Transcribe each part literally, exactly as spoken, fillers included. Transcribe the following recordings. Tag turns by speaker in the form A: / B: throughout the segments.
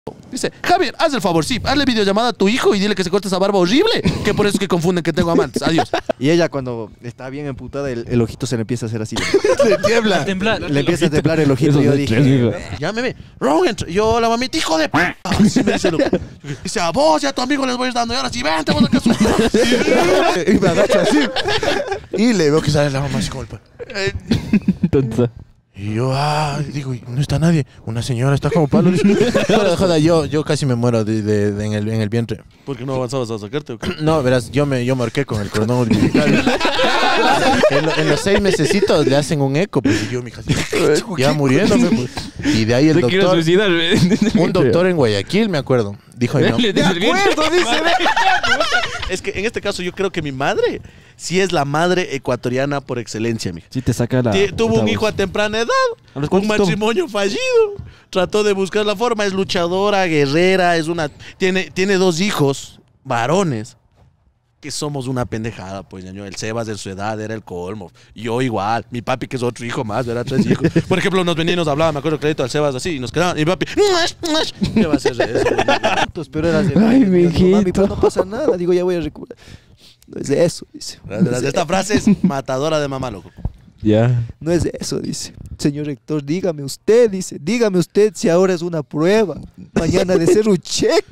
A: Dice, Javier, haz el favor, sí, hazle videollamada a tu hijo y dile que se corte esa barba horrible, que por eso es que confunden que tengo amantes. Adiós.
B: Y ella cuando está bien emputada, el, el ojito se le empieza a hacer así.
A: Le tiembla.
B: Le empieza a temblar el ojito. Y yo dije,
A: llámeme. Ron, yo la mamita, hijo de p. Así me dice, dice, a vos y a tu amigo les voy a ir dando. Y ahora sí, vente, vos acá.
B: Y me agacho así.
A: Y le veo que sale la mamá así como el pa.
C: Tonta.
A: Y yo, ah, digo, no está nadie. Una señora está como palo. Joda, joda, yo, yo casi me muero de, de, de en, el, en el vientre. ¿Por qué no avanzabas a sacarte? ¿O qué? No, verás, yo me, yo marqué con el cordón umbilical. en, lo, en los seis mesecitos le hacen un eco, pues, y yo, mija, ya muriéndome, pues. Y de ahí el doctor, un doctor en Guayaquil, me acuerdo, dijo, no, de acuerdo, dice. Es que en este caso yo creo que mi madre sí es la madre ecuatoriana por excelencia, mija.
C: Sí te saca la...
A: T tuvo un hijo a temprana edad, un matrimonio fallido, trató de buscar la forma, es luchadora, guerrera, es una... Tiene, tiene dos hijos, varones, que somos una pendejada, pues, ñaño. El Sebas de su edad era el colmo. Yo igual, mi papi que es otro hijo más, era tres hijos. Por ejemplo, nos venía y nos hablaba, me acuerdo clarito al Sebas así, y nos quedaban, y mi papi, ¿qué va a hacer eso?
B: pero eras de...
C: Ay, mi hijito.
B: Mami, pues no pasa nada, digo, ya voy a recuperar. No es de eso, dice.
A: No es Esta frase es matadora de mamá, loco.
C: Ya.
B: No es de eso, dice. Señor rector, dígame usted, dice. Dígame usted si ahora es una prueba. Mañana de ser un cheque.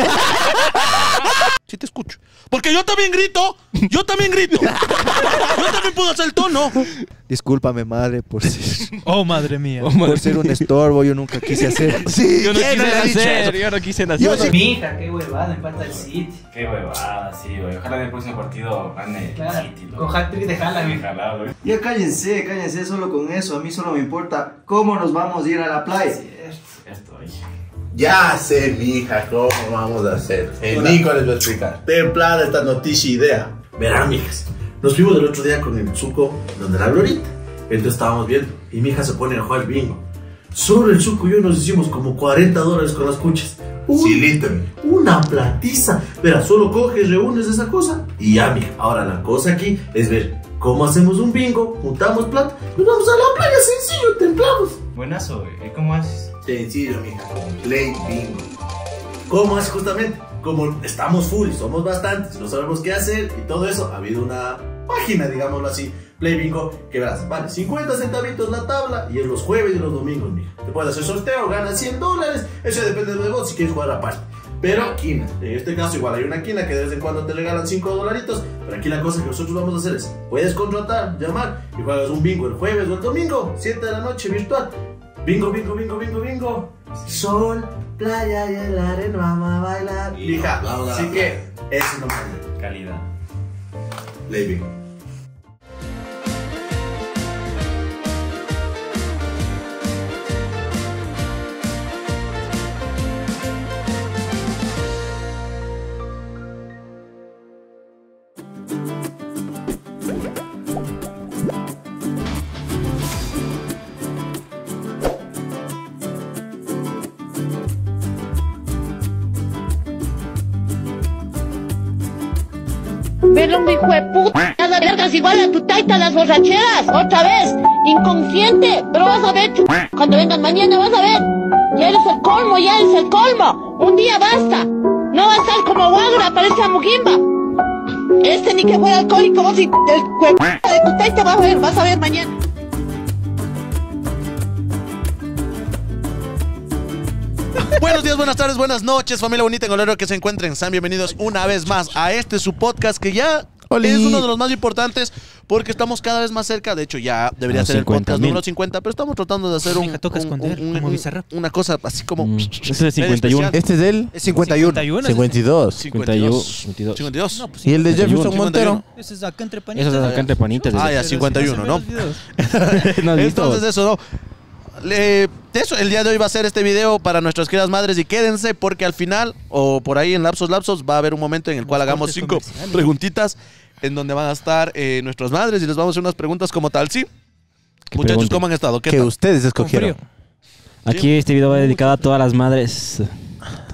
A: Sí te escucho. Porque yo también grito. Yo también grito. Yo también puedo hacer el tono.
B: Discúlpame, madre, por ser...
D: Oh, madre mía.
C: Oh, madre
B: por ser un estorbo, yo nunca quise hacer.
A: Sí,
C: yo no quise
A: no
C: nacer, yo no quise nacer.
A: Yo sí.
E: Mi hija, qué huevada, empata el City.
F: Qué huevada, sí, güey. Ojalá en el próximo partido gane
E: Claro,
F: el City, ¿no?
E: con hat-trick de Haaland.
F: Ojalá, güey.
G: Ya cállense, cállense solo con eso. A mí solo me importa cómo nos vamos a ir a la playa.
F: Esto, ahí.
H: Ya sé, mija, cómo vamos a hacer. El Nico les va a explicar. Templada esta noticia idea. Verán, mijas. Nos fuimos el otro día con el Zuko donde la Glorita. Entonces estábamos viendo. Y mi hija se pone a jugar bingo. Solo el Zuko y yo nos hicimos como cuarenta dólares con las cuchas. Un, sí, listo. Una platiza. Verás, solo coges, reúnes esa cosa. Y ya, mija. Ahora la cosa aquí es ver cómo hacemos un bingo, juntamos plata, nos vamos a la playa, sencillo, templamos.
F: Buenazo, güey. ¿Cómo haces?
H: Sencillo, mija, play bingo. ¿Cómo es justamente? Como estamos full y somos bastantes, no sabemos qué hacer y todo eso, ha habido una página, digámoslo así, Play Bingo, que verás, vale cincuenta centavitos la tabla y es los jueves y los domingos, mija. Te puedes hacer sorteo, ganas cien dólares, eso ya depende de vos si quieres jugar aparte. Pero quina, en este caso igual hay una quina que de vez en cuando te regalan cinco dolaritos, pero aquí la cosa que nosotros vamos a hacer es, puedes contratar, llamar y juegas un bingo el jueves o el domingo, siete de la noche virtual. Bingo, bingo, bingo, bingo, bingo. Sol, playa y el arena, vamos a bailar. Mija, vamos a así que eso no me
F: Calidad.
H: Play Bingo.
I: Pero hijo de puta, las vergas igual a tu taita las borracheras, otra vez, inconsciente, pero vas a ver, cuando vengan mañana vas a ver, ya eres el colmo, ya eres el colmo, un día basta, no vas a estar como Wagra, parece a Mugimba, este ni que fuera alcohólico, vos y el huevo de tu taita vas a ver, vas a ver mañana.
A: Buenos días, buenas tardes, buenas noches, familia bonita en el horario que se encuentren. Sean bienvenidos una vez más a este su podcast que ya Oli. es uno de los más importantes porque estamos cada vez más cerca. De hecho, ya debería no, ser el podcast número cincuenta, pero estamos tratando de hacer un,
D: Hija, toca
A: un,
D: esconder,
A: un,
D: como
A: un,
D: Bizarrap.
A: una cosa así como...
C: Mm. Este es el cincuenta y uno.
B: Este es del... Es cincuenta y uno.
C: cincuenta y dos.
A: cincuenta y dos. cincuenta y dos.
D: No, pues,
C: ¿Y el de Jefferson Montero?
D: Ese es acá entre panitas.
C: Eso es acá entre panitas.
A: Ah, ya, cincuenta y uno, ¿no?
C: ¿No has visto?
A: Entonces eso, ¿no? Le, eso, el día de hoy va a ser este video para nuestras queridas madres y quédense porque al final o por ahí en lapsos lapsos va a haber un momento en el cual hagamos cinco preguntitas en donde van a estar eh, nuestras madres y les vamos a hacer unas preguntas como tal, ¿sí? Muchachos,
C: pregunte?
A: ¿cómo han estado? ¿Qué
B: que
A: tal?
B: ustedes escogieron.
C: Aquí este video va dedicado a todas las madres.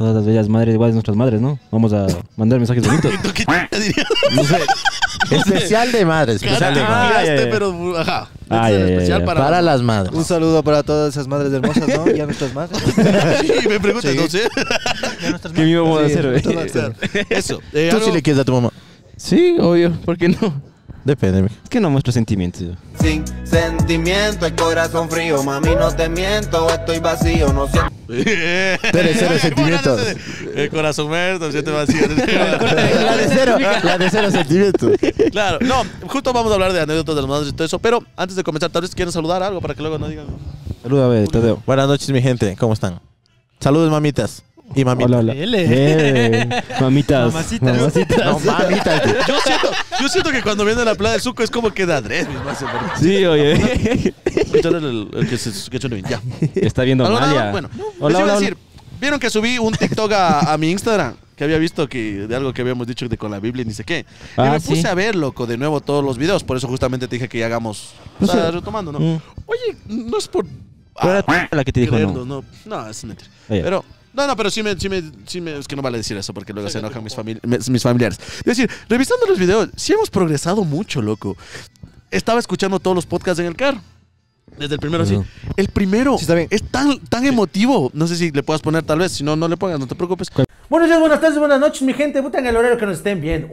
C: todas las bellas madres, igual nuestras madres, ¿no? Vamos a mandar mensajes bonitos.
A: ¿Y tú qué dirías?
C: No sé.
A: Especial de madres, especial de
C: Ah,
A: madres.
C: ya, ya, ya.
A: Pero, ajá.
C: Ah,
A: Este es
C: ya, ya,
A: especial
C: ya.
A: para,
B: Para
A: las
B: las
A: madres.
B: Un saludo para todas esas madres hermosas, ¿no? Ya nuestras madres.
A: Sí, me preguntas,
B: Sí.
A: no sé.
C: ¿Qué me vamos a
B: Sí,
C: hacer, güey?
B: nuestras madres.
A: Eso. eh, ¿Tú algo- sí le quieres a tu mamá?
C: Sí, obvio. ¿Por qué no?
A: Depende, mijo.
C: Es que no muestro sentimientos. yo.
D: Sin sentimiento, el corazón frío, mami, no te miento, estoy vacío, no siento.
A: Pero cero sentimientos. El corazón muerto, siete vacío. La de cero, la de cero sentimientos. Claro, no, justo vamos a hablar de anécdotas de las madres y todo eso, pero antes de comenzar, tal vez quieren saludar algo para que luego no digan.
C: Salúdame, Tadeo.
A: Buenas noches, mi gente, ¿cómo están? Saludos, mamitas. Y mamitas.
C: Hola, hola. Eh, mamitas.
J: Mamacitas.
C: Mamacitas.
A: No, mamitas. Yo siento, yo siento que cuando viene la playa del suco es como que de adres, mismo. hace por-
C: Sí, oye.
A: Escuchar el, el que se que suena bien, ya.
C: Está viendo
A: ¿Algo nada?
C: Amalia.
A: Bueno, les
C: Hola,
A: iba a
C: hola,
A: decir, vieron que subí un TikTok a, a mi Instagram que había visto que de algo que habíamos dicho de con la Biblia y ni sé qué. Y
C: Ah,
A: me puse
C: sí.
A: a ver, loco, de nuevo todos los videos. Por eso justamente te dije que ya hagamos, o
C: No
A: sea,
C: sé.
A: retomando, ¿no?
C: Mm.
A: Oye, no es por...
C: ¿Cuál era la que te dijo
A: creernos,
C: no?
A: no? No, es mentira.
C: Ah, ya.
A: Pero... No, no, pero sí me, sí me, sí me... Es que no vale decir eso porque luego se enojan mis, famili- mis, mis familiares. Es decir, revisando los videos, sí hemos progresado mucho, loco. Estaba escuchando todos los podcasts en el carro. Desde el primero, sí.
C: Ujú.
A: El primero
B: Sí, está bien.
A: es tan, tan emotivo. No sé si le puedas poner tal vez. Si no, no le pongas, no te preocupes.
J: Buenos días, buenas tardes, buenas noches, mi gente. Puta en el horario que nos estén viendo.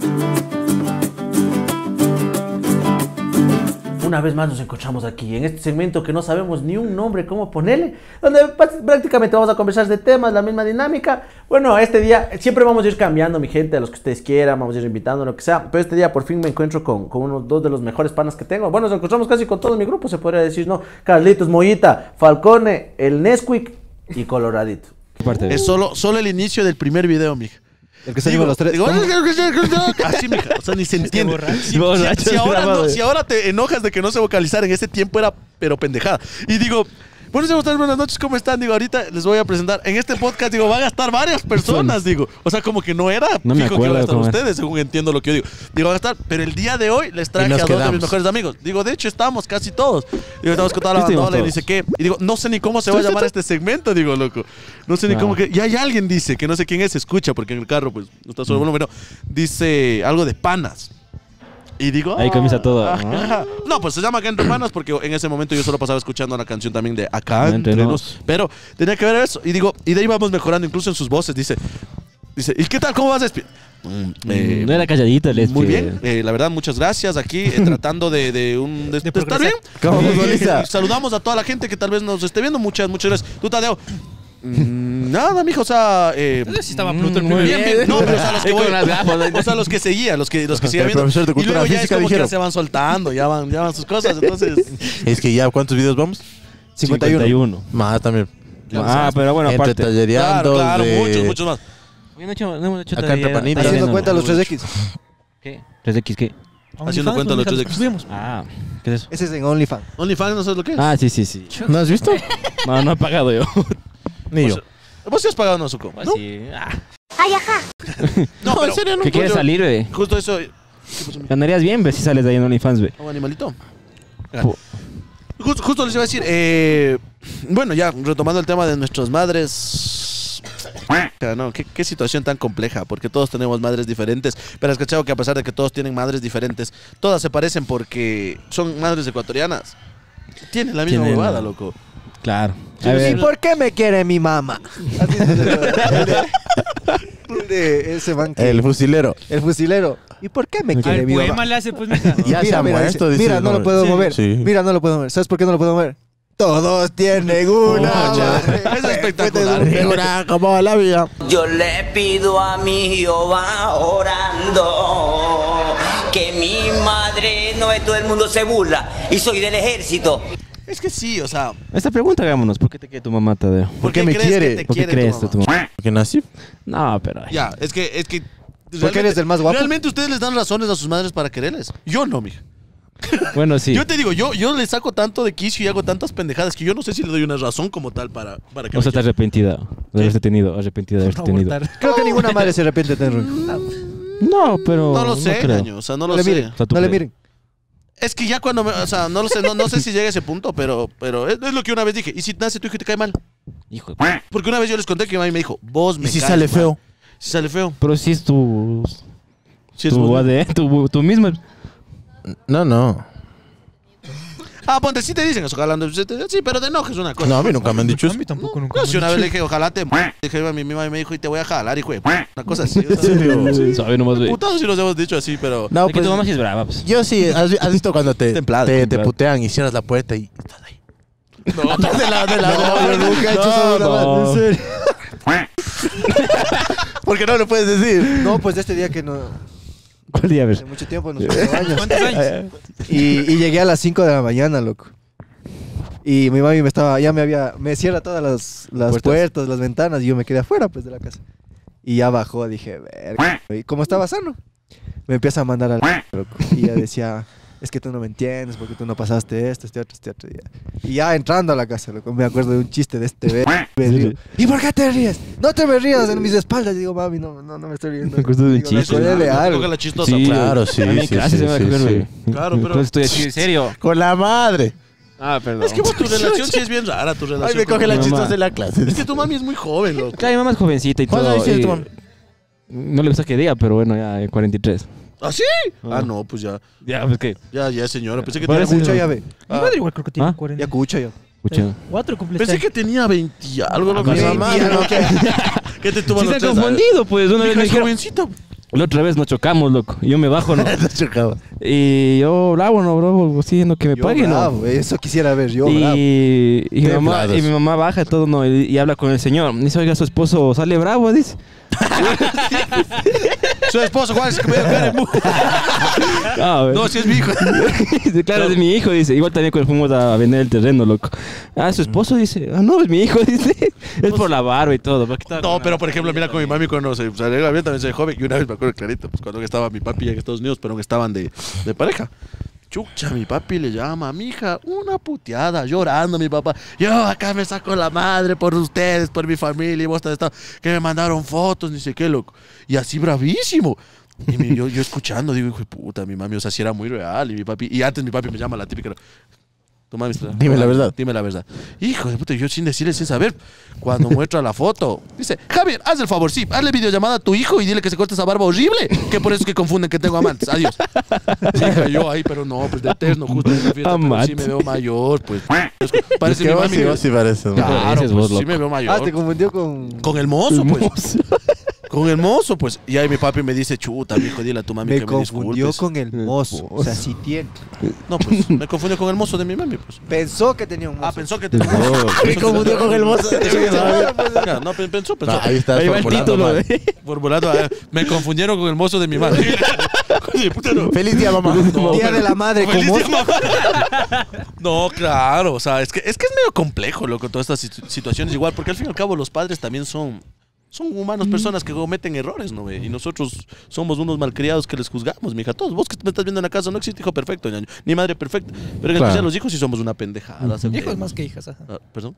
J: Una vez más nos encontramos aquí en este segmento que no sabemos ni un nombre cómo ponerle, donde pr- prácticamente vamos a conversar de temas, la misma dinámica. Bueno, este día siempre vamos a ir cambiando, mi gente, a los que ustedes quieran, vamos a ir invitando, lo que sea. Pero este día por fin me encuentro con, con unos dos de los mejores panas que tengo. Bueno, nos encontramos casi con todo mi grupo, se podría decir, ¿no? Carlitos, Mollita, Falcone, el Nesquik y Coloradito.
C: ¿Qué parte?
A: Es solo, solo el inicio del primer video, mija.
B: El que salimos los tres.
A: digo,
B: ¿Cómo?
A: así, mija. O sea, ni se entiende. Si,
C: Borracho
A: si- si ahora
C: grabado,
A: no-
C: eh.
A: si ahora te enojas de que no sé vocalizar, en ese tiempo era pero pendejada. Y digo, buenos días, buenas noches, ¿cómo están? Digo, ahorita les voy a presentar. En este podcast, digo, van a estar varias personas, digo. O sea, como que no era
C: No me
A: fijo que
C: acuerdo
A: van a estar
C: cómo era.
A: ustedes, según entiendo lo que yo digo. Digo, van a estar, pero el día de hoy les traje
C: Y
A: a
C: nos
A: dos de mis
C: quedamos.
A: mejores amigos. Digo, de hecho, estamos casi todos. Digo, estamos con toda la
C: Estuvimos
A: bandola y
C: todos.
A: dice qué. Y digo, no sé ni cómo se va a llamar este segmento, digo, loco. No sé ni
C: Ah.
A: cómo que. Y hay alguien dice, que no sé quién es, escucha, porque en el carro, pues, no está solo volumen, no. Dice algo de panas. Y digo,
C: Ahí comienza todo.
A: ajá. No, pues se llama Acá Entre Panas porque en ese momento yo solo pasaba escuchando una canción también de Acá Entre,
C: Entre
A: Nos.
C: Nos.
A: Pero tenía que ver eso. Y digo, y de ahí vamos mejorando incluso en sus voces. Dice, dice, ¿y qué tal? ¿Cómo vas a despedir?
C: No era calladito el
A: Muy
C: este.
A: bien, eh, la verdad, muchas gracias. Aquí eh, tratando de, de, un, de, de estar bien.
C: Como
A: Y-
C: futbolista.
A: y saludamos a toda la gente que tal vez nos esté viendo. Muchas, muchas gracias. Tú, Tadeo. Mm, Nada, mijo, o sea. Eh,
J: Sí estaba Pluto el
C: muy
J: primer
A: bien,
J: día.
A: bien. No, pero o sea, los que
C: Y con
A: voy-
C: las gafas.
A: o sea, los que seguían, los que, los que seguían El viendo. profesor de Y cultura luego ya es física como que
C: dijeron.
A: ya se van soltando, ya van, ya van sus cosas. Entonces,
K: Es que ya, ¿cuántos videos vamos?
B: cincuenta y uno.
K: Más también.
C: Ah, pero bueno,
K: Entre
C: aparte.
K: tallereando,
A: claro, claro,
K: de...
A: muchos, muchos más.
C: No hemos hecho, no hemos hecho
K: Acá
C: todavía-
K: entre panitas.
C: todavía
B: Haciendo
C: no,
B: cuenta
C: no.
B: los tres X.
C: ¿Qué? ¿tres X qué?
A: Haciendo cuenta los tres X.
J: Subimos.
C: Ah, ¿qué es eso?
B: Ese es en OnlyFans.
A: OnlyFans, ¿no sabes lo que es?
C: Ah, sí, sí, sí.
K: ¿No has visto?
C: No, no he pagado yo.
K: Ni yo.
A: Vos sí has pagado, no, Suco.
C: Pues
A: ¿No?
C: sí. Ah,
I: Ay, ajá.
A: No, pero,
K: en serio, no.
C: ¿Qué quieres
A: yo-
C: salir, ve?
A: Justo eso. ¿Qué pasó, mi-
C: Ganarías bien, ve, si sales de ahí en OnlyFans, ve.
A: Oh, animalito.
C: Pu-
A: Justo, justo les iba a decir, eh, bueno, ya retomando el tema de nuestras madres. No, ¿qué, qué situación tan compleja, porque todos tenemos madres diferentes. Pero has cachado que a pesar de que todos tienen madres diferentes, todas se parecen porque son madres ecuatorianas. Tienen la misma
C: Tienen
A: huevada,
C: la-
A: loco.
C: Claro. A
B: ¿Y
C: ver,
B: por qué me quiere mi mamá? Así es el de- el de ese man que-
K: El fusilero.
B: el fusilero. ¿Y por qué me
J: A
B: quiere
J: ver,
B: mi mamá?
J: poema le hace, pues, mija.
K: Ya se ha muerto, dice
B: Mira,
K: el
B: no lo
K: nombre.
B: puedo
J: Sí.
B: mover.
K: Sí.
B: Mira, no lo puedo mover. ¿Sabes por qué no lo puedo mover? Todos tienen una.
A: Oh,
B: madre.
A: es espectacular.
K: Figura como la vida.
L: Yo le pido a mi Jehová orando que mi madre no es todo el mundo se burla y soy del ejército.
A: Es que sí, o sea,
C: esta pregunta hagámonos. ¿Por qué te quiere tu mamá, Tadeo?
A: ¿por
K: qué me
A: crees
K: quiere?
A: que te
C: ¿Por qué
A: quiere
C: crees
A: tu
C: tu
A: mamá?
C: mamá?
K: Porque nací.
C: No, pero... ay.
A: Ya, es que, es que.
B: Porque eres el más guapo.
A: Realmente ustedes les dan razones a sus madres para quererles. Yo no, mija.
C: Bueno, sí.
A: Yo te digo, yo, yo le saco tanto de quicio y hago tantas pendejadas que yo no sé si le doy una razón como tal para, para que
C: O sea,
A: me
C: estás
A: quiera.
C: arrepentida de haberte tenido, arrepentida de haberte tenido.
B: Creo que ninguna madre se arrepiente de tener un hijo.
C: No, pero...
A: No lo sé,
C: creo.
A: Gaño, o sea, no
B: No
A: lo
B: le
A: sé.
B: miren.
C: O sea, tú
B: No le
C: crees.
B: miren.
A: Es que ya cuando me, o sea, no lo sé, no, no sé si llega a ese punto, pero, pero es, es lo que una vez dije. ¿Y si nace tu hijo y te cae mal?
C: Hijo de p-
H: Porque una vez yo les conté que mi mami me dijo, vos me
A: ¿Y si
H: caes
A: sale
H: mal.
A: feo?
H: Si sale feo.
C: Pero si es tu.
H: Si es
C: tu
H: vos-
C: A D N, tu, tu mismo.
A: No, no.
H: Ah, ponte, sí te dicen eso, ojalá. Sí, pero de enojo es una cosa.
A: No, a mí nunca me han dicho
B: A
A: eso.
B: mí tampoco nunca.
H: No,
B: me
H: si
B: han
H: una vez
B: dicho.
H: le dije, ojalá te... Dije, mi, mi mami me dijo, y te voy a jalar, hijo de... Una cosa así. O sea,
A: serio?
C: Sabe nomás, güey.
H: putados sí los hemos dicho así, pero...
A: No,
C: Es que
A: pues,
C: tu mamá sí es brava, pues.
A: yo sí, ¿has, has visto cuando te,
H: Templada,
A: te, te
C: templada.
A: putean y cierras la puerta y estás ahí?
H: No,
A: Atrás de la, de la, de la-
B: No, yo nunca he hecho eso,
C: no.
B: en serio.
A: Porque no lo puedes decir.
B: No, pues de este día que no.
C: ¿Cuál día, a
B: Hace
C: ver?
B: mucho tiempo, no sé cuántos años.
M: ¿Cuántos años?
B: Y, y llegué a las cinco de la mañana, loco. Y mi mami me estaba, ya me había, me cierra todas las, las
A: Puertas.
B: puertas. las ventanas, y yo me quedé afuera, pues, de la casa. Y ya bajó, dije, verga. Y como estaba sano, me empieza a mandar al loco. Y ella decía, es que tú no me entiendes, porque tú no pasaste esto, este otro, este otro. Y ya, y ya entrando a la casa, loco, me acuerdo de un chiste de este verga. Me digo, ¿y por qué te ríes? No te me rías en mis espaldas. Y digo, mami, no, no, no me estoy riendo.
C: Me acuerdo de un
B: Digo,
C: chiste.
B: "Recógele
H: no, no,
B: algo".
H: coge la chistosa.
C: Sí,
A: claro, sí,
C: a mí en
A: sí,
C: clase
A: sí,
C: se me va a
A: sí,
C: coger,
A: sí.
C: güey.
H: Claro, pero-
C: Entonces estoy así, en serio.
A: Con la madre.
C: Ah, perdón.
H: Es que vos, tu relación sí es bien rara, tu relación.
A: Ay, me
H: con
A: coge
H: tu
A: la
H: mamá.
A: chistosa de la clase.
H: Es que tu mami es muy joven, loco.
C: Claro, mi mamá es jovencita y
A: ¿Cuántos
C: todo.
A: años tiene
C: y-
A: tu mamá?
C: No le gusta que diga, pero bueno, ya eh, cuarenta y tres.
H: ¿Ah, sí? Ah, no, pues ya.
C: Ya, pues que.
H: Ya, ya, señora. Pensé que
C: Por
H: tenía
C: eso-
B: Cucha ya ve.
M: Mi madre igual creo que tiene
C: ¿Ah?
M: cuarenta.
B: Ya cucha ya.
C: Escucha.
M: Cuatro cumple
H: Pensé
M: este
H: que tenía veinte y algo, loco.
A: Mi
H: Sí,
A: mamá,
H: ya,
A: no,
H: ¿qué? ¿Qué te tuvo
C: Sí,
H: a los
C: se ha
H: tres?
C: confundido, pues. Una vez
H: Hija,
C: me
H: es
C: dijeron.
H: jovencita.
C: La otra vez nos chocamos, loco. Y yo me bajo, ¿no?
A: Te chocaba.
C: Y yo, bravo, no, bro, siguiendo que me
B: Yo
C: paguen, ¿no?
B: bravo, eso quisiera ver yo, bravo.
C: Y, y, mi
A: Qué
C: mamá,
A: bravos.
C: y mi mamá baja y todo, ¿no? Y, y habla con el señor. Dice, oiga, su esposo sale bravo, dice.
H: Su esposo, ¿cuál es? Que me dio cara en mu-
C: Ah, güey.
H: No, si es mi hijo.
C: Dice, claro, es de mi hijo, dice. Igual también cuando fuimos a vender el terreno, loco. Ah, su esposo dice, ah, no, es mi hijo, dice. Es por la barba y todo. ¿Por qué estaba
H: No,
C: con
H: pero
C: la-
H: por ejemplo, mira con mi mami cuando se se arregla bien, también soy joven. Y una vez me acuerdo clarito, pues cuando estaba mi papi en Estados Unidos, pero que estaban de, de pareja. Chucha, mi papi le llama a mi hija una puteada, llorando mi papá. Yo acá me saco la madre por ustedes, por mi familia y vos estás que me mandaron fotos, ni sé qué, loco. Y así bravísimo. Y mi- yo, yo escuchando, digo, hijo de puta, mi mami, o sea, sí era muy real. Y mi papi, y antes mi papi me llama la típica. Tu mami está-
A: Dime la verdad.
H: Dime la verdad. Hijo de puta, yo sin decirle, sin saber, cuando muestra la foto, dice, Javier, haz el favor, sí, hazle videollamada a tu hijo y dile que se corte esa barba horrible, que por eso es que confunden que tengo amantes. Adiós. Hija, yo ahí, pero no, pues de eterno, justo en esa fiesta, pero sí
C: Amante.
H: me veo mayor, pues. Parece
A: Es que
H: mi
A: vos
H: mami.
A: sí, vos sí pareces, ¿no?
H: Claro,
C: Ese es
H: pues,
C: vos,
H: sí
C: loco.
H: me veo mayor.
B: Ah, te confundió con...
H: Con el mozo, pues. Con el mozo, pues. Y ahí mi papi me dice, chuta, mijo, dile a tu mami
B: Me
H: que me
B: confundió
H: disculpes.
B: con el mozo. O sea, sí tiene.
H: No, pues, me confundió con el mozo de mi mami, pues.
B: Pensó que tenía un mozo.
H: Ah, pensó que tenía un mozo.
A: Me confundió con el mozo.
H: Ya, no, pe- pensó, pensó.
A: Ahí está
C: Ahí va el
A: formulando
C: título,
A: mal.
C: eh.
H: Formulando, ah, me confundieron con el mozo de mi madre. Oye, puta, no.
A: Feliz día, mamá.
H: No,
B: Día
H: pero-
B: de la madre con
H: Feliz
B: mozo.
H: día, mamá. No, claro, o sea, es que, es que es medio complejo, loco, todas estas situ- situaciones igual, porque al fin y al cabo los padres también son, son humanos, personas que cometen errores, ¿no? ve? Y nosotros somos unos malcriados que les juzgamos, mija. Todos vos que me estás viendo en la casa, no existe hijo perfecto, ñaño, ni madre perfecta. Pero en
A: Claro.
H: especial los hijos sí somos una pendejada.
M: Hijos más que hijas, ajá.
H: Ah, ¿Perdón?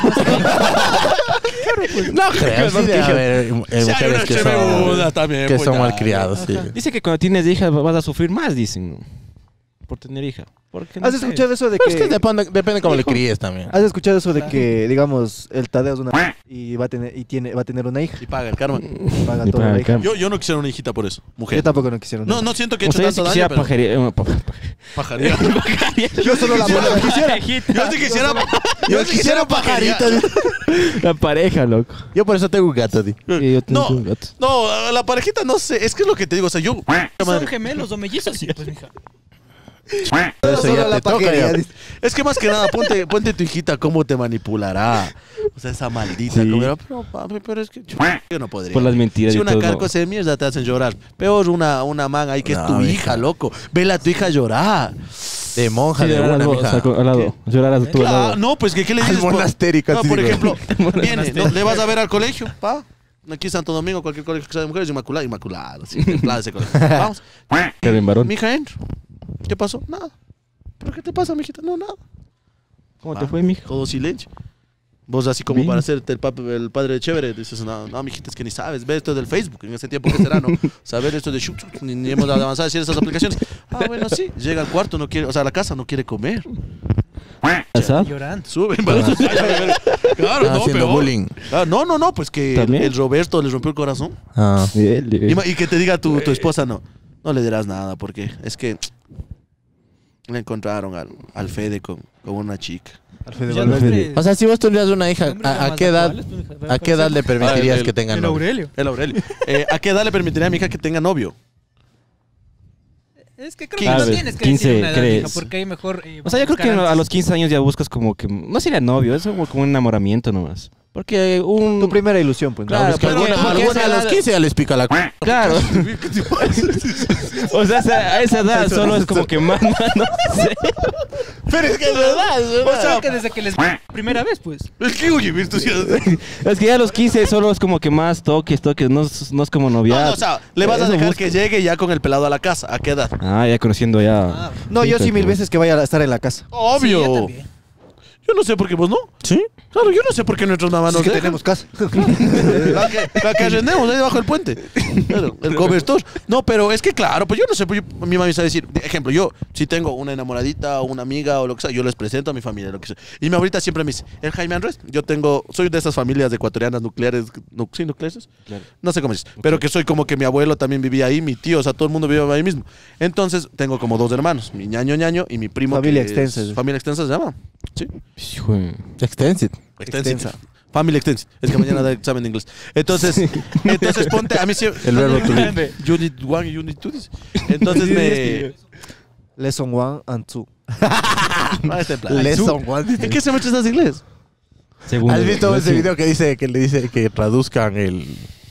A: No creo, sí debe haber eh,
H: Sí, hay
A: mujeres
H: unas
A: que
H: chemebudas
A: son,
H: también,
A: que
H: pues,
A: son
H: ya,
A: malcriados, sí.
C: Dice que cuando tienes hija vas a sufrir más, dicen. Por tener hija. Porque no
B: ¿Has
C: sé.
B: escuchado eso de
A: Pero es que
B: que...
A: depende, depende cómo le críes también.
B: ¿Has escuchado eso de que, digamos, el Tadeo es una... y va a tener, y tiene, va a tener una hija?
H: Y paga el karma.
B: Y paga
C: Y
B: toda
C: paga
B: la
C: el
B: hija.
C: karma.
H: Yo, yo no quisiera una hijita por eso, mujer.
B: Yo tampoco no quisiera una
H: No,
B: hija.
H: no siento que he hecho
C: Ustedes
H: tanto
C: si
H: daño,
C: quisiera
H: pero...
C: pajería. eh, pa- pa-
H: Pajaría.
B: Yo solo la
H: Yo
B: madre.
H: quisiera, yo sí quisiera, yo sí quisiera pajarita.
C: La pareja, loco.
A: Yo por eso tengo un gato, tío.
C: Y yo tengo
H: No,
C: un gato.
H: no, la parejita no sé, es que es lo que te digo, o sea, yo...
M: Son gemelos o mellizos, sí, pues, mija.
A: Eso
B: Solo
A: ya
B: la
A: te toca
B: pajería,
A: ya.
B: dice.
H: Es que más que nada, ponte, ponte tu hijita cómo te manipulará. O sea, esa maldita.
C: Sí.
H: Como era, pero papi, pero es que yo, yo no podría.
C: Por las mentiras
H: Si
C: y
H: una
C: todo,
H: carco
C: no.
H: de mierda te hacen llorar. Peor una, una man ahí que es
A: No,
H: tu
A: mija.
H: hija, loco. Vela a tu hija llorar.
A: De monja,
C: Sí,
A: de
C: llorar
A: una,
C: al-
A: mija.
C: saco- al lado. Llorar a tu al
H: Claro,
C: lado.
H: no, pues que qué le
A: Al
H: dices. por-
A: monasterio,
H: No,
A: casi
H: por
A: digo.
H: ejemplo, viene, ¿no? Le vas a ver al colegio, pa. Aquí Santo Domingo, cualquier colegio que sea de mujeres, inmaculado, inmaculado. Sí, templado ese colegio. Vamos.
C: Karen Barón.
H: Mija, entro. ¿Qué pasó? Nada. ¿Pero qué te pasa, mijita? No, nada.
C: ¿Cómo
H: Ah,
C: te fue, mija?
H: Todo silencio. Vos así como
C: Bien.
H: para hacerte el, pap- el padre chévere, dices, no, no, mijita, es que ni sabes, ve esto del Facebook, en ese tiempo que será, ¿no? Saber esto de shuk, shuk, ni, ni hemos avanzado a decir esas aplicaciones. Ah, bueno, sí, llega al cuarto, no quiere, o sea, a la casa no quiere comer.
C: ¿Sabes?
M: Llorando.
H: Suben para su Claro,
A: Ah,
H: no,
A: haciendo
H: peor.
A: bullying.
H: Ah, no, no, no, pues que el,
C: ¿También?
H: el Roberto le rompió el corazón.
A: Ah.
C: Bien, bien.
H: Y, ma- y que te diga tu, tu esposa, no, no le dirás nada porque es que le encontraron al, al Fede con, con una chica.
B: Alfredo
M: Ya
B: Valverde.
M: no
A: O sea, si vos tuvieras una hija,
M: Nombres
A: ¿a, a
M: más
A: qué edad,
M: actuales, pues, mija, ve
A: a qué edad le permitirías
H: Ah, el-
A: que tenga
M: El
A: novio?
M: Aurelio.
H: El Aurelio. Eh, ¿A qué edad le permitiría a mi hija que tenga novio?
M: Es que creo
C: quince,
M: que no tienes que
C: quince,
M: decir una edad,
C: ¿crees?
M: mija, porque hay mejor... eh,
C: O sea, yo creo que
M: buscar
C: a
M: antes.
C: los quince años ya buscas como que... No sería novio, es como, como un enamoramiento nomás. Porque un...
B: Tu primera ilusión, pues. ¿no?
C: Claro,
A: Porque
C: pero
A: alguna,
C: porque
A: alguna
C: esa
A: a los
C: edad-
A: quince ya les pica la...
C: Claro. O sea, esa- a esa edad solo es como que más, más, no sé.
A: Pero es que es verdad, es
M: O sea, que desde que les... Primera vez, pues.
H: Es que, oye, ¿viste?
C: Es que ya a los quince solo es como que más toques, toques, no, es- no es como
H: No,
C: noviar.
H: no, o sea, le vas a
C: Eso
H: dejar
C: busco.
H: que llegue ya con el pelado a la casa. ¿A qué edad?
C: Ah, ya conociendo ya...
B: No, yo sí mil
C: pero-
B: veces que vaya a estar en la casa.
H: Obvio.
M: Sí, yo también.
H: Yo no sé por qué vos no.
A: ¿Sí?
H: Claro, yo no sé por qué nuestros mamás
B: Es
H: nos
B: que
H: dejan.
B: tenemos casa.
H: La que, la que arrendemos ahí debajo del puente. Claro, el cobertor. No, pero es que claro, pues yo no sé, pues yo- mi mamá me sabe decir, de ejemplo, yo si tengo una enamoradita o una amiga o lo que sea, yo les presento a mi familia, lo que sea. Y mi abuelita siempre me dice, el Jaime Andrés, yo tengo, soy de esas familias ecuatorianas nucleares, nu- sí, nucleares,
C: Claro.
H: no sé cómo es, pero que soy como que mi abuelo también vivía ahí, mi tío, o sea, todo el mundo vivía ahí mismo. Entonces, tengo como dos hermanos, mi ñaño ñaño y mi primo.
B: Familia
H: que es-
B: extensa.
H: Familia extensa se llama. Sí.
C: Hijo de-
A: Extensive.
H: Extensive.
B: Extensa.
H: Family extensive. Es que mañana da examen de inglés. Entonces, entonces ponte, a mí sí.
A: El verbo to live.
H: You need one y you need two. dice. Entonces me.
B: Lesson one and two.
H: Ah, este plan.
A: Lesson one.
H: ¿En qué se mete estás inglés?
C: Segundo.
A: ¿Has visto ese
C: Sí.
A: video que dice que le dice que traduzcan el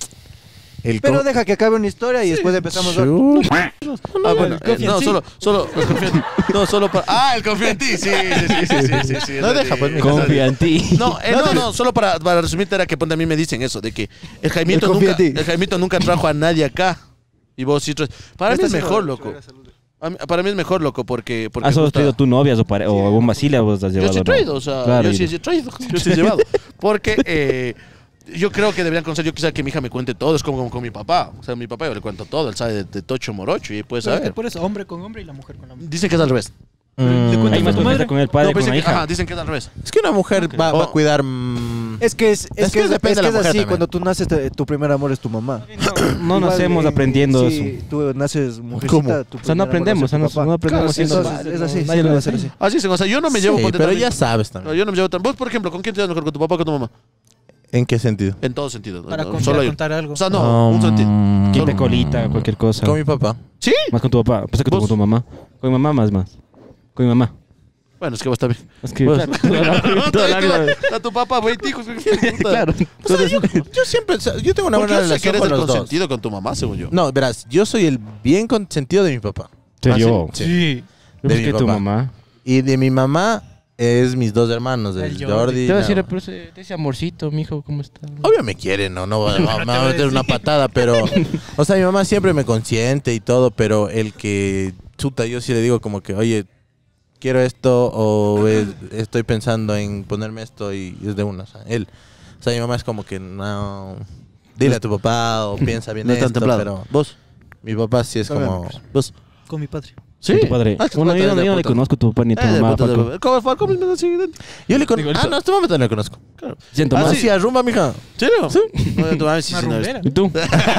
A: el
B: Pero
A: con-
B: deja que acabe una historia y después empezamos a...
A: Chut.
H: Ah, bueno, eh, no, solo, solo, el confío en ti. No, solo para. Ah, el confío en ti. Sí, sí, sí, sí, sí, sí, sí.
A: No deja, pues, mi
C: Confía en ti.
H: No, eh, no, no, solo para, para resumirte era que ponte a mí me dicen eso, de que el Jaimito,
B: El confía
H: nunca,
B: en ti.
H: el Jaimito nunca trajo a nadie acá. Y vos sí traes. Para mí
B: Está
H: es
B: haciendo-
H: mejor, loco. A mí- para mí es mejor, loco, porque... porque
C: ¿Has solo
H: justa-
C: traído tu novias o, pare- o algún vacile vos has
H: Yo
C: llevado?
H: sí he
C: no?
H: traído, o sea,
C: Claro,
H: yo sí
C: y-
H: he traído, yo sí he llevado. Porque eh, yo creo que deberían conocer, yo quisiera que mi hija me cuente todo, es como, como con mi papá. O sea, mi papá yo le cuento todo, él sabe de, de Tocho Morocho y puede
M: Pero es que
H: saber.
M: por eso, hombre con hombre y la mujer con la mujer.
H: Dicen que es al revés.
M: ¿Le
A: Mm.
M: cuentas
C: Hay
M: a
C: más
M: tu madre?
C: confianza con el padre
H: No,
C: que con
H: dicen
C: la
H: que,
C: hija.
H: ajá, dicen que es al revés.
A: Es que una mujer va, va a
H: Oh.
A: cuidar mm,
B: Es que es, es,
A: Es
B: que
A: que
B: es,
A: depende
B: es
A: de
B: que
A: la
B: es
A: mujer
B: así,
A: también.
B: cuando tú naces, te- tu primer amor es tu mamá.
C: No
B: Igual,
C: nacemos
B: eh,
C: aprendiendo
B: si
C: eso.
B: tú naces mujercita,
A: ¿Cómo?
B: tu
C: O sea,
B: primer amor va
C: no
B: a
C: aprendemos,
B: ser tu
C: no,
B: papá.
C: no aprendemos
B: Claro,
C: siendo
B: entonces,
C: padres,
B: es
C: no,
B: así,
C: nadie
B: siempre
C: lo
B: va a
C: hace.
B: ser así.
H: Así dicen, o sea, yo no me llevo...
A: sí,
H: ponte
A: pero
H: también-
A: ya sabes también.
H: No, yo no me llevo tan... Vos, por ejemplo, ¿con quién te llevas mejor? ¿Con tu papá o con tu mamá?
A: ¿En qué sentido?
H: En todo sentido.
M: Para
H: No,
M: contar,
H: solo hay-
M: contar algo.
H: O sea, no, un sentido.
A: Um,
C: Quite colita, cualquier cosa.
A: Con mi papá.
H: ¿Sí?
C: Más con tu papá. Pensé que tú
H: ¿Vos?
C: con tu mamá. Con mi mamá más, más. Con mi mamá.
H: Bueno, es que vos también.
C: Es que,
H: Vos.
C: claro, toda la- toda la vida-
H: A tu papá, güey, hijos.
C: Claro.
A: O sea, yo, yo siempre, o sea, yo tengo una
H: Porque
A: buena
H: yo sé que
A: relación
H: eres
A: con
H: el
A: los dos.
H: consentido con tu mamá, según yo.
A: No, verás, yo soy el bien consentido de mi papá.
C: ¿Serio?
A: ¿Ah, sí?
M: Sí.
C: Yo
A: De
C: pensé
A: mi
C: que tu
A: papá.
C: mamá.
A: Y de mi mamá es mis dos hermanos, el
M: El
A: Jordi.
M: Jordi.
A: y
C: Te voy a
A: la-
C: decir, pero ese, ese amorcito, mijo, ¿cómo está?
A: Obvio me quiere, no, no, va- va- me va a meter una patada, pero, o sea, mi mamá siempre me consiente y todo, pero el que, chuta, yo sí le digo como que, oye, quiero esto o eh, estoy pensando en ponerme esto y es de una, o sea, él, o sea, mi mamá es como que, no, dile a tu papá o piensa bien
H: No es tan
A: esto,
H: templado.
A: pero
H: ¿Vos?
A: mi papá sí es como,
H: ¿Vos?
M: Con mi padre.
H: ¿Sí?
C: Tu padre.
H: Ah, es que
C: Bueno,
H: tu
C: yo,
H: padre
C: no-
H: es
C: yo no
H: de
C: le
H: puta.
C: conozco a tu papá ni a tu
H: Eh, de
C: mamá,
H: puta, de
C: Paco.
H: puta. ¿Cómo Falcón mismo es así?
A: yo le conozco,
C: Digo,
A: ah, no, a este momento no le conozco.
C: Siento
H: Ah,
C: más.
A: Ah, sí, a Rumba, mija.
H: ¿Serio? Sí. No, tu mamá sí,
M: Una
H: sí, no es.
M: rumbera.
C: ¿Y tú?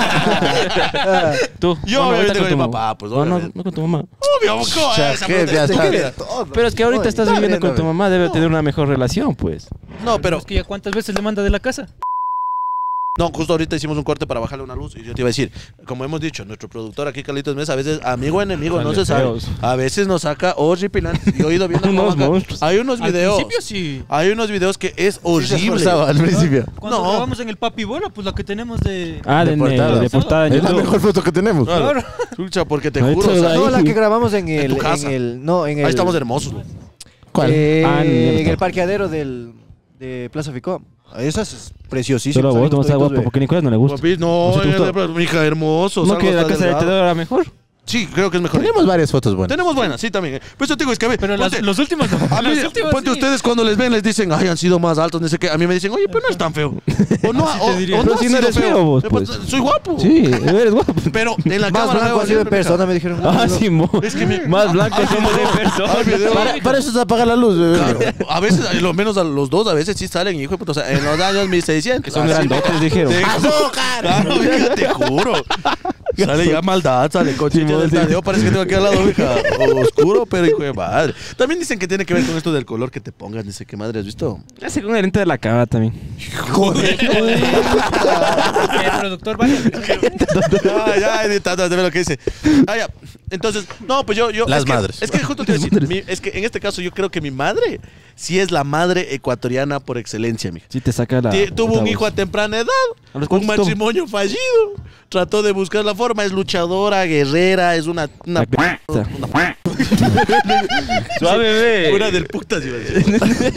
C: ¿Tú?
H: Yo
C: Bueno,
H: obviamente
C: ahorita
H: con mi
C: tu
H: papá, pues,
C: No, no,
H: obviamente.
C: no con tu mamá.
H: Obvio, ¿cómo?
A: Ya,
H: Esa
A: ¿qué?
H: pregunta-
A: Ya
H: te
A: está.
H: quería.
C: Pero es que ahorita estás
A: está
C: viviendo
A: bien,
C: con tu
A: está bien.
C: mamá, debe tener una mejor relación, pues.
H: No, pero...
M: Es que ya cuántas veces le manda de la casa.
H: No, justo ahorita hicimos un corte para bajarle una luz y yo te iba a decir, como hemos dicho, nuestro productor aquí, Carlitos Mesa, a veces amigo o enemigo, no
C: Sale
H: se sabe.
C: feos.
H: A veces nos saca horripilantes. Y he ido viendo cómo
C: Unos
H: acá-
C: monstruos.
H: Hay unos
M: Al
H: videos.
M: principio sí.
H: Hay unos videos que es
A: Sí se
H: horrible.
A: esforzaba al principio.
M: Cuando
H: No.
M: grabamos en el Papi Bola, pues la que tenemos de...
C: Ah, de,
A: De
C: de
A: portada.
C: portada, de portada en
A: Es la
C: YouTube.
A: mejor foto que tenemos.
H: Claro. Chucha, porque te
C: Ahí
H: juro. o
C: está,
H: sea,
C: ahí.
B: No, la que grabamos en
H: En
B: el...
H: tu casa.
B: En el no, en el...
H: ahí estamos hermosos. ¿no?
A: ¿Cuál?
B: eh,
C: Ah, en el-
B: en el parqueadero del, de Plaza Ficó. Esa es preciosísima.
C: Solo a vos, no
B: Salimos
C: está
B: toditos
C: guapo,
B: de-
C: porque a Nicolás no le gusta.
H: Papi, no,
C: O sea, tú-
H: eh,
C: tú-
H: pero, mija, hermoso.
C: ¿No
H: salgo
C: que la
H: hasta
C: casa de
H: delgado.
C: Teodoro era mejor?
N: Sí, creo que es mejor.
A: Tenemos varias fotos buenas.
N: Tenemos buenas, sí, también. Pues yo te digo, es que a ver,
M: Pero las-
N: ponte-
M: los últimos no.
N: A mí,
M: Los últimos
N: ponte
M: sí.
N: ustedes cuando les ven, les dicen, ay, han sido más altos, no sé qué. A mí me dicen, oye, pero no es tan feo. O no, o,
M: diría.
N: o
C: Pero
N: no
C: si
N: ha
C: no
N: sido
C: eres feo vos, pues.
N: Soy guapo.
C: Sí, eres guapo.
N: Pero en la
B: Más
N: cámara
B: blanco
N: veo
B: así de
N: siempre,
B: persona, me dijeron.
C: Ah, Simón.
N: Es que mi-
C: Más blanco
N: Hay
C: somos de
N: video,
C: persona.
N: hay video.
A: Para, para eso es apagar la luz. bebé.
N: Claro, a veces, a lo menos a los dos, a veces sí salen, hijo de puta. O sea, en los años mil seiscientos.
C: Que son
N: así,
C: grandotes, dijeron.
N: te-
A: ¡Azúcar!
N: Claro, mija, te juro. Sale ya maldad, sale coche
C: Simón,
N: del
C: sí.
N: Tadeo, parece que tengo aquí al lado, hija. Oscuro, pero hijo de madre. También dicen que tiene que ver con esto del color que te pongas, dice qué madre, ¿has visto?
C: Hace con el lente de la cama también.
N: Joder.
M: El productor vale.
N: Ya, ya, editando, ve lo que dice. Ah, ya. Entonces, no, pues yo. yo
A: Las
N: es que-
A: madres.
N: Es que justo te iba a decir, mi- es que en este caso yo creo que mi madre sí es la madre ecuatoriana por excelencia, mija.
C: Sí te saca la...
N: Tie- Tuvo
C: la
N: un hijo a
C: voz.
N: temprana edad,
C: ¿A los
N: un
C: cuántos tuvo?
N: matrimonio fallido. Trató de buscar la forma, es luchadora, guerrera, es una. Una,
C: La c-
N: una,
C: Suave, bebé.
N: una del putas, iba a decir.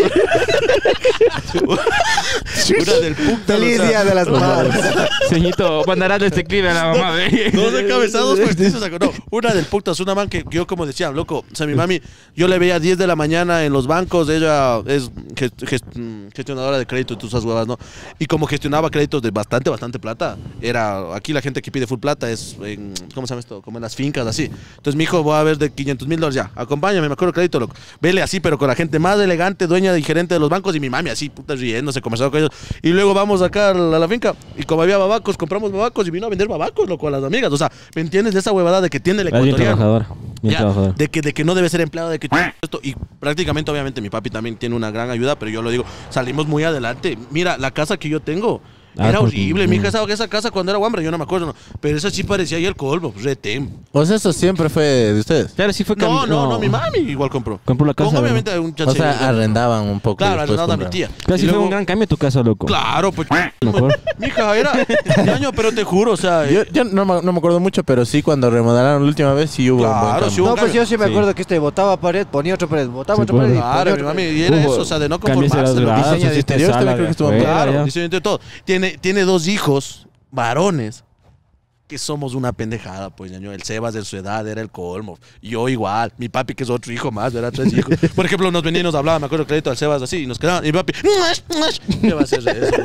N: Una del putas.
B: Feliz
N: o sea,
B: día de las madres.
C: Señito, mandarás este clip a la mamá, ve.
N: Dos encabezados fuertizos sacó. No, una del putas, una man que yo como decía, loco, o sea, mi mami, yo le veía a diez de la mañana en los bancos, ella es gest- gest- mm, gestionadora de crédito y todas esas huevas, ¿no? Y como gestionaba créditos de bastante, bastante plata, era, aquí la gente que pide full plata es, en, ¿cómo se llama esto? Como en las fincas, así. Entonces mi hijo va a ver de quinientos mil dólares ya, acompáñame, me acuerdo crédito, loco. Vele así, pero con la gente más elegante, dueña y gerente de los bancos y mi mami así, puta, riéndose, conversando con ellos. Y luego vamos acá a la, a la finca y como había babacos, compramos babacos y vino a vender babacos, loco, a las amigas. O sea, ¿me entiendes de esa huevada de que tiene el
C: Es bien
N: ecuatoriano?
C: trabajadora. Bien
N: Ya,
C: trabajadora.
N: de que, de que no debe ser empleado, de que esto. Y prácticamente, obviamente, mi papi también tiene una gran ayuda, pero yo lo digo, salimos muy adelante. Mira, la casa que yo tengo.
C: Ah,
N: Era
C: porque-
N: horrible, mi
C: mm.
N: esa, esa casa cuando era guambra, yo no me acuerdo, no. Pero esa sí parecía ahí el colmo, retem.
A: O sea, eso siempre fue de ustedes.
C: Claro, sí fue
N: No,
C: cam-
N: no, no, mi mami igual compró.
C: Compró la casa.
N: Con
C: ¿no?
N: obviamente un
A: O
N: chance.
A: sea, arrendaban un poco.
N: Claro,
A: y después
N: arrendaba a mi
A: compraban.
N: tía.
C: Casi
N: Y
C: fue
N: luego-
C: un gran cambio tu casa, loco.
N: Claro, pues.
C: Mejor.
N: Mija, era de año, pero te juro, o sea.
A: Yo, yo no, me, no me acuerdo mucho, pero sí cuando remodelaron la última vez sí hubo un buen
N: Claro,
A: cambio.
N: sí hubo
B: No,
N: un
B: pues
N: cambio.
B: yo sí me
C: Sí.
B: acuerdo que este botaba pared, ponía otra pared, botaba
C: Sí,
B: otra
C: pues.
B: pared. y
N: Claro,
B: ponía
N: mi
B: otra
N: mami,
B: pared.
N: y era
C: Hubo
N: eso, o sea, de no
C: cambiarse
N: conformarse.
C: las
N: lo que
C: gradas,
A: diseños
C: así te
A: exteriores también
C: sala
A: creo que estuvo
C: de
A: bien.
C: afuera,
N: Claro,
C: ya.
N: dice de todo. Tiene, tiene dos hijos varones que somos una pendejada, pues, ñaño. El Sebas de su edad era el colmo. Yo igual. Mi papi, que es otro hijo más, era tres hijos. Por ejemplo, nos venía y nos hablaba, me acuerdo crédito al Sebas así, y nos quedaban. Y mi papi, ¿qué va a hacer eso?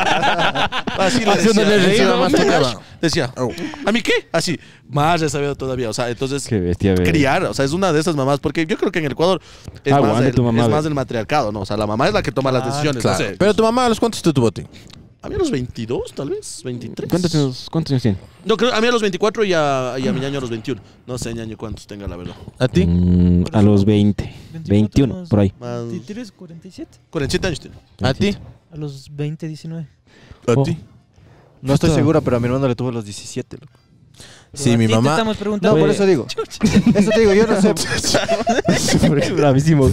N: Así le
C: Haciéndole
N: decía.
C: reír,
N: Decía,
A: nomás tocaba.
N: Decía, ¿a mí qué? Así, más he sabido todavía. O sea, entonces,
C: Qué bestia, bebé.
N: criar, o sea, es una de esas mamás, porque yo creo que en el Ecuador es,
C: Ah,
N: más,
C: aguante
N: el,
C: tu mamá,
N: es
C: ve.
N: más del matriarcado, ¿no? O sea, la mamá es la que toma las decisiones.
A: Claro.
N: No sé.
A: Pero tu mamá, ¿a los cuántos te tuvo a ti?
N: A mí a los veintidós, tal vez, veintitrés.
C: ¿Cuántos años, cuántos años tiene?
N: No, creo, a mí a los veinticuatro y a, y a mi ñaño a los veintiuno. No sé, ñaño, cuántos tenga, la verdad.
A: ¿A ti?
C: Mm, a los veinte. veintiuno, por ahí.
N: Más...
M: veintitrés, cuarenta y siete.
N: cuarenta y siete años tiene.
A: ¿A ti?
M: A los veinte, diecinueve.
A: ¿A
C: Oh.
A: ti?
B: No estoy
C: Está-
B: seguro, pero a mi hermano le tuvo los diecisiete, loco.
A: Sí,
M: A
A: mi
M: ti te
A: mamá.
M: estamos
B: No,
M: preguntando.
B: por eso digo. Eso te digo, yo no sé.
C: Bravísimo.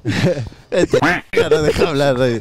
A: No deja hablar. rey.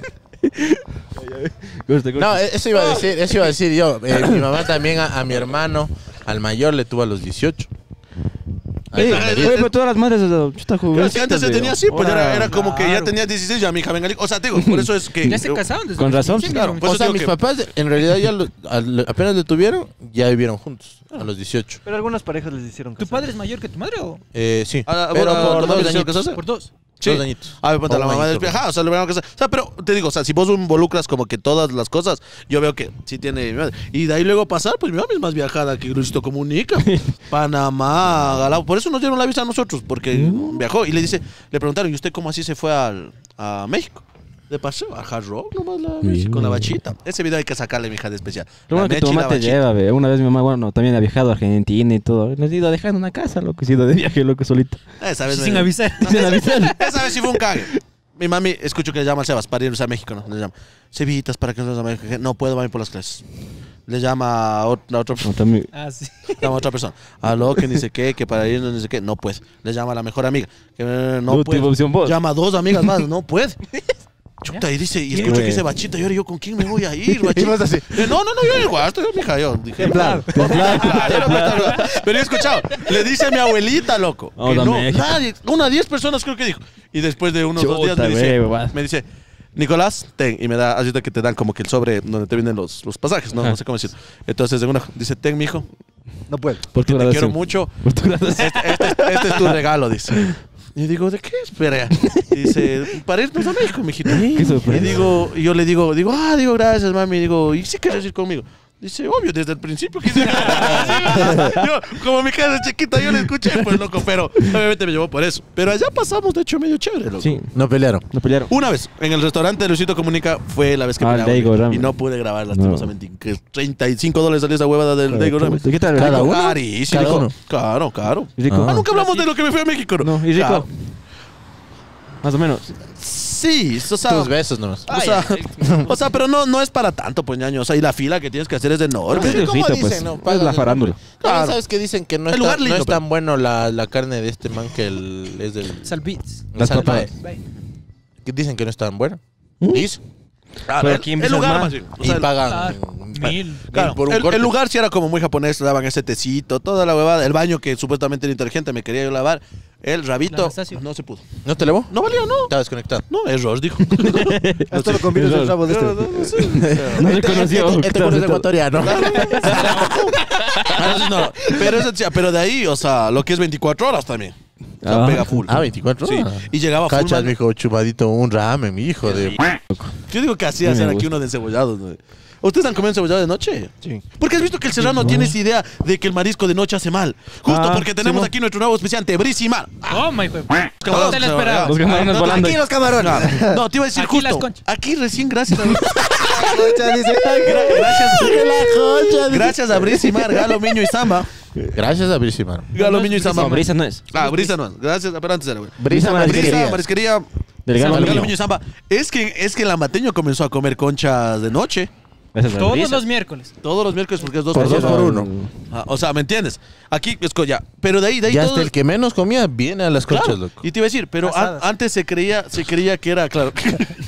A: No, eso iba a decir, eso iba a decir yo. Eh, mi mamá también a, a mi hermano, al mayor, le tuvo a los dieciocho.
C: Oye,
A: Ahí,
C: oye, pero todas las madres de chuta
N: Pero es que antes se tenía así, pues
C: Ahora,
N: era, era como que ya
M: claro.
N: tenía dieciséis, ya mi hija venga. O sea, te digo, por eso es que.
M: Ya se casaron desde
C: Con
M: los
C: razón,
M: quince,
N: claro.
M: mira.
N: Por
A: O
N: eso
A: sea,
N: digo
A: mis
N: que-
A: papás en realidad ya lo- al- apenas le tuvieron, ya vivieron juntos, a los dieciocho.
B: Pero algunas parejas les hicieron
M: ¿Tu
B: casar.
M: padre es mayor que tu madre o?
A: Eh, sí,
N: Ah,
A: pero
N: bueno,
A: por
N: ¿tu madre
A: dos
N: le hicieron
A: añitos.
N: casarse?
M: Por dos.
N: Sí.
A: Dos añitos.
N: A ver, ponte,
A: O
N: la
A: un
N: mamá
A: añito,
N: del ajá, o sea, le vieron que. O sea, pero te digo, o sea, si vos involucras como que todas las cosas, yo veo que sí tiene mi madre. Y de ahí luego pasar, pues mi mamá es más viajada que Luisito Comunica. Panamá, Galao. Por eso nos dieron la visa a nosotros, porque viajó. Y le dice, le preguntaron, ¿y usted cómo así se fue al, a México? De paseo, a Hard Rock, nomás la
C: Bien.
N: con la bachita. Ese video hay que sacarle, mi hija, de especial.
C: Lo bueno
N: La
C: que tu
N: mecha y
C: mamá
N: la
C: te
N: bachita.
C: lleva, ve. Una vez mi mamá, bueno, también ha viajado a Argentina y todo. Nos ha ido dejando una casa, loco. Se ha ido de viaje, loco, solito.
N: Esa vez
M: Sin
N: me-
M: avisar.
C: Sin avisar.
N: Esa vez sí fue un cague. Mi mami, escucho que le llama al Sebas para irse a México, ¿no? Le llama, Cevitas, para que nos a México. No puedo, mami, por las clases. Le llama a ot- a otra persona.
C: No, también-
M: Ah, sí.
N: Llama a otra persona. Aló, que ni sé qué, que para irnos ni sé qué. No puede. Le llama a la mejor amiga. Que eh, no
C: Última
N: puede.
C: opción, vos.
N: Llama a dos amigas más. No puede. Chuta, y dice, y escucho
C: Güey.
N: que dice Bachita, y ahora yo con quién me voy a ir, Bachita.
A: Y vos así.
N: Eh, no, no, no, yo igual, estoy mija, yo dije.
C: Templado, templado, templado.
N: Pero he escuchado, le dice a mi abuelita, loco.
C: Vamos
N: que
C: a
N: no,
C: México.
N: nadie, una diez personas creo que dijo. Y después de unos dos días
C: Chuta,
N: me dice,
C: güey, huevada.
N: me dice, Nicolás, ten, y me da, ayuda que te dan como que el sobre donde te vienen los, los pasajes, ¿no?
C: Ajá.
N: No sé cómo decir. Entonces, de una, dice, ten, mijo,
B: No puedo.
C: Por tu
N: Te quiero
C: graduación.
N: mucho.
C: Por tu graduación.
N: Este, este- este es tu regalo, dice. Y yo digo, ¿de qué? Espera. Y dice, para irnos a México, mijito.
C: Qué
N: Y
C: sorpresa.
N: digo, y yo le digo, digo, ah, digo, gracias, mami. Digo, ¿y si quieres ir conmigo? Dice, obvio, desde el principio quise. Yo, como mi casa es chiquita, yo le escuché, pues, loco, pero obviamente me llevó por eso. Pero allá pasamos, de hecho, medio chévere, loco.
C: Sí,
A: No pelearon.
C: no pelearon.
N: Una vez, en el restaurante de Luisito Comunica, fue la vez que
C: Ah, el
N: peleamos,
C: Daigo Ramen.
N: y no pude grabar, lastimosamente. Que treinta y cinco dólares salió esa huevada del Daigo Ramen.
C: ¿Qué tal?
A: Cada
C: rico?
A: uno.
N: Carísimo.
A: Cada uno.
N: Caro, caro.
C: ¿Y rico?
N: Ah, nunca hablamos de lo que me fui a México, ¿no?
C: No, ¿y rico?
N: Claro.
C: Más o menos.
N: Sí, o sea,
A: Tus besos nomás.
N: o sea, o sea, pero no, no es para tanto, pues, ñaño. O sea, y la fila que tienes que hacer es enorme.
C: Pero es
A: ¿Cómo
C: Diosito,
A: dicen,
C: pues.
A: no?
C: Es
A: Pagan
C: la
A: el
C: farándula.
A: También
N: Claro.
A: sabes que dicen que no,
N: El
A: está,
N: lugar lindo,
A: no es
N: pero-
A: tan bueno la, la carne de este man que el, es del...
M: Salbits.
C: Las
A: Salvae.
C: papas.
A: Que dicen que no es tan bueno.
C: ¿Mm?
A: Dice.
N: Claro,
C: Pero
N: el,
C: aquí en
N: el lugar
C: Bismarck-
N: más bien. O
A: Y
N: sea, el-
A: pagan...
M: Ah, mil.
N: Claro,
A: por un
N: el,
A: corte.
N: el lugar sí era como muy japonés, daban ese tecito, toda la huevada. El baño que supuestamente era inteligente, me quería yo lavar. El rabito,
M: Anastasio.
N: no se pudo.
A: ¿No te levó?
N: No valió, no.
A: Estaba desconectado.
N: No, error, dijo.
B: Esto lo combinas el rabo de este.
C: No se conoció.
A: Este, este culo es ecuatoriano.
N: Ah, sí, no. Pero, eso, sí, pero de ahí, o sea, lo que es veinticuatro horas también. O sea,
C: Ah.
N: pega full.
A: Ah, veinticuatro
N: Sí.
A: horas.
N: Y llegaba full.
A: Cachas,
N: man.
A: mijo, chupadito, un ramen, mi hijo de...
N: Yo digo que así
C: Me
N: hacen aquí
C: gusta.
N: uno de encebollados. ¿No? ¿Ustedes han comido encebollado de noche?
A: Sí.
N: Porque has visto que el serrano tiene esa idea de que el marisco de noche hace mal. Justo
C: Ah,
N: porque tenemos
C: sí,
N: aquí nuestro nuevo especiante, Brisima.
M: Toma, hijo de p-
N: Cabrón,
M: No te la
N: cabrón,
M: esperaba.
C: Los camarones
N: no,
C: volando.
B: Aquí los camarones.
N: No, no, te iba a decir
M: Aquí las
N: justo.
M: conchas.
N: Aquí recién, gracias a
B: Concha, dice.
N: Gra- gracias, gracias a Brisimar, Galo, Miño y Samba.
A: Gracias a Brisimar.
N: Galo, Miño y Samba.
C: No, brisa no es.
N: Ah, Brisa no. Gracias, pero antes era, güey.
A: Brisa
C: Brisa
N: Brisa,
A: Marisquería.
N: marisquería.
C: Del Galo
N: Galo,
C: Miño.
N: Miño y Samba. Es que, es que el lambateño comenzó a comer conchas de noche.
C: Gracias a
M: Todos
C: brisa.
M: los miércoles.
N: Todos los miércoles porque es dos
A: Por
N: por
A: dos
N: dos.
A: por uno.
N: Ah, o sea, ¿me entiendes? Aquí es co- ya. Pero de ahí, de ahí
A: Ya
N: todo
A: hasta el que menos comía viene a las
N: Claro,
A: conchas, loco.
N: y te iba a decir, pero an-
M: Asadas.
N: antes se creía, se creía que era, claro.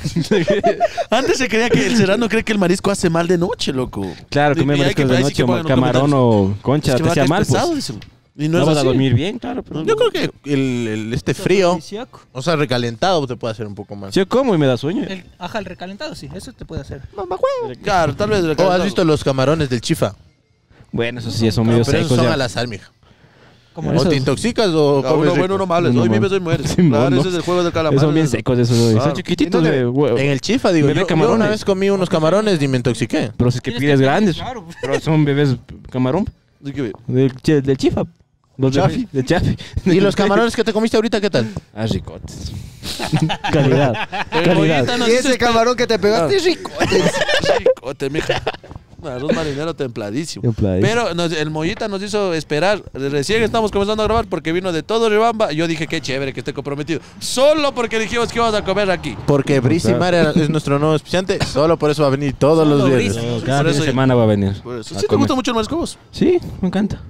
N: Antes se creía que el serrano cree que el marisco hace mal de noche, loco.
C: Claro,
N: Y-
C: comer
N: y hay que-
C: mariscos de
N: ahí sí
C: noche,
N: que
C: como
N: pongan los
C: camarón o concha,
N: Es que
C: te
N: va a
C: hacía
N: caer
C: mal,
N: pesado,
C: pues.
N: dicen. Y no,
C: No
N: es
C: vas a
N: así.
C: dormir bien, claro. pero-
A: Yo creo que el, el- este frío,
M: Afrodisíaco.
A: o sea, recalentado te puede hacer un poco más.
C: Yo como y me da sueño.
M: El, ajá, el recalentado, sí, eso te puede hacer.
N: Claro, tal vez.
A: ¿O has visto los camarones del chifa?
C: Bueno, eso sí, son
A: No,
C: medio
A: pero esos
C: secos
A: son
C: ya.
A: a la sal, mija.
M: Como
A: O
C: Esos-
A: te intoxicas o
N: Ah,
A: comes
N: uno
A: rico.
N: bueno, uno malo.
C: Uno
N: Hoy
C: malo.
N: vives, hoy mueres.
C: Sí,
N: Claro,
C: no.
N: ese es el juego del calamar.
C: Son bien secos esos, güey.
N: Claro.
C: Son chiquititos,
B: ¿Y dónde?
C: güey.
A: En el chifa, digo,
C: Bebé
A: yo, yo
C: camarones.
A: una vez comí unos camarones y me intoxiqué.
C: Pero si es que
M: Tienes
C: pides
M: que-
C: grandes.
M: claro.
C: Pero son bebés camarón.
N: Así que,
C: Del, chi- del chifa. Los
A: Chafi.
C: bebés Del chafi.
A: ¿Y los camarones que te comiste ahorita qué tal?
C: Ah, ricotes. Calidad.
N: El
C: Calidad.
N: mollita nos
B: Y
N: hizo
B: ese camarón que te pegaste es rico.
N: Chicote, mija. Un arroz marinero templadísimo.
C: Templadísimo.
N: Pero nos- el Mollita nos hizo esperar. Recién estamos comenzando a grabar porque vino de todo Ribamba. Yo dije, qué chévere que esté comprometido. Solo porque dijimos que íbamos a comer aquí.
A: Porque Brisimar era- es nuestro nuevo auspiciante, solo por eso va a venir todos los
M: Solo
A: viernes.
M: Brisa.
C: Cada
N: Por
C: fin
N: eso
C: de
N: yo-
C: semana va a venir.
N: Por eso.
C: a
N: ¿Sí te
C: comer.
N: gusta mucho el marisco vos?
C: Sí, me encanta.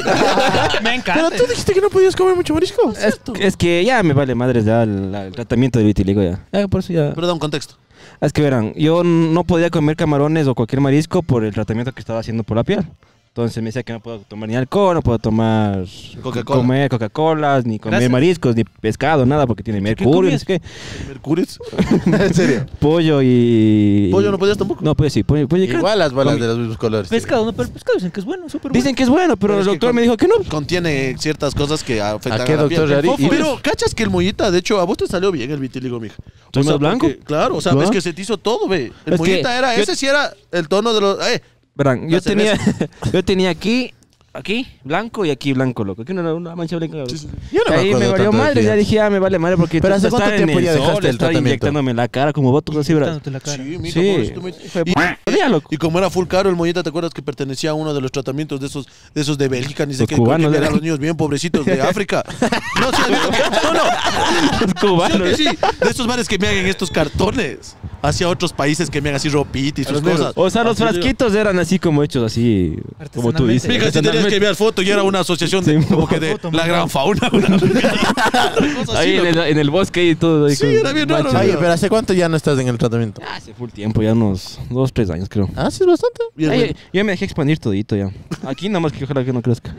M: Me encanta.
A: Pero tú dijiste que no podías comer mucho marisco.
C: Es, es que ya me vale madres ya el, el tratamiento de vitiligo ya. Ya, por eso ya.
N: Pero da un contexto.
C: Es que verán, yo no podía comer camarones o cualquier marisco por el tratamiento que estaba haciendo por la piel. Entonces me decía que no puedo tomar ni alcohol, no puedo tomar
N: Coca-Cola.
C: comer Coca-Colas, ni comer
M: Gracias.
C: mariscos, ni pescado, nada, porque tiene mercurio, no sé qué.
N: ¿Mercurio?
A: ¿En serio?
C: Pollo y...
N: ¿Pollo no podías tampoco?
C: No, pues sí, pollo, pollo y carne.
A: Igual las balas
C: Comi-
A: de los mismos colores.
M: Pescado, no, pero el pescado dicen que es bueno, súper bueno.
C: Dicen que es bueno, pero,
N: Pero
C: el
N: es que
C: doctor
N: con-
C: me dijo que no.
N: Contiene ciertas cosas que afectan
A: ¿A qué
N: a la
A: doctor
N: piel.
A: Rari?
N: Pero, ¿cachas que el Mollita, de hecho, a vos te salió bien el vitiligo, mija?
C: ¿Soy más blanco?
N: porque- claro, o sea,
C: ¿Claro?
N: es que se te hizo todo, ve. El
C: Es que
N: Mollita era,
C: yo-
N: ese sí era el tono de los... Eh,
C: Verán, yo
N: La
C: tenía,
N: cerveza.
C: yo tenía aquí, aquí, blanco y aquí blanco, loco. Aquí una, una mancha blanca. loco.
A: Yo no me
C: Ahí
A: acuerdo
C: me valió
A: tanto de
C: madre,
A: ti.
C: ya dije, ah, me vale madre porque
A: Pero ¿hace
C: estar
A: cuánto
C: en
A: tiempo ya
C: el
A: dejaste
C: sol,
A: el
C: estar
A: tratamiento?
C: inyectándome en la cara como votos así, bro.
M: Quitándote la cara.
N: sí, mija,
C: Sí.
N: pobrecito, mija.
C: Fue
N: Y-
C: p- loco.
N: Y como era full caro el Mollita, ¿te acuerdas que pertenecía a uno de los tratamientos de esos de esos de Bélgica? Ni sé
C: Los
N: qué,
C: cubanos,
N: que eran
C: ¿verdad?
N: los niños bien pobrecitos de África. No, sí, no, no.
C: Los cubanos.
N: Sí, sí, de estos bares que me hagan estos cartones hacia otros países que me hagan así ropita y sus cosas.
C: O sea, los
N: Así digo.
C: frasquitos eran así como hechos así, como tú dices.
N: Mija, si tenías que enviar foto y era una asociación de,
C: Sí,
N: como que de
M: foto,
N: la
M: man.
N: gran fauna. Una, una cosa así,
C: Ahí en el,
N: loco.
C: en el bosque y todo. Ahí
N: Sí,
C: con
N: era bien raro,
C: manchas.
N: ¿no?
A: Oye, pero ¿hace cuánto ya no estás en el tratamiento?
C: Hace full tiempo, ya unos dos, tres años creo.
A: Ah, sí, es bastante.
N: Bien,
C: Ay,
N: bien.
C: ya me dejé expandir todito ya. Aquí nada más que ojalá que no crezca.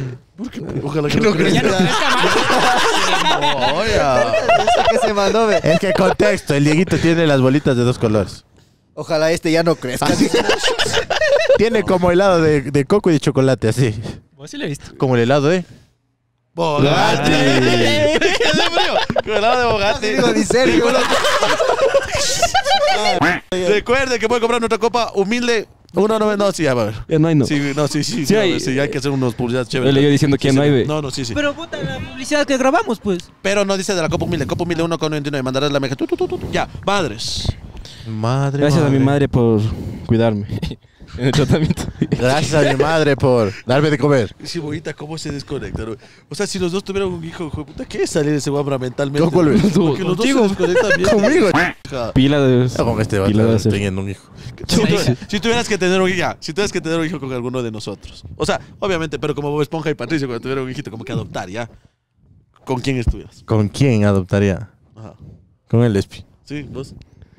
N: Ojalá que no crezca. No, ya.
B: Ese que se mandó, ve.
A: Es que contexto, el Dieguito tiene las bolitas de dos colores.
B: Ojalá este ya no crezca.
A: Tiene como helado de, de coco y de chocolate, así.
M: Pues sí lo he visto.
A: Como el helado de...
N: Bogatti. Con el helado de Bogatti.
B: Digo, ni serio.
N: Recuerde que puede comprar nuestra copa humilde. Uno no, no, sí, ya va a ver.
C: Ya no hay, no.
N: Sí, no, sí, sí,
C: Sí
N: sí,
C: hay.
N: sí, hay que hacer unos publicidades chéveres.
C: Yo leí diciendo que
N: Sí,
C: ya no
N: sí.
C: hay, ve.
N: No, no, sí, sí.
M: Pero puta, la publicidad que grabamos, pues.
N: Pero no dice de la copa humilde. Copa humilde uno con noventa y nueve. Mandarás la meja. Tu, tu, tu, tu. Ya, madres.
A: Madre,
C: Gracias
A: madre.
C: a mi madre por cuidarme en el tratamiento.
A: Gracias a mi madre por darme de comer.
N: Sí, bonita, ¿cómo se desconectan? Güey? O sea, si los dos tuvieran un hijo, hijo de puta, ¿qué es salir ese guambra mentalmente?
A: ¿Con cuál, güey?
N: Porque los dos se desconectan bien.
A: Conmigo.
C: Pila de...
A: No, con este
C: pila de
A: vato
C: hacer.
A: teniendo un hijo.
N: Si, tu- si tuvieras que tener un hijo, ya, si tuvieras que tener un hijo con alguno de nosotros. O sea, obviamente, pero como Bob Esponja y Patricio, cuando tuvieran un hijito, como que adoptar, ¿ya? ¿Con quién estuvieras?
A: ¿Con quién adoptaría?
N: Ajá.
A: Con el Espi.
N: Sí, vos.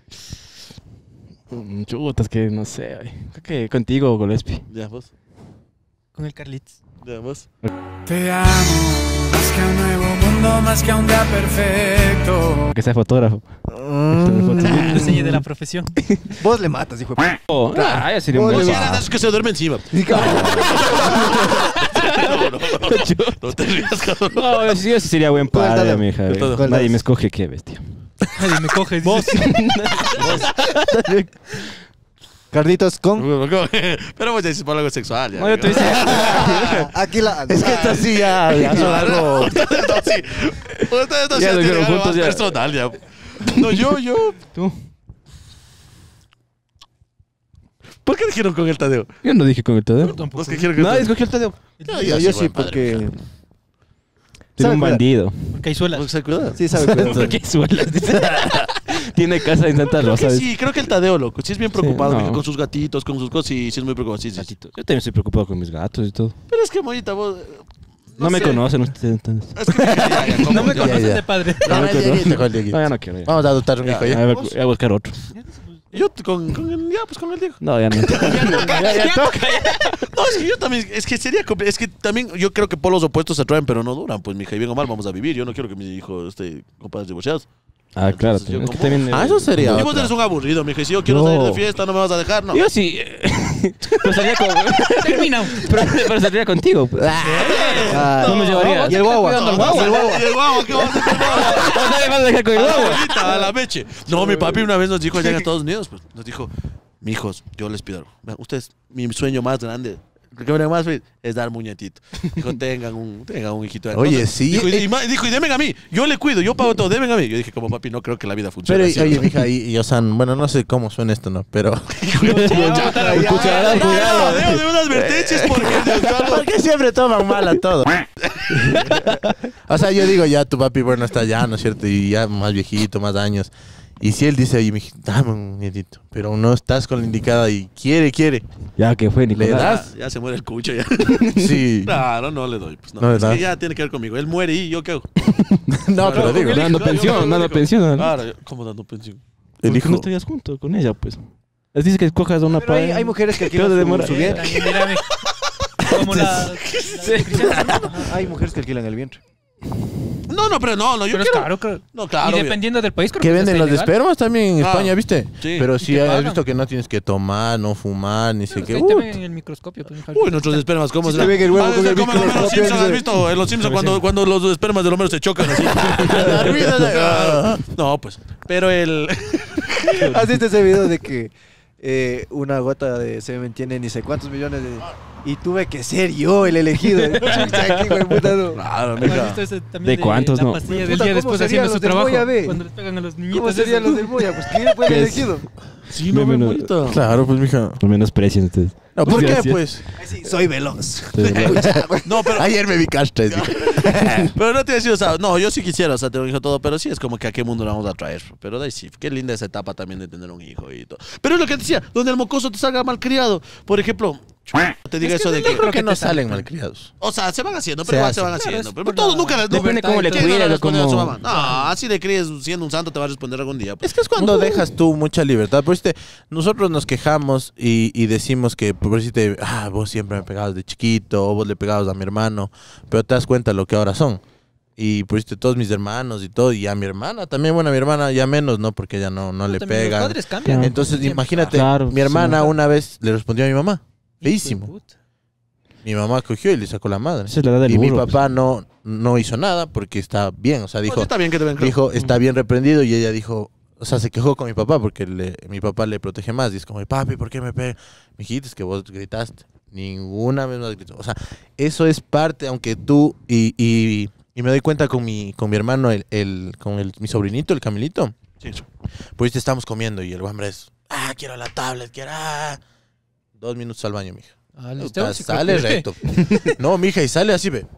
C: Mm, Chutas, que no sé. Ay. Creo que contigo o con Lespi.
N: Ya, vos.
M: Con el Carlitos.
N: Ya, vos.
O: Te amo, más que a un nuevo mundo, más que a un día perfecto.
C: Que sea fotógrafo.
M: El diseño de la profesión.
B: Vos le matas, hijo de...
C: Oh, ah, ya sería un
B: Vos
C: buen-
B: le
N: Ya,
B: matas.
N: esos que se duerme encima. No, no, no. No te rías, cabrón.
C: No, yo sí, yo sí sería buen
B: Con el
C: padre,
B: Tadeo.
C: mi hija.
N: Con todo.
C: Nadie me escoge, qué bestia.
M: Nadie me coge.
N: Vos.
B: Carlitos con...
N: Pero vos ya dices por algo sexual. Ya,
C: No, yo te dice.
B: Aquí la...
A: Es que esta sí ya, ya son algo...
N: Ustedes dos sí. Ustedes dos
C: Ya
N: ya
C: lo
N: tienen
C: hicieron
N: algo
C: juntos,
N: más
C: ya.
N: personal, ya. No, yo, yo.
C: Tú.
N: ¿Por qué dijeron con el Tadeo?
C: Yo no dije con el Tadeo.
N: Los que dijeron con el
C: Nadie
N: Tadeo.
C: escogió el Tadeo.
B: Yo, yo, yo sí, porque...
C: Tiene
B: Sabe
C: un
B: cuidar.
C: bandido.
M: Porque hay suelas.
N: Porque se cuida.
B: Sí, sabe cuidar.
C: Porque hay suelas, dice. Tiene casa en Santa
N: Creo
C: Rosa.
N: que sí, creo que el Tadeo, loco. Sí es bien preocupado
C: no.
N: porque con sus gatitos, con sus cosas. Sí, sí es muy preocupado. Sí, sí, sí.
C: Yo también estoy preocupado con mis gatos y todo.
N: Pero es que, Mollita, vos...
C: No, me
N: sé.
C: conocen ustedes entonces.
N: Es que ya, ya, ¿cómo?
M: No me
N: Ya,
M: conoces
A: ya.
M: de padre.
A: No, no, el Dieguito, con el Dieguito.
C: No, ya no quiero. Ya.
A: Vamos a adoptar un hijo
C: Ya,
A: ya.
C: a ver, voy a buscar otro.
N: Yo t- con, con el... Ya, pues con el Diego.
C: No, ya no.
N: Ya, ya toca. No, es que yo también... Es que sería... compli- Es que también yo creo que polos opuestos se atraen, pero no duran. Pues, mija, y bien o mal vamos a vivir. Yo no quiero que mi hijo esté con padres divorciados.
C: Ah, claro.
N: Entonces, yo
C: Es que
N: como-
C: también,
A: Ah, eso sería
N: Y vos
A: otra.
N: eres un aburrido, mija. Y si yo quiero
C: Yo-
N: salir de fiesta, no me vas a dejar, ¿no?
C: Yo sí. Pero salía con.
M: Termina.
C: pero, pero saldría contigo. Pues.
B: Ah,
C: No me llevaría.
B: Y el guagua.
N: No, no,
B: Y el guagua.
N: y el guagua, ¿qué vas a hacer con el guagua?
C: No me vas a dejar con el
N: A la
C: guagua.
N: bolita, a la meche. No, mi papi una vez nos dijo allá en Estados Unidos, pues, nos dijo, mijos, yo les pido algo. Vean, ustedes, mi sueño más grande, lo que me haría más feliz es dar muñetito. Dijo, tengan un, tengan un hijito. de
A: Oye,
N: cosas.
A: sí.
N: Dijo, y, y ma- dijo, y denme a mí, yo le cuido, yo pago todo, denme a mí. Yo dije, como papi, no creo que la vida funcione
A: Pero,
N: así.
A: oye,
N: ¿no?
A: mija, y, y, o sea, bueno, no sé cómo suena esto, ¿no? Pero...
C: Cucharada,
N: No,
C: cuidado.
N: no, debo de unas advertencias porque Dios mío, algo-
A: ¿Por qué siempre toman mal a todo? O sea, yo digo, ya tu papi, bueno, está ya, ¿no es cierto? Y ya más viejito, más años. Y si él dice, oye, mija, dame un nietito, pero no estás con la indicada y quiere, quiere.
C: Ya que fue,
A: ¿Le
C: Nicolás.
A: das?
N: Ya, ya se muere el cucho ya.
A: Sí.
N: Claro, no le doy. Pues no.
A: No le
N: es que
A: das.
N: ya tiene que ver conmigo. Él muere y yo qué hago.
A: No, pero digo,
N: Yo-
C: Dando
N: yo-
C: pensión,
N: yo-
C: dando
N: yo-
C: pensión.
N: Claro, yo- ¿cómo dando pensión?
A: el
C: ¿Por qué no
A: hijo...
C: estarías junto con ella, pues? Les dice que escojas a una
B: Pero hay,
C: pareja.
B: hay mujeres que
C: Pero
B: alquilan
C: de
B: su,
C: demora.
B: su vientre.
M: Mírame. Como la.
B: Ajá, hay mujeres que alquilan el vientre.
N: No, no, pero no, no, yo
M: Pero es
N: quiero...
M: caro, creo.
N: No, claro.
M: Y dependiendo del país, creo
A: Que
M: que
A: venden
M: está
A: los
M: ilegal.
A: espermas también en
N: Ah,
A: España, ¿viste?
N: sí.
A: Pero
M: Y
A: sí
M: te
A: has
M: pagan.
A: visto que no tienes que tomar, no fumar, ni sé
M: Pero
A: qué.
M: ahí
A: Uh,
M: te ven en el microscopio. Pues,
N: Uy, nuestros espermas, ¿cómo
B: Sí,
N: se
B: te ven el huevo con el
N: como en los
B: microscopio,
N: Simpsons, ¿has
B: dice.
N: visto? En los Simpsons cuando, cuando los espermas del Homero se chocan así. No, pues. Pero el...
B: ¿Has visto ese video de que eh, una gota de semen tiene ni sé cuántos millones de... Y tuve que ser yo el elegido. Chucha, qué hijo de puta, no.
N: Claro,
M: ¿No has
N: mija.
M: visto ese también
C: ¿De cuántos,
M: la
C: no?
M: pastilla del
B: Puta,
M: día
B: ¿cómo
M: después
B: serían
M: haciendo su
B: los del
M: trabajo?
B: Moya, ve?
M: Cuando les pegan a los niñitos.
B: ¿Cómo serían
M: esos.
B: los del Moya? Pues ¿quién fue el
C: ¿Qué es?
B: elegido?
N: Sí, no,
C: Menos-
N: bonito.
A: Claro, pues, mija.
C: No menosprecien ustedes.
A: No, ¿por qué,
C: Gracias.
A: pues?
B: Ay, sí, soy veloz.
N: No, pero...
A: Ayer me vi castres.
N: Pero no te voy a decir, o sea, no, yo sí quisiera, o sea, tener un hijo todo, pero sí es como que a qué mundo lo vamos a traer. Pero de ahí sí, qué linda esa etapa también de tener un hijo y todo. Pero es lo que te decía, donde el mocoso te salga malcriado. Por ejemplo, te diga
A: Es que
N: eso de
A: yo
N: que...
A: creo que no salen malcriados.
N: O sea, se van haciendo,
A: Se
N: pero igual
A: hace.
N: se van
M: Claro,
N: haciendo.
M: es
N: Pero
M: por
N: todos
M: la
N: nunca les...
C: Depende cómo le
N: ¿Quién no
C: cuides,
N: responde a su
C: cómo-
N: mamá? No, así le críes siendo un santo te va a responder algún día. pues.
A: Es que es cuando dejas tú mucha libertad. Por este, nosotros nos quejamos y, y decimos que por si te, ah, vos siempre me pegabas de chiquito, o vos le pegabas a mi hermano, pero te das cuenta lo que ahora son. Y por este, todos mis hermanos y todo, y a mi hermana también, bueno, a mi hermana ya menos, ¿no? Porque ella no, no le
M: También
A: pega.
M: Los padres cambian.
A: Entonces,
M: Siempre.
A: imagínate,
C: Claro,
A: mi hermana
C: sí.
A: una vez le respondió a mi mamá. Feísimo.
M: Hijo de puta.
A: Mi mamá cogió y le sacó la madre.
C: Esa es la edad del
A: y mi
C: burro,
A: papá no, no hizo nada porque está bien. O sea, dijo,
N: sí está bien que te ven, claro.
A: dijo, está bien reprendido. Y ella dijo, o sea, se quejó con mi papá porque le- mi papá le protege más. Y es como, papi, ¿por qué me pegas? Mijito, es que vos gritaste. Ninguna vez más gritó. O sea, eso es parte, aunque tú... Y, y, y me doy cuenta con mi, con mi hermano, el, el, con el, mi sobrinito, el Camilito.
N: Sí.
A: Pues te estamos comiendo y el hombre es, ah, quiero la tablet, quiero... ah". Dos minutos al baño, mija.
M: Ah, listo,
A: Puta,
M: sí,
A: sale
M: creo que-
A: recto. No, mija, y sale así, ve.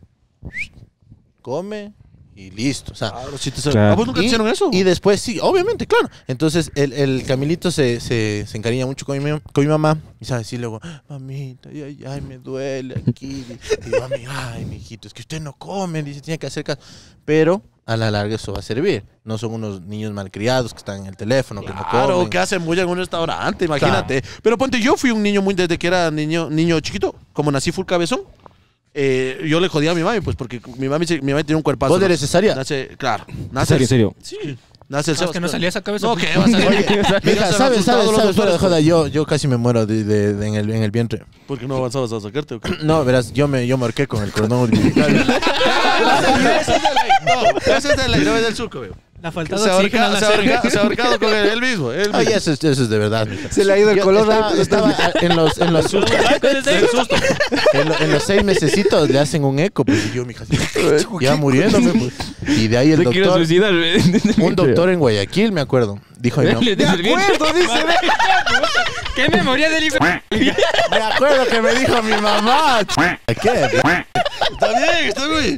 A: Come y listo. O sea,
N: Claro, sí te sale. ¿A vos nunca te
A: y,
N: hicieron eso?
A: y después sí, obviamente, claro. Entonces el, el Camilito se, se, se encariña mucho con mi, con mi mamá y sabe decir luego, mamita, ay, ay, ay, me duele aquí. Y mami, ay, mijito, es que usted no come, dice, tiene que hacer caso. Pero a la larga eso va a servir. No son unos niños malcriados que están en el teléfono, que no
N: Claro,
A: comen.
N: que hacen bulla en un restaurante, imagínate. Pero ponte, yo fui un niño muy desde que era niño, niño chiquito, como nací full cabezón. Eh, yo le jodía a mi mami, pues, porque mi mami, se- mi mami tiene un cuerpazo.
A: ¿Vos
N: ¿no?
A: eres cesárea?
N: Nace, claro.
C: ¿En
N: Nace
C: serio, en serio?
N: Sí. Nace el
M: Ah,
N: Sebas,
M: es que no
N: claro.
M: salía esa cabeza.
N: No, ¿qué va a salir?
A: Oye,
N: Mira,
A: mira,
N: se han
A: ¿sabes,
N: asustado
A: sabes,
N: los
A: sabes, fuera de
N: doctores.
A: joda? Yo, yo casi me muero de, de- de- en, el, en el vientre.
N: ¿Por qué no avanzabas a sacarte? ¿O qué?
A: No, verás, yo me yo marqué con el cordón umbilical.
N: Ese es de ley. No, ese es de ley, no es del suco, veo.
M: La falta de
N: Se ha
M: oxígeno al
N: ahorcado, se ha
M: nacer.
N: ahorcado- se ha ahorcado con él, él mismo. Él mismo.
A: Oye, eso, es- eso es de verdad. mija.
B: Se le ha ido el
A: Yo
B: color.
A: Estaba,
B: ahí,
A: estaba en los, en los sustos.
N: El susto.
A: En, lo- en los seis mesecitos le hacen un eco, pues y yo, mija, así, ya muriéndome, pues. Y de ahí el
C: Se quiere
A: doctor,
C: suicidar.
A: un doctor en Guayaquil, me acuerdo, dijo, no,
C: Le dice el vientre.
M: ¿Qué memoria del hijo?
A: me acuerdo que me dijo mi mamá. ¿Qué?
N: Está bien, está bien.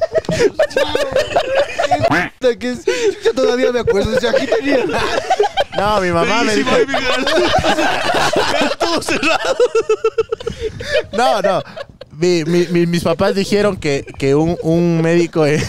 B: Que es- yo todavía me acuerdo. O sea, aquí tenía.
A: No, mi mamá me dijo,
N: Bellísimo, ahí, Miguel. Estuvo cerrado.
A: no, no. Mi- mi- mi- mis papás dijeron que, que un, un médico... eh,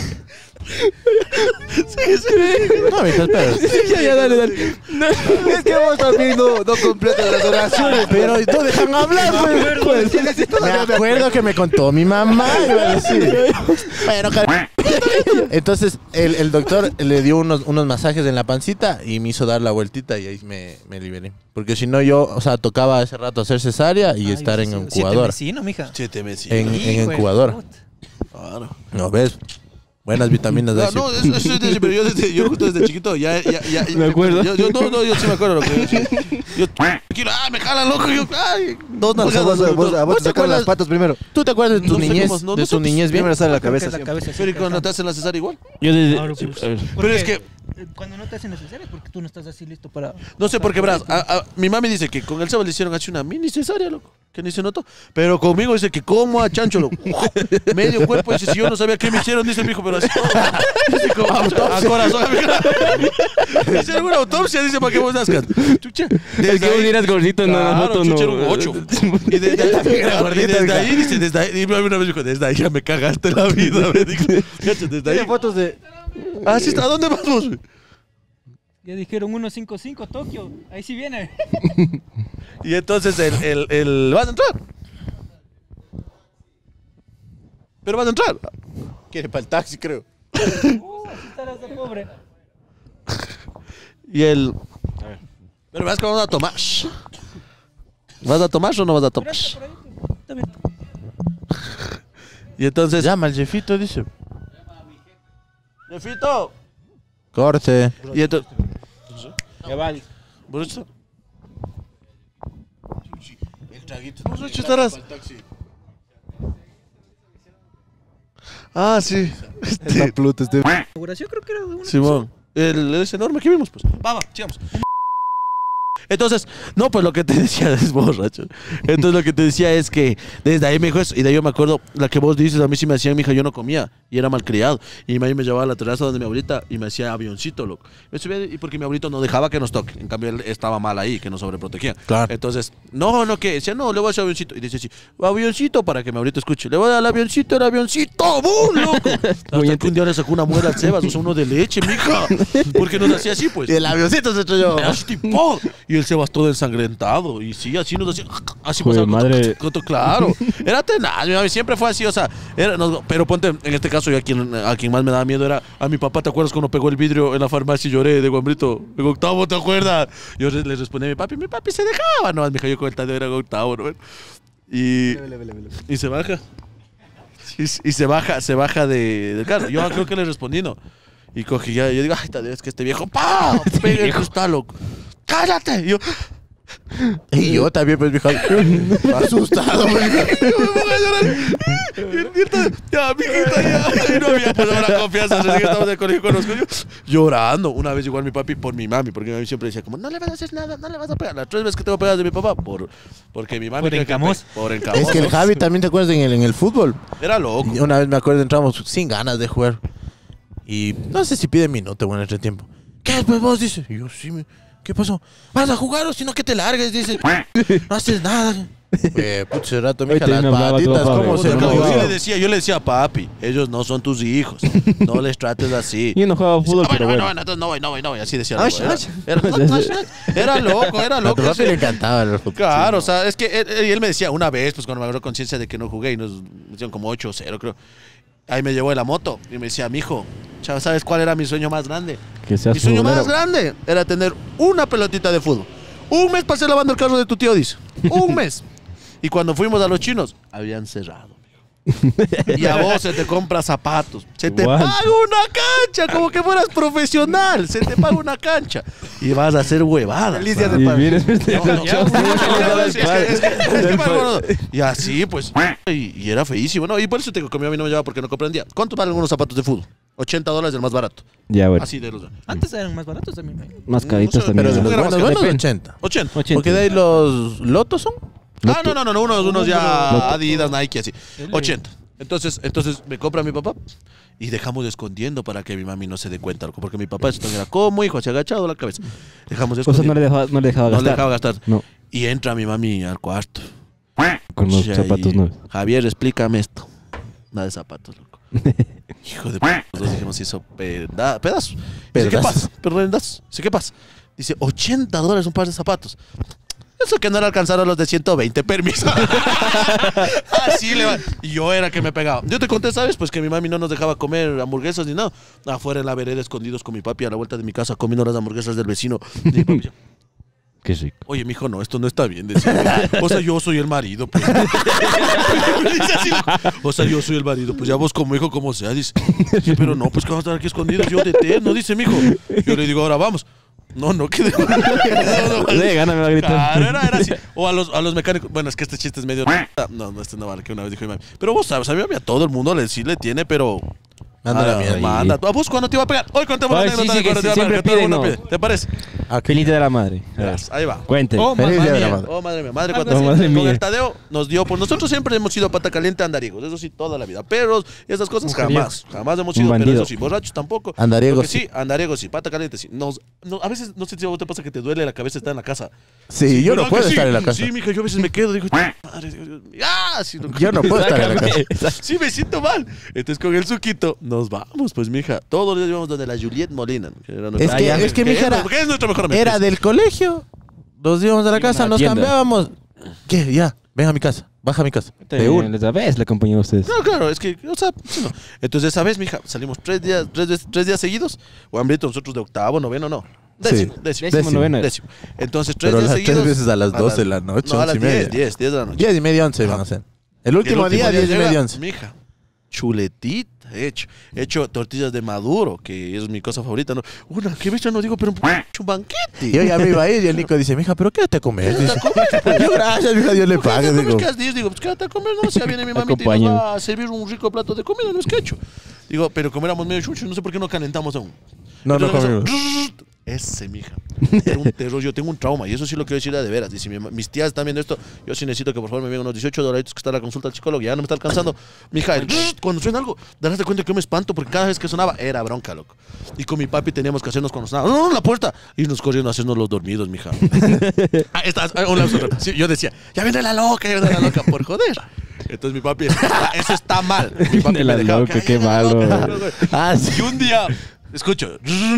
A: No, mija, espera.
C: Ya, ya, dale, dale.
B: Es que vos también no, no completas las oraciones.
A: Pero no dejan hablar, pues. Me acuerdo que me contó mi mamá, iba a decir. Bueno, car- entonces el, el doctor le dio unos, unos masajes en la pancita y me hizo dar la vueltita y ahí me, me liberé. Porque si no yo, o sea, tocaba hace rato hacer cesárea y
M: Ay,
A: estar en
M: sí, sí,
A: incubadora.
M: siete vecino, mija.
N: Siete meses.
A: En, en
M: Hijo de
A: incubadora.
M: puta.
N: Claro.
A: ¿No ves? Buenas vitaminas de
N: No, no, eso, eso es de, pero yo, desde, yo justo desde chiquito ya, ya, ya.
C: Me acuerdo.
N: Yo, yo, no, no, yo sí me acuerdo lo que yo, yo tranquilo, ah, me jalan loco, yo, ay, dos
B: O sea,
N: nalgadas.
B: vos,
N: doctor.
B: vos, a vos te
A: te
B: sacan las
A: acuerdas?
B: patas primero.
A: ¿Tú te acuerdas de tu
N: No sé
A: niñez?
N: cómo- no,
A: de tu
N: nosotros
A: niñez bien.
B: Primero sale la
M: Creo que
B: cabeza.
M: es la
B: siempre.
M: cabeza.
N: Pero ¿y
M: sí,
N: cuando
M: acá.
N: te hacen la cesárea igual?
C: Yo desde...
M: Claro,
C: sí,
M: pues.
C: a ver.
N: Pero es que,
M: Eh, Cuando no te hacen necesario es porque tú no estás así listo para...
N: no sé por qué, verás, a- a- mi mami dice que con el Seba le hicieron así una mini cesárea, loco, que ni se notó. Pero conmigo dice que como a chancho, loco. Medio cuerpo, dice, si yo no sabía qué me hicieron, dice mi hijo, pero así. Dice como a corazón. Hicieron una autopsia, dice, para que vos nazcas. Chucha.
C: Es que vos eras gordito en la
N: Claro,
C: foto,
N: chucha,
C: no.
N: era un ocho. Y desde, y desde ahí, dice, desde ahí, y mi mami una vez dijo, desde ahí ya me cagaste la vida, me dijo. Cacha, desde ahí.
B: Tiene fotos de.
N: Ah, sí, está, ¿a dónde vamos?
M: Ya dijeron ciento cincuenta y cinco Tokio. Ahí sí viene.
N: Y entonces el, el, el... ¿Vas a entrar? Pero vas a entrar.
A: Quiere para el taxi, creo.
M: Uh, así estarás de pobre.
N: Y el... Pero vas que vamos a tomar. ¿Vas a tomar o no vas a tomar?
M: Espérate por ahí, pues. Está bien.
N: Y entonces...
A: Llama al jefito, dice.
N: Jefito.
A: Corte.
N: Y entonces...
C: Ya vale.
N: ¿Borracho?
A: El traguito.
N: ¿Borracho estarás? Ah, sí.
B: Esta pluta, este.
M: Inauguración creo que era de una...
N: Simón. El, ese enorme que vimos, pues. Va, va, sigamos. Entonces, no, pues lo que te decía es borracho. Entonces lo que te decía es que desde ahí me dijo eso. Y de ahí yo me acuerdo, la que vos dices, a mí sí me hacían, mi hija, yo no comía. Y era malcriado. Y mi mamá me llevaba a la terraza donde mi abuelita y me hacía avioncito, loco. Me subía y porque mi abuelito no dejaba que nos toque. En cambio, él estaba mal ahí, que nos sobreprotegía.
A: Claro.
N: Entonces, no, no, que decía, no, le voy a hacer avioncito. Y dice así, avioncito para que mi abuelito escuche. Le voy a dar el avioncito, el avioncito, ¡bum, loco! Hasta que un día le sacó una muela al Sebas, o sea, uno de leche, mija. Porque nos hacía así, pues.
A: Y el avioncito se estrelló.
N: Así, ¡pum! Y el Sebas todo ensangrentado. Y sí, así nos hacía. Así
C: Joder,
N: pasaba.
C: madre.
N: Claro. Era tenaz. Mi mami siempre fue así, o sea. Era, no, pero ponte, en este caso, yo a quien, a quien más me daba miedo era a mi papá. ¿Te acuerdas cuando pegó el vidrio en la farmacia y lloré de Guambrito? En octavo, ¿te acuerdas? Yo le respondí a mi papi. Mi papi se dejaba. No, mi hija, yo con el tadeo era en octavo, ¿no? Y, y se baja. Y, y se baja, se baja de, del carro. Yo creo que le respondí, ¿no? Y cogí ya, yo digo, ay, tal vez que este viejo, ¡pah! Pega el cristal, loco. ¡Cállate! Y yo,
A: Y yo también, pues, vieja. Asustado,
N: yo me pongo a llorar. Y el nieto, ya, mijita, ya. Y no había pues ahora confianza. Así que estamos en el colegio con los colegios. Llorando. Una vez igual mi papi por mi mami. Porque mi mami siempre decía como, no le vas a hacer nada, no le vas a pegar. Las tres veces que tengo pegadas de mi papá. Por, porque mi mami...
M: Por encamos.
N: Por encamos.
A: Es que el Javi también, ¿te acuerdas en el, en el fútbol?
N: Era loco.
A: Y una vez me acuerdo, entramos sin ganas de jugar. Y no sé si pide minuto o en este tiempo. ¿Qué pues vos? Dice. Y yo, sí, me... ¿Qué pasó? ¿Vas a jugar o si no que te largues? Dice. No haces nada. Eh, puto, ese rato, mija, las patitas, ¿cómo se
N: no,
A: movió?
N: yo le decía, yo le decía, papi, ellos no son tus hijos. No les trates así.
C: Yo no jugaba fútbol,
N: ah, bueno,
C: pero
N: bueno,
C: bueno.
N: bueno, entonces no voy, no voy, no voy. Así decía.
A: Ay,
N: Era,
A: ay.
N: era, era loco, era
A: A
N: loco.
A: tu papi le encantaba el fútbol.
N: Claro, o sea, es que él, él, él me decía una vez, pues cuando me agarró conciencia de que no jugué y nos hicieron como ocho cero, creo. Ahí me llevó de la moto y me decía, mijo, chavo, ¿sabes cuál era mi sueño más grande?
C: Que seas
N: Mi sueño
C: futbolero.
N: más grande era tener una pelotita de fútbol. Un mes pasé lavando el carro de tu tío, dice. Un mes. Y cuando fuimos a los chinos, habían cerrado. Y a vos se te compra zapatos. Se te
C: What?
N: paga una cancha, como que fueras profesional. Se te paga una cancha. Y vas a hacer huevadas.
B: Feliz día
N: ¿sabes?
B: de
C: Y
B: padre.
C: vienes este
N: No, no,
C: show.
N: es que- es que- es que- es que, bueno, y así, pues. Y, y era feísimo. No, y por eso te digo que a mí no me llevaba porque no comprendía. ¿Cuánto valen unos zapatos de fútbol? ochenta dólares el más barato.
C: Ya, bueno.
N: Así de los.
M: Antes eran más baratos también. ¿no?
C: Más caritos
N: No sé,
C: también.
A: Pero de los
N: Era
A: buenos,
N: más
A: buenos,
C: Depende.
A: ochenta.
N: ochenta.
C: ochenta.
A: Porque de ahí los lotos son.
N: Ah, no, no, no, no, unos, unos ya
C: Loto.
N: Adidas, Nike, así. ochenta. Entonces, entonces me compra mi papá y dejamos escondiendo para que mi mami no se dé cuenta, loco, porque mi papá esto era como hijo, se ha agachado la cabeza. Dejamos
C: O sea,
N: escondiendo.
C: no le dejaba, no le dejaba
N: No
C: gastar.
N: le dejaba gastar.
C: No,
N: Y entra mi mami al cuarto.
C: con los
N: Y ahí,
C: zapatos nuevos.
N: Javier, explícame esto. Nada de zapatos, loco. Hijo de p. Nosotros dijimos, hizo peda pedazos. Dice, ¿qué
A: Pedazos.
N: pasa? Pedazos. Dice, ¿qué pasa? Dice, ochenta dólares un par de zapatos. Eso que no era alcanzar a los de ciento veinte, permiso. Así le va. Y yo era que me pegaba. Yo te conté, ¿sabes? Pues que mi mami no nos dejaba comer hamburguesas ni nada. Afuera en la vereda, escondidos con mi papi a la vuelta de mi casa, comiendo las hamburguesas del vecino. Y mi papi decía,
C: Qué rico.
N: oye, mijo, no, esto no está bien. Decía, o sea, yo soy el marido. Pues. Me dice así, o sea, yo soy el marido. Pues ya vos como hijo, como sea. Dice, sí, pero no, pues que vamos a estar aquí escondidos. Yo de eterno, dice, mijo. Yo le digo, ahora vamos. No, no, que de... no, no,
C: De gana me va a gritar.
N: Claro, era, era así. O a los, a los mecánicos. Bueno, es que este chiste es medio. No, no, este no vale, que una vez dijo mi mami. Pero vos sabes, a mí a todo el mundo le, sí le tiene, pero.
A: Manda la
N: Ah,
A: mierda.
N: Manda. ¿A vos cuándo te iba a pegar? Hoy cuando te voy a
C: Ay,
N: anécdota
C: sí,
N: de
C: sí,
N: cuando
C: que
N: te iba a pegar,
C: siempre
N: que todo el
C: piden,
N: mundo
C: ¿no?
N: pide. ¿Te parece?
C: Feliz día de la madre.
N: Verás, ahí va.
C: Cuente.
M: Oh,
A: Feliz
M: mamá
A: día de la
M: mía.
A: madre.
N: Oh, madre mía, madre
M: Algo
N: cuando
C: así. Oh, madre
N: con
C: mía.
N: el Tadeo nos dio, pues nosotros siempre hemos sido pata caliente andariegos, eso sí, toda la vida. Perros y esas cosas
M: Mujeriego.
N: jamás, jamás hemos
C: Un
N: sido, pero
C: bandido.
N: eso sí, borrachos tampoco.
A: Andariegos,
N: Porque sí, andariegos sí, pata caliente sí. Nos, no, a veces, no sé si a vos te pasa que te duele la cabeza estar en la casa.
A: Sí, yo no
N: ¿Verdad
A: puedo
N: que
A: estar
N: sí?
A: en la casa.
N: Sí, mija, yo a veces me quedo, digo, madre, Dios mío, ah, sí, no-
A: Yo no puedo estar en la casa.
N: Sí, me siento mal. Entonces con el suquito nos vamos, pues mija. Todos los días íbamos donde la Juliette Molina. Que era
A: Es
N: nuestra-
A: que,
N: Ah, ya.
A: es que mi hija era,
N: ¿Qué es nuestro mejor amigo?
A: era del colegio. Nos íbamos a la casa,
C: una
A: nos
C: tienda.
A: cambiábamos. ¿Qué? Ya, ven a mi casa. Baja a mi casa. De una.
C: Esa vez le acompañé a ustedes.
N: Claro, claro, es que, o sea, sí, no. Entonces esa vez, mija, salimos tres días, tres, veces- tres días seguidos. O hambrito, nosotros de octavo, noveno, no. Décimo,
A: Sí.
N: décimo.
C: Décimo, noveno.
N: Décimo. Entonces, tres
A: Pero
N: días
A: las
N: seguidos.
A: tres veces a las doce de la noche,
N: No, a
A: once
N: las
A: y media.
N: diez, diez, diez de la noche.
A: Diez y media, once van a ser. El último,
N: Y el
A: día, diez y
N: llega,
A: media, once.
N: Mija, chuletita, hecho. Hecho tortillas de maduro, que es mi cosa favorita, ¿no? Una, qué bestia, no digo, pero un banquete.
A: Y yo ya me iba a ir y el Nico dice, mija, ¿pero quédate a comer? Dice, yo, gracias, mija, Dios le pague.
N: ¿Cómo
A: Digo,
N: es que has dicho? Digo, pues quédate a comer, no, si ya viene mi mamita y nos
C: Acompañen.
N: va a servir un rico plato de comida, no es que hecho. Digo, pero como éramos medio chuchos, no sé por qué no calentamos aún.
A: no, no
N: Entonces,
A: comimos.
N: empezó, ese, mija. Era un terror. Yo tengo un trauma y eso sí lo quiero decir de veras. Y si mi- mis tías están viendo esto, yo sí necesito que por favor me vengan unos dieciocho dolaritos que está la consulta al psicólogo. Ya no me está alcanzando. Mija, el cuando suena algo, darás de cuenta que yo me espanto porque cada vez que sonaba era bronca, loco. Y con mi papi teníamos que hacernos cuando sonaba. No, no, la puerta. Y nos corriendo a hacernos los dormidos, mija. Ah, estás, ah, un lapso, otra. Sí, yo decía, ya viene la loca, ya viene la loca, por joder. Entonces mi papi, eso está mal. Mi papi
C: De
N: me
C: la
N: dejaba,
C: loca,
N: "Ay,
C: qué
N: ya viene la
C: malo".
N: loca, ya viene la loca.
A: Ah, sí.
N: Y un día, escucho,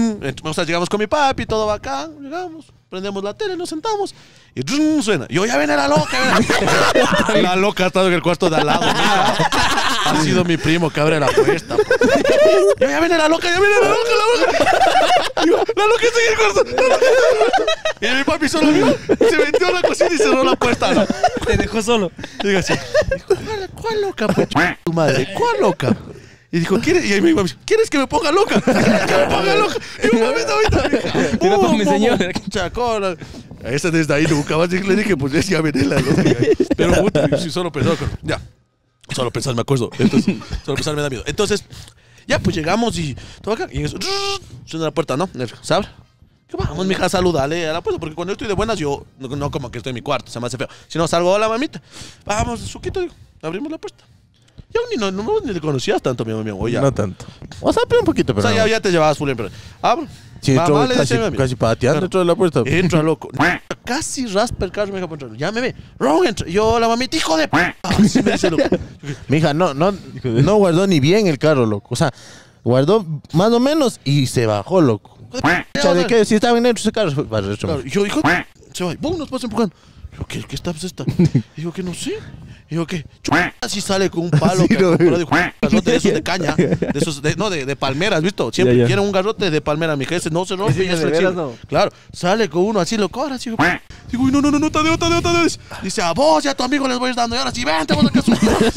N: o sea, llegamos con mi papi, todo bacán, llegamos, prendemos la tele, nos sentamos y suena. Yo, ya viene la loca, ya viene la, la loca ha estado en el cuarto de al lado. Mija. Ha sido mi primo que abre la puerta. Po. Ya, ya viene la loca, ya viene la loca, la loca. Yo, la loca está en el cuarto. La loca está en el cuarto. Y mi papi solo vio, se metió a la cocina y cerró la puerta. ¿No?
M: Te dejó solo.
N: Y digo así, ¿cuál, cuál loca, pues? Tu madre, ¿cuál loca? Y dijo, ¿quieres? Y ahí mi papi, ¿quieres que me ponga loca? ¿Quieres que me ponga loca? Y mi mamita ahorita,
C: Mira, pues, mi señor.
N: Chacona. A esa desde ahí nunca más le dije, pues ya viene la loca. Pero puta, si solo pensaba con... Ya, solo pensar me acuerdo. Entonces, solo pensar me da miedo. Entonces, ya pues llegamos y todo acá. Y en eso, suena la puerta, ¿no? ¿Sabes? Que vamos, mija, saludale a la puerta. Porque cuando yo estoy de buenas, yo no, no como que estoy en mi cuarto, se me hace feo. Si no, salgo a la mamita. Vamos, suquito, digo, abrimos la puerta. Yo ni, no, no, ni le conocías tanto, mi amigo. Ya.
A: No tanto. O sea, pero un poquito, pero
N: O sea, ya,
A: no.
N: ya te llevabas full en pero abro.
A: Sí,
N: Mamá,
A: entró
N: le
A: casi,
N: decía a mi amigo.
A: casi pateando dentro de la puerta.
N: Entra, loco. Casi raspa el carro, me dijo, por entrar. Ya me ve. Ron entra. Yo, la mamita, hijo de p. Así me dice, loco.
A: Mija, no, no, no guardó ni bien el carro, loco. O sea, guardó más o menos y se bajó, loco. O sea, ¿de qué? Si estaba en dentro ese carro, fue para adentro.
N: Claro, yo, hijo, se va. ¡Bum! Nos pasa empujando. Digo, ¿qué, qué está esta? Digo, que no sé. Digo, ¿qué? Así sale con un palo.
A: Sí,
N: que
A: no,
N: compró de un garrote de esos de caña. De esos, de, no, de, de palmera, ¿has visto? Siempre
C: Ya, ya.
N: quieren un garrote de palmera, mi jefe. No se rompe.
B: Sí,
N: y es
B: de veras,
N: flexible.
B: no.
N: Claro, sale con uno así, loco. Ahora sí, digo, digo, no, no, no, no, Tadeo, Tadeo, Tadeo. Dice, a vos y a tu amigo les voy a ir dando. Y ahora sí, vente, vos acá.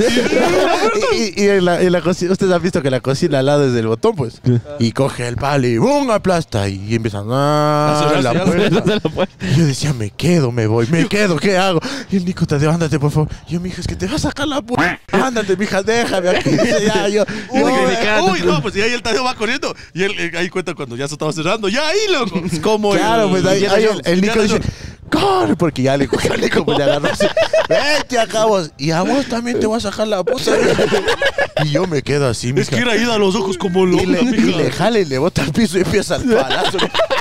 A: Y, y, y en la, en la cocina, ustedes han visto que la cocina al lado es del botón, pues. Y coge el palo y ¡bum! Aplasta. Y empiezan a
N: A
A: la
N: cerrarse,
A: puerta. Y yo decía, me quedo, me voy, me quedo, ¿qué hago? Y el Nico, Tadeo, ándate, por favor. Y yo, mija, es que te va a sacar la puerta. Ándate, mija, déjame aquí. Dice, ya, yo.
N: Uy,
A: Uy,
N: uy, no, pues y ahí el Tadeo va corriendo. Y él eh, ahí cuenta cuando ya se estaba cerrando. Ya ahí, loco. Es como
A: claro,
N: el,
A: pues ahí, ahí el, el Nico
N: Indiana
A: dice, corre, porque ya le cogió al Nico, pues le agarró así, vete acá vos, y a vos también te voy a sacar la puta. Y yo me quedo así,
N: Es que era ida a los ojos como loco.
A: y le, y le jale y le bota al piso y empieza el palazo.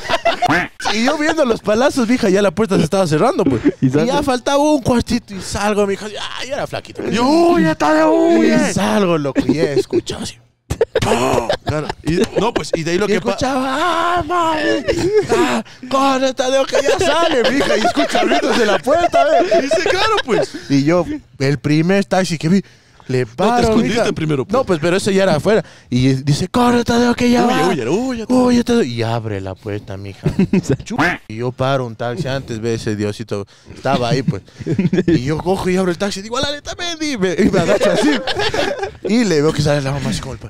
A: Y yo viendo los palazos, mija, ya la puerta se estaba cerrando, pues. Y, ya faltaba un cuartito y salgo, mija. Ay, era flaquito.
N: Yo, uy, está de uy.
A: Y salgo, loco, y he escuchado así.
N: Oh, claro. Y, no, pues, y de ahí lo
A: Y
N: que pasa.
A: escuchaba, ¡ah, mami! ¡Ah, corre, Tadeo, que ya sale, mija! Y escucha ruidos de la puerta, ¿ves?
N: Dice, claro, pues.
A: Y yo, el primer taxi que vi, le paro,
N: te escondiste
A: mija.
N: primero, pues.
A: No, pues, pero eso ya era afuera. Y dice, corre, Tadeo, que ya
N: Uy,
A: va.
N: uy, uy, uy,
A: Uy, Tadeo. Y abre la puerta, mija. Y yo paro un taxi antes, ve ese Diosito. Estaba ahí, pues. Y yo cojo y abro el taxi. Digo, ¡alale, también! Y me, y me agacho así. Y le veo que sale la mamá así como el pan.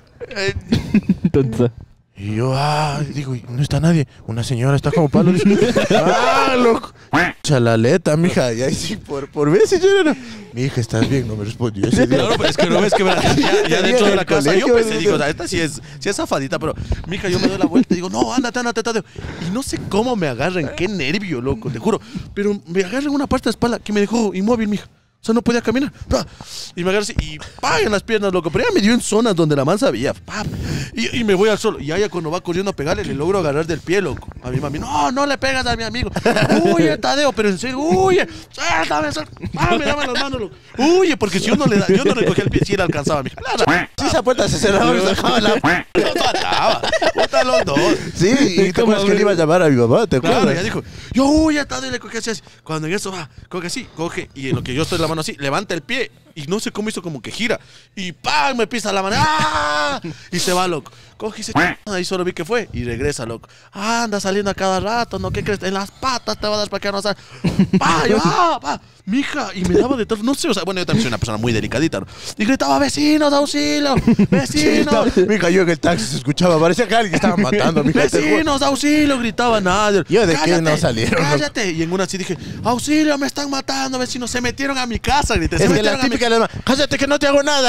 C: Tonta.
A: Y yo, ah, digo, no está nadie. Una señora está como palo. Dice, ah, loco. Chalaleta, mija. Y ahí sí, por, por veces yo era. Mi hija, ¿estás bien? No me respondió ese día.
N: Claro, pues es que no ves que ¿verdad? ya, ya dentro de la casa. Yo
A: colegio,
N: pensé, digo, o sea, esta sí es, sí es zafadita, pero mija, yo me doy la vuelta y digo, no, ándate, ándate, Tadeo. Y no sé cómo me agarran, qué nervio, loco, te juro. Pero me agarran una parte de la espalda que me dejó inmóvil, mija. O sea, no podía caminar. Pa. Y me agarré así, y pa, en las piernas, loco. Pero ya me dio en zonas donde la man sabía. Pa. Y, y me voy al suelo. Y ella cuando va corriendo a pegarle, le logro agarrar del pie, loco. A mi mami, no, no le pegas a mi amigo. Huye, Tadeo, pero en serio, huye. Suéltame, suéltame. Ah, me daban las manos, loco. Huye, porque si yo no le da, yo no recogía el pie, si le alcanzaba a mi hija.
A: Si esa puerta se cerraba, me sacaba la.
N: No faltaba. Puta los dos.
A: Sí, y te acuerdas que le iba a llamar a mi mamá, ¿te acuerdas?
N: Claro, ya dijo, yo huye, Tadeo, y le cogí así, así. Cuando en eso va, coge así, coge, y en lo que yo estoy la mano así, levanta el pie. Y no sé cómo hizo, como que gira. Y ¡pam! Me pisa la mano. ¡Ah! Y se va, loco. Coge y se... Ahí solo vi que fue. Y regresa, loco. Ah, anda saliendo a cada rato, ¿no? ¿Qué crees? En las patas te va a dar para que no salga. ¡Pa! Yo, ¡ah! ¡Pa! Mija. Y me daba de todo. No sé, o sea, bueno, yo también soy una persona muy delicadita, ¿no? Y gritaba, vecinos, auxilio. Vecinos.
A: Sí, mija, yo en el taxi se escuchaba. Parecía que alguien estaba matando, mija.
N: Vecinos, auxilio. Gritaba nadie.
A: Yo de
N: cállate,
A: qué no salieron.
N: Cállate. Y en una así dije, auxilio, me están matando, vecinos. Se metieron a mi casa, grité. Se
A: Es que
N: metieron
A: la
N: a mi
A: típica de la cállate que no te hago nada.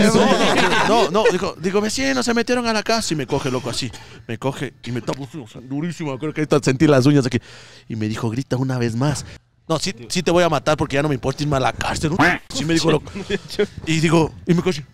N: no, no, digo, digo, vecinos, se metieron a la casa y me coge, loco, así. Me coge y me tapa, o sea, durísimo, creo que ahorita sentí las uñas aquí. Y me dijo, grita una vez más. No, sí, sí te voy a matar porque ya no me importa irme a la cárcel. ¿No? Sí me dijo, loco. Y digo, y me coge.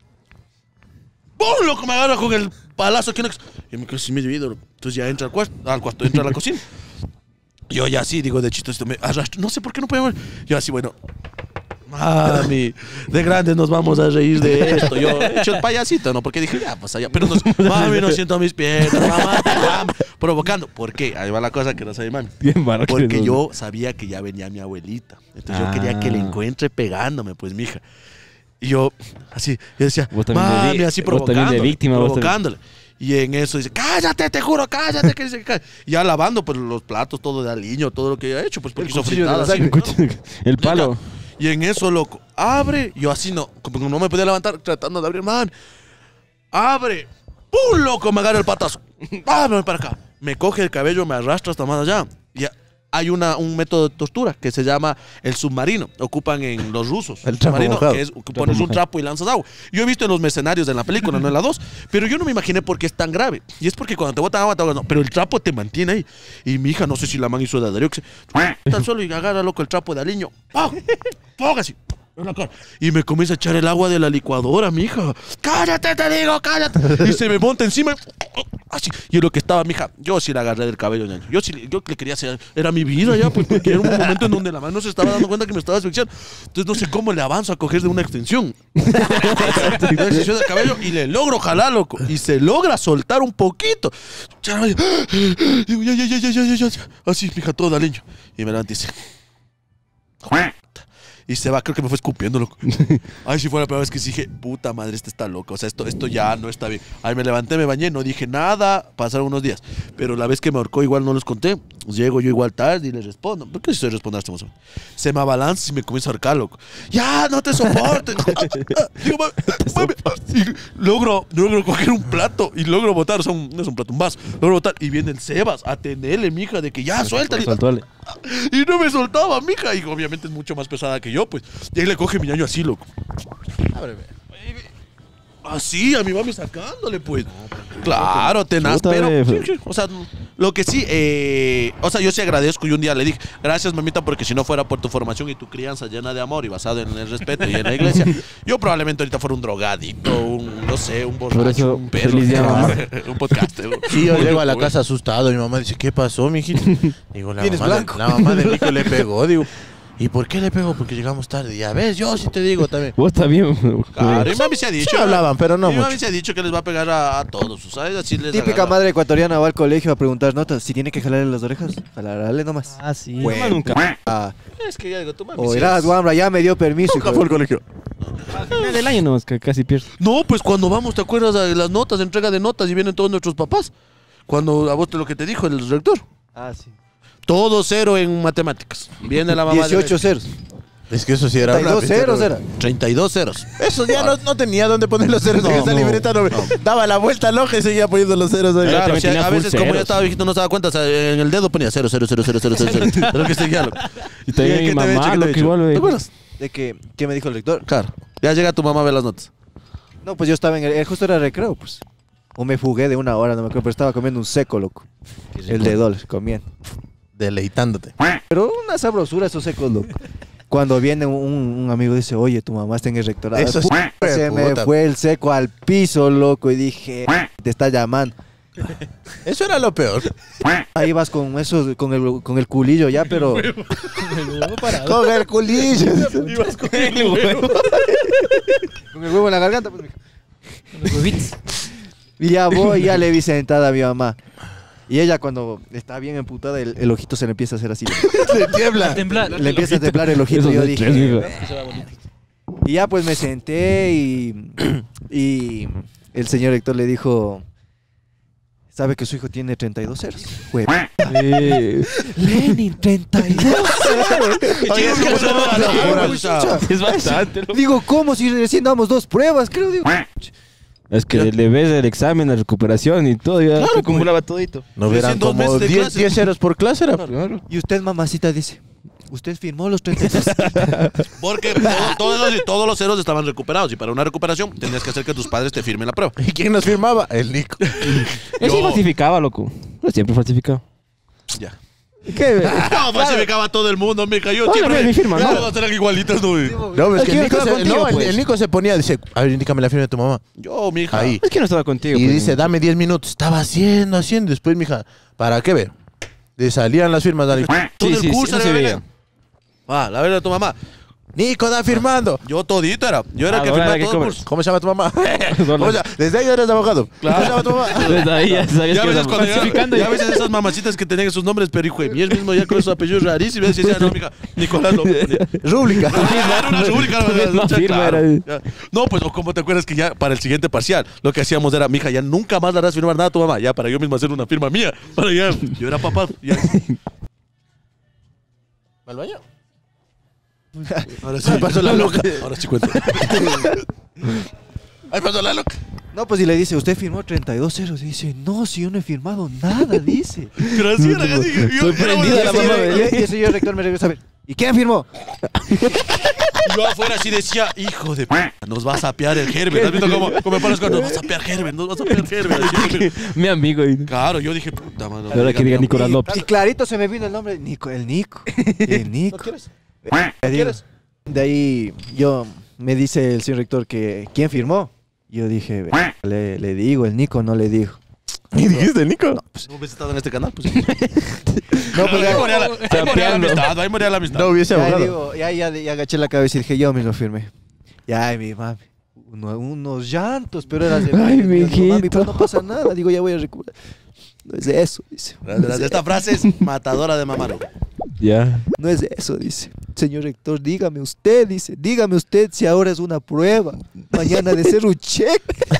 N: ¡Bum! Loco, me agarra con el palazo aquí. Y me quedo así medio ido. Entonces ya entra al cuarto, al cuarto, entra a la cocina. Yo ya así, digo, de chistoso, me arrastro. No sé por qué no puedo ver. Yo así, bueno. Mami, de grandes nos vamos a reír de esto. Yo he hecho el payasito, ¿no? Porque dije, ya, pues allá. Pero nos, mami, no siento mis piernas, mamá, mamá, provocando. ¿Por qué? Ahí va la cosa que no sabe, mami. Porque yo sabía que ya venía mi abuelita. Entonces yo quería que le encuentre pegándome, pues, mija. Y yo, así, yo decía,
C: Vos también de
N: mami,
C: vi-
N: así
C: vos también de
N: provocándole,
C: víctima, vos también.
N: provocándole. Y en eso dice, cállate, te juro, cállate. Que dice, "Cá-". Y ya lavando pues los platos, todo de aliño, todo lo que ella ha hecho, pues porque hizo
B: cuchillo de la
N: fritadas. así,
B: sangre.
N: ¿no?
C: El palo.
N: Y en eso, loco, abre. Yo así no, como no me podía levantar, tratando de abrir, man. Abre. ¡Pum, loco! Me agarra el patazo. ¡Vámonos para acá! Me coge el cabello, me arrastra hasta más allá. Y ya hay una, un método de tortura que se llama el submarino. Ocupan en los rusos.
A: El trapo
N: submarino,
A: mojado.
N: que es que pones un trapo y lanzas agua. Yo he visto en los mercenarios en la película, no en la dos. Pero yo no me imaginé por qué es tan grave. Y es porque cuando te botan agua, te ahogas, no. Pero el trapo te mantiene ahí. Y mi hija, no sé si la man hizo de Darío, que se está al suelo y agarra, loco, el trapo de aliño. ¡Pau! ¡Póngase! En la cara. Y me comienza a echar el agua de la licuadora, mija. ¡Cállate, te digo, cállate! Y se me monta encima. Así. Y en lo que estaba, mija, yo sí la agarré del cabello, ñaño. Yo sí, yo le quería hacer. Era mi vida ya, pues, porque era un momento en donde la mano se estaba dando cuenta que me estaba asfixiando. Entonces no sé cómo le avanzo a coger de una extensión. Una extensión del cabello y le logro jalar, loco. Y se logra soltar un poquito. Chaval, digo, ya, ya, ya, ya, ya, ya, ya. Así, mija, todo de aliño. Y me levanté y dice. Y se va, creo que me fue escupiendo, loco. Ay, si fue la primera vez que dije, puta madre, este está loco. O sea, esto, esto ya no está bien. Ahí me levanté, me bañé, no dije nada. Pasaron unos días. Pero la vez que me ahorcó, igual no les conté. Llego yo igual tarde y le respondo. ¿Por qué si estoy respondiendo? Se me abalanza y me comienza a ahorcar, loco. Ya, no te soporto. Digo, mami, mami. Y logro, logro coger un plato y logro botar. O sea, un- no es un plato, un vaso. Logro botar. Y viene el Sebas a tenerle, mija, de que ya, suéltale.
C: Soltale.
N: Y no me soltaba, mija. Y obviamente es mucho más pesada que yo, pues. Y ahí le coge mi ñaño así, loco. Así, a mi mami sacándole, pues. Claro, tenaz,
C: Puta,
N: pero.
C: ve.
N: sí, sí, o sea, lo que sí, eh, o sea, yo sí agradezco y un día le dije, gracias, mamita, porque si no fuera por tu formación y tu crianza llena de amor y basado en el respeto y en la iglesia, yo probablemente ahorita fuera un drogadicto, un, no sé, un
C: Por
N: borracho,
C: eso,
N: un perro,
C: feliz día, mamá.
N: un podcast.
A: Sí, yo llego a la casa asustado. Mi mamá dice, ¿qué pasó, mijito? Digo, la
B: Vienes
A: mamá, de,
B: blanco.
A: la mamá de Nico le pegó. Digo, ¿y por qué le pegó? Porque llegamos tarde. Ya ves, yo sí te digo también.
C: Vos también.
N: Claro, y mami se ha dicho.
A: Sí hablaban, pero no
N: mi mami
A: mucho.
N: se ha dicho que les va a pegar a, a todos, ¿sabes? Así les
B: Típica
N: agarra.
B: madre ecuatoriana va al colegio a preguntar notas. Si tiene que jalarle las orejas, jalarle nomás.
M: Ah, sí.
B: Bueno,
C: Mamá nunca.
B: ah,
N: Es que ya digo, tu mami
B: o
N: sí
B: irás,
N: es-
B: guambra, ya me dio permiso.
A: Nunca
B: hijo
A: fue
B: de-
A: al colegio.
C: Al final del año nomás, que casi pierdo.
N: No, pues cuando vamos, ¿te acuerdas de las notas, entrega de notas y vienen todos nuestros papás? Cuando a vos te lo que te dijo el rector.
B: Ah, sí.
N: Todo cero en matemáticas. Viene la mamá. de-
B: dieciocho ceros.
A: Es que eso sí era
B: treinta y dos
A: una
B: ceros
A: peste,
B: era.
N: treinta y dos ceros.
A: Eso ya no, no tenía dónde poner los ceros en
N: No,
A: esa
N: no,
A: libreta. No, Daba la vuelta al ojo y seguía poniendo los ceros ahí.
N: Claro,
C: también
N: sí,
C: tenía
N: a
C: full
N: veces como ya
C: ceros.
N: estaba viejito no se daba cuenta, o sea, en el dedo ponía cero, cero, cero, cero, cero, cero, cero. De lo que seguía, loco.
C: Y también
N: ¿Qué
C: mi
N: te había
C: mamá,
N: dicho? ¿Qué te
C: lo
N: había
C: que
N: dicho?
C: igual,
N: ¿Te
C: güey.
N: acuerdas?
B: ¿De que, qué me dijo el rector?
N: Claro. Ya llega tu mamá a ver las notas.
B: No, pues yo estaba en el, eh, justo era recreo, pues. O me fugué de una hora, no me acuerdo, pero estaba comiendo un seco, loco. El de dólar, comiendo.
A: Deleitándote.
B: Pero una sabrosura esos secos, loco. Cuando viene un, un amigo y dice, oye, tu mamá está en el rectorado.
A: Eso sí,
B: Puta, se me
A: puta.
B: fue el seco al piso, loco, y dije, te está llamando.
A: Eso era lo peor.
B: Ahí vas con eso, con el, con el culillo ya, pero...
A: Con el culillo.
N: Ibas con el huevo.
B: con el huevo en la garganta, pues, mijo.
M: Los huevitos.
B: Y ya voy, ya le vi sentada a mi mamá. Y ella cuando está bien emputada, el, el ojito se le empieza a hacer así.
A: Se tiembla.
M: Temblar.
B: Le empieza a temblar el ojito.
C: Eso
B: Y yo
C: de
B: dije...
C: tres, mijo.
B: Y ya pues me senté y, y el señor Héctor le dijo, ¿sabe que su hijo tiene treinta y dos ceros? Jue- Lenin, treinta y dos ceros.
N: Oye, es que eso no era locura, o sea,
C: Es bastante. loco.
B: Digo, ¿cómo si recién damos dos pruebas? Creo, digo.
C: Es que le ves el examen, la recuperación y todo, ya se acumulaba todito.
A: No verán
N: Recién dos
A: como
N: meses de
A: diez
N: clase.
A: diez ceros por clase era.
B: Y usted, mamacita, dice, ¿usted firmó los treinta y dos?
N: Porque todo- todos, los, todos los ceros estaban recuperados y para una recuperación tenías que hacer que tus padres te firmen la prueba.
A: ¿Y quién nos firmaba? El Nico.
C: Él sí
N: Yo-
C: falsificaba, loco. Yo siempre falsificaba.
N: Ya.
C: ¿Qué?
N: No, falsificaba todo el mundo, mija. Yo
C: Oye,
N: siempre.
C: mi firma, ¿no?
N: Todas eran igualitas, no.
A: No, es
C: Es
A: que
C: que
A: el
C: yo
A: Nico,
C: estaba
A: se,
C: contigo,
A: no, el-
C: pues.
A: el Nico se ponía, dice, a ver, indícame la firma de tu mamá.
N: Yo, mija.
A: Ahí.
C: Es que no estaba contigo.
A: Y
C: pues.
A: dice, dame diez minutos. Estaba haciendo, haciendo. Después, mija, ¿para qué ver? Le salían las firmas. Dale.
N: Todo
C: Sí,
N: el
C: sí,
N: curso
C: sí, no
N: le
C: se
N: venía.
C: veía.
N: Ah, la verdad de tu mamá.
A: Nico, da firmando.
N: Yo todito era. Yo era el
C: Ah,
N: que
C: ahora
N: firmaba
C: que
N: todo el
C: cobras.
N: curso.
A: ¿Cómo se llama tu mamá? ¿Cómo se llama? Desde ahí eres abogado.
N: Claro.
A: ¿Cómo se llama tu mamá?
C: Desde ahí ya sabías
N: Ya
C: que
N: a veces
C: era
N: cuando
C: falsificando.
N: ya, ya a veces esas mamacitas que tenían esos nombres, pero hijo de mí, él mismo ya con esos apellidos rarísimos. Y decía, no, mija, Nicolás López.
A: Rúbrica.
N: Era una rúbrica.
C: La misma
N: mucha-
C: firma
N: claro,
C: era.
N: ya. No, pues, o como te acuerdas que ya para el siguiente parcial, lo que hacíamos era, mija, ya nunca más le harás firmar nada a tu mamá. Ya, para yo mismo hacer una firma mía. Para ya, yo era papá. Ya.
A: ¿Al baño?
N: Ahora sí.
A: Ahí pasó la loca.
N: Ahora sí cuento.
A: Ahí pasó la loca.
B: No, pues y le dice, usted firmó treinta y dos ceros. Y dice, no, si yo no he firmado nada, dice.
N: Gracias, gracias. Yo,
B: Sorprendida la mamá. Y ese señor rector me regresa a ver. ¿Y quién firmó?
N: Yo afuera así decía, hijo de p***, nos va a sapear el Gerben. ¿Has visto cómo, cómo me parezco? Nos va a sapear Gerben, nos va a sapear Gerben. Así,
C: Mi amigo. y-
N: claro, yo dije, puta madre.
C: Ahora que diga Nicolás
B: Y,
C: López.
B: y clarito se me vino el nombre. Nico, el Nico. El Nico.
A: ¿No quieres?
B: Le digo, de ahí yo me dice el señor rector que ¿quién firmó? Yo dije, "Ve, le, le digo, el Nico no le digo.
A: ¿Y dijiste, Nico?
B: No, pues,
N: ¿No hubiese estado en este canal? Pues,
B: no, pues
N: ahí
B: ya,
N: moría la, ahí moría la amistad, ahí moría la amistad.
A: No hubiese
B: ya,
A: abogado.
B: digo, ya, ya, ya agaché la cabeza y dije, yo mismo firmé. Ya, ay, mi mami. Uno- unos llantos, pero era de
C: Ay,
B: yo digo, mami,
C: mijito.
B: pero no pasa nada. Digo, ya voy a recuperar. No es eso, dice.
N: De, de- de esta frase es matadora de mamá, loco.
C: Ya.
B: No es eso, dice. Señor rector, dígame usted, dice. Dígame usted si ahora es una prueba. Mañana de ser un cheque.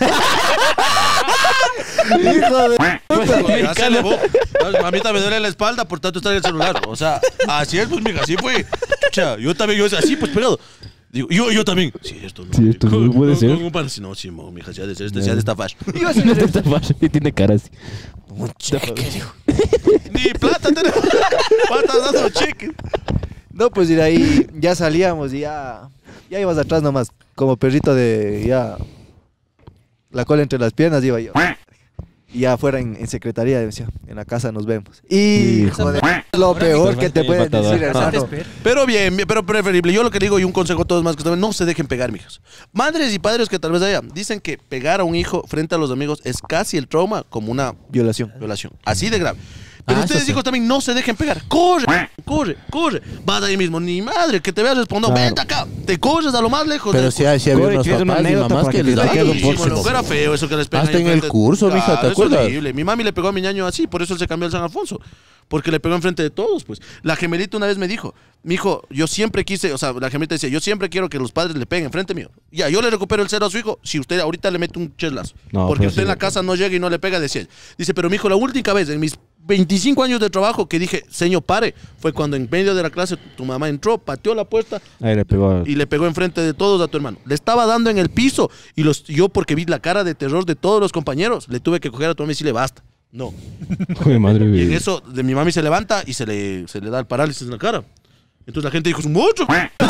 B: Hijo de puta.
N: Ya se elevó. No, mamita me duele la espalda, por tanto está en el celular. O sea, así es, pues, mija, así fue. Chucha, yo también, yo decía, así, pues, pegado. Digo, yo, yo también. Sí, esto no.
C: Sí, esto no puede ser.
N: No, para, no, sí, mo, mija, ya de ser, este, ya de estafar.
B: Iba a ser el rector.
C: Y tiene cara así.
B: Un cheque, dijo.
N: Ni plata tenemos. Patas dando cheque.
B: No, pues y de ahí ya salíamos y ya, ya ibas atrás nomás, como perrito de ya la cola entre las piernas iba yo. Y ya afuera en, en secretaría decía, en la casa nos vemos. Y joder, lo peor que te pueden decir, hermano.
N: Pero bien, bien, pero preferible. Yo lo que digo y un consejo a todos más que ustedes, no se dejen pegar, mijas. Madres y padres que tal vez haya, dicen que pegar a un hijo frente a los amigos es casi el trauma como una
B: Violación.
N: violación. Así de grave. Pero
A: Ah,
N: ustedes,
A: eso sí.
N: hijos, también no se dejen pegar. Corre, corre, corre. Vas ahí mismo. Ni madre que te veas respondiendo,
C: Claro.
N: vente acá. Te corres a lo más lejos.
A: Pero
N: del
A: sí, hay- sí había
C: Corre,
A: unos
C: ¿quieres una
A: papás y
C: anécdota
A: mamás
C: para
A: que
C: que
A: les
C: te
A: daban
C: quede un
N: Ay,
C: próximo?
N: bueno, era feo eso que les pegan
A: Hasta
N: ahí
A: en el
N: enfrente.
A: curso, mija, ¿te
N: Claro, eso es
A: acuerdas?
N: horrible. Mi mami le pegó a mi ñaño así, por eso él se cambió al San Alfonso. Porque le pegó enfrente de todos, pues. La gemelita una vez me dijo, mijo, yo siempre quise, o sea, la gemelita decía, yo siempre quiero que los padres le peguen enfrente mío. Ya, yo le recupero el cero a su hijo si usted ahorita le mete un cheslazo.
C: No,
N: porque
C: pues
N: usted
C: sí.
N: en la casa no llega y no le pega, decía él. Dice, pero mijo, la última vez en mis veinticinco años de trabajo que dije, señor, pare, fue cuando en medio de la clase tu mamá entró, pateó la puerta
C: Ahí le pegó.
N: y le pegó enfrente de todos a tu hermano. Le estaba dando en el piso y los, yo, porque vi la cara de terror de todos los compañeros, le tuve que coger a tu mamá y decirle, basta. No.
C: Joder, madre
N: Y en
C: mía.
N: eso, de mi mami se levanta y se le, se le da el parálisis en la cara. Entonces la gente dijo, es un monstruo.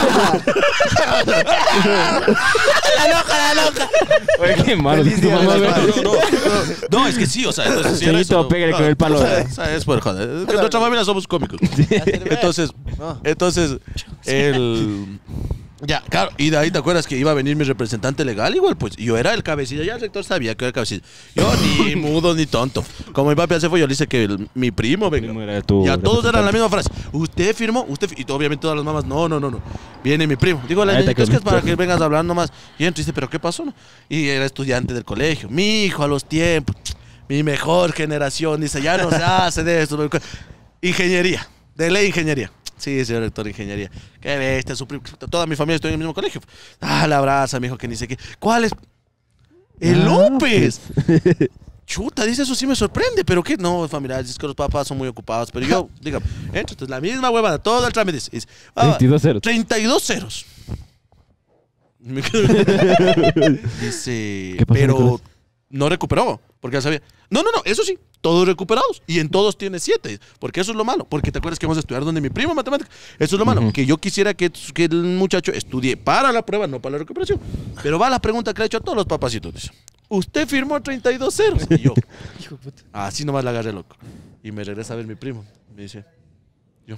A: La loca, la loca.
C: Oye, qué malo.
B: Feliz
C: Tu
B: día de
C: mamá,
B: las
C: güey.
N: No, no, no, no, es que sí, o sea, entonces, si era
C: Señorito,
N: eso,
C: pégale
N: no,
C: con el palo.
N: o sea, o sea, es por joder. En nuestra familia somos cómicos. Entonces, entonces, el... Ya, claro, y de ahí te acuerdas que iba a venir mi representante legal, igual, pues yo era el cabecilla, ya el rector sabía que era el cabecilla. Yo ni mudo ni tonto. Como mi papi hace fue, yo le hice que el- mi primo venga.
C: Primo era tu
N: Ya todos eran la
C: representante.
N: misma frase. Usted firmó, usted fi-". Y obviamente todas las mamás, no, no, no, no. Viene mi primo. Digo, la
C: Ahí te
N: necesito es que es para
C: quedó.
N: que vengas a hablar nomás. Y entro y dice, ¿pero qué pasó? No? Y era estudiante del colegio. Mi hijo a los tiempos, mi mejor generación, dice, ya no se hace de esto. Ingeniería, de ley ingeniería. Sí, señor rector de ingeniería. Qué bestia, su primo. Toda mi familia estudia en el mismo colegio. Ah, la abraza, mi hijo, que ni sé qué. ¿Cuál es? ¡El López! Chuta, dice, eso sí me sorprende, pero ¿qué? No, familia, es que los papás son muy ocupados. Pero yo, dígame, entro, entonces la misma huevada, todo el trámite. Dice, dice, ah,
C: veintidós ceros.
N: treinta y dos ceros. Me quedo- Dice,
C: ¿Qué pasó,
N: pero
C: Nicolás?
N: no recuperó, porque ya sabía. No, no, no, eso sí, todos recuperados. Y en todos tiene siete, porque eso es lo malo. Porque te acuerdas que vamos a estudiar donde mi primo matemáticas. Eso es lo malo,
C: Ujú.
N: que yo quisiera que, que el muchacho estudie para la prueba, no para la recuperación. Pero va la pregunta que le he hecho a todos los papacitos. Dice, ¿usted firmó treinta y dos ceros? Y yo, así nomás la agarré, loco. Y me regresa a ver mi primo. Me dice, yo.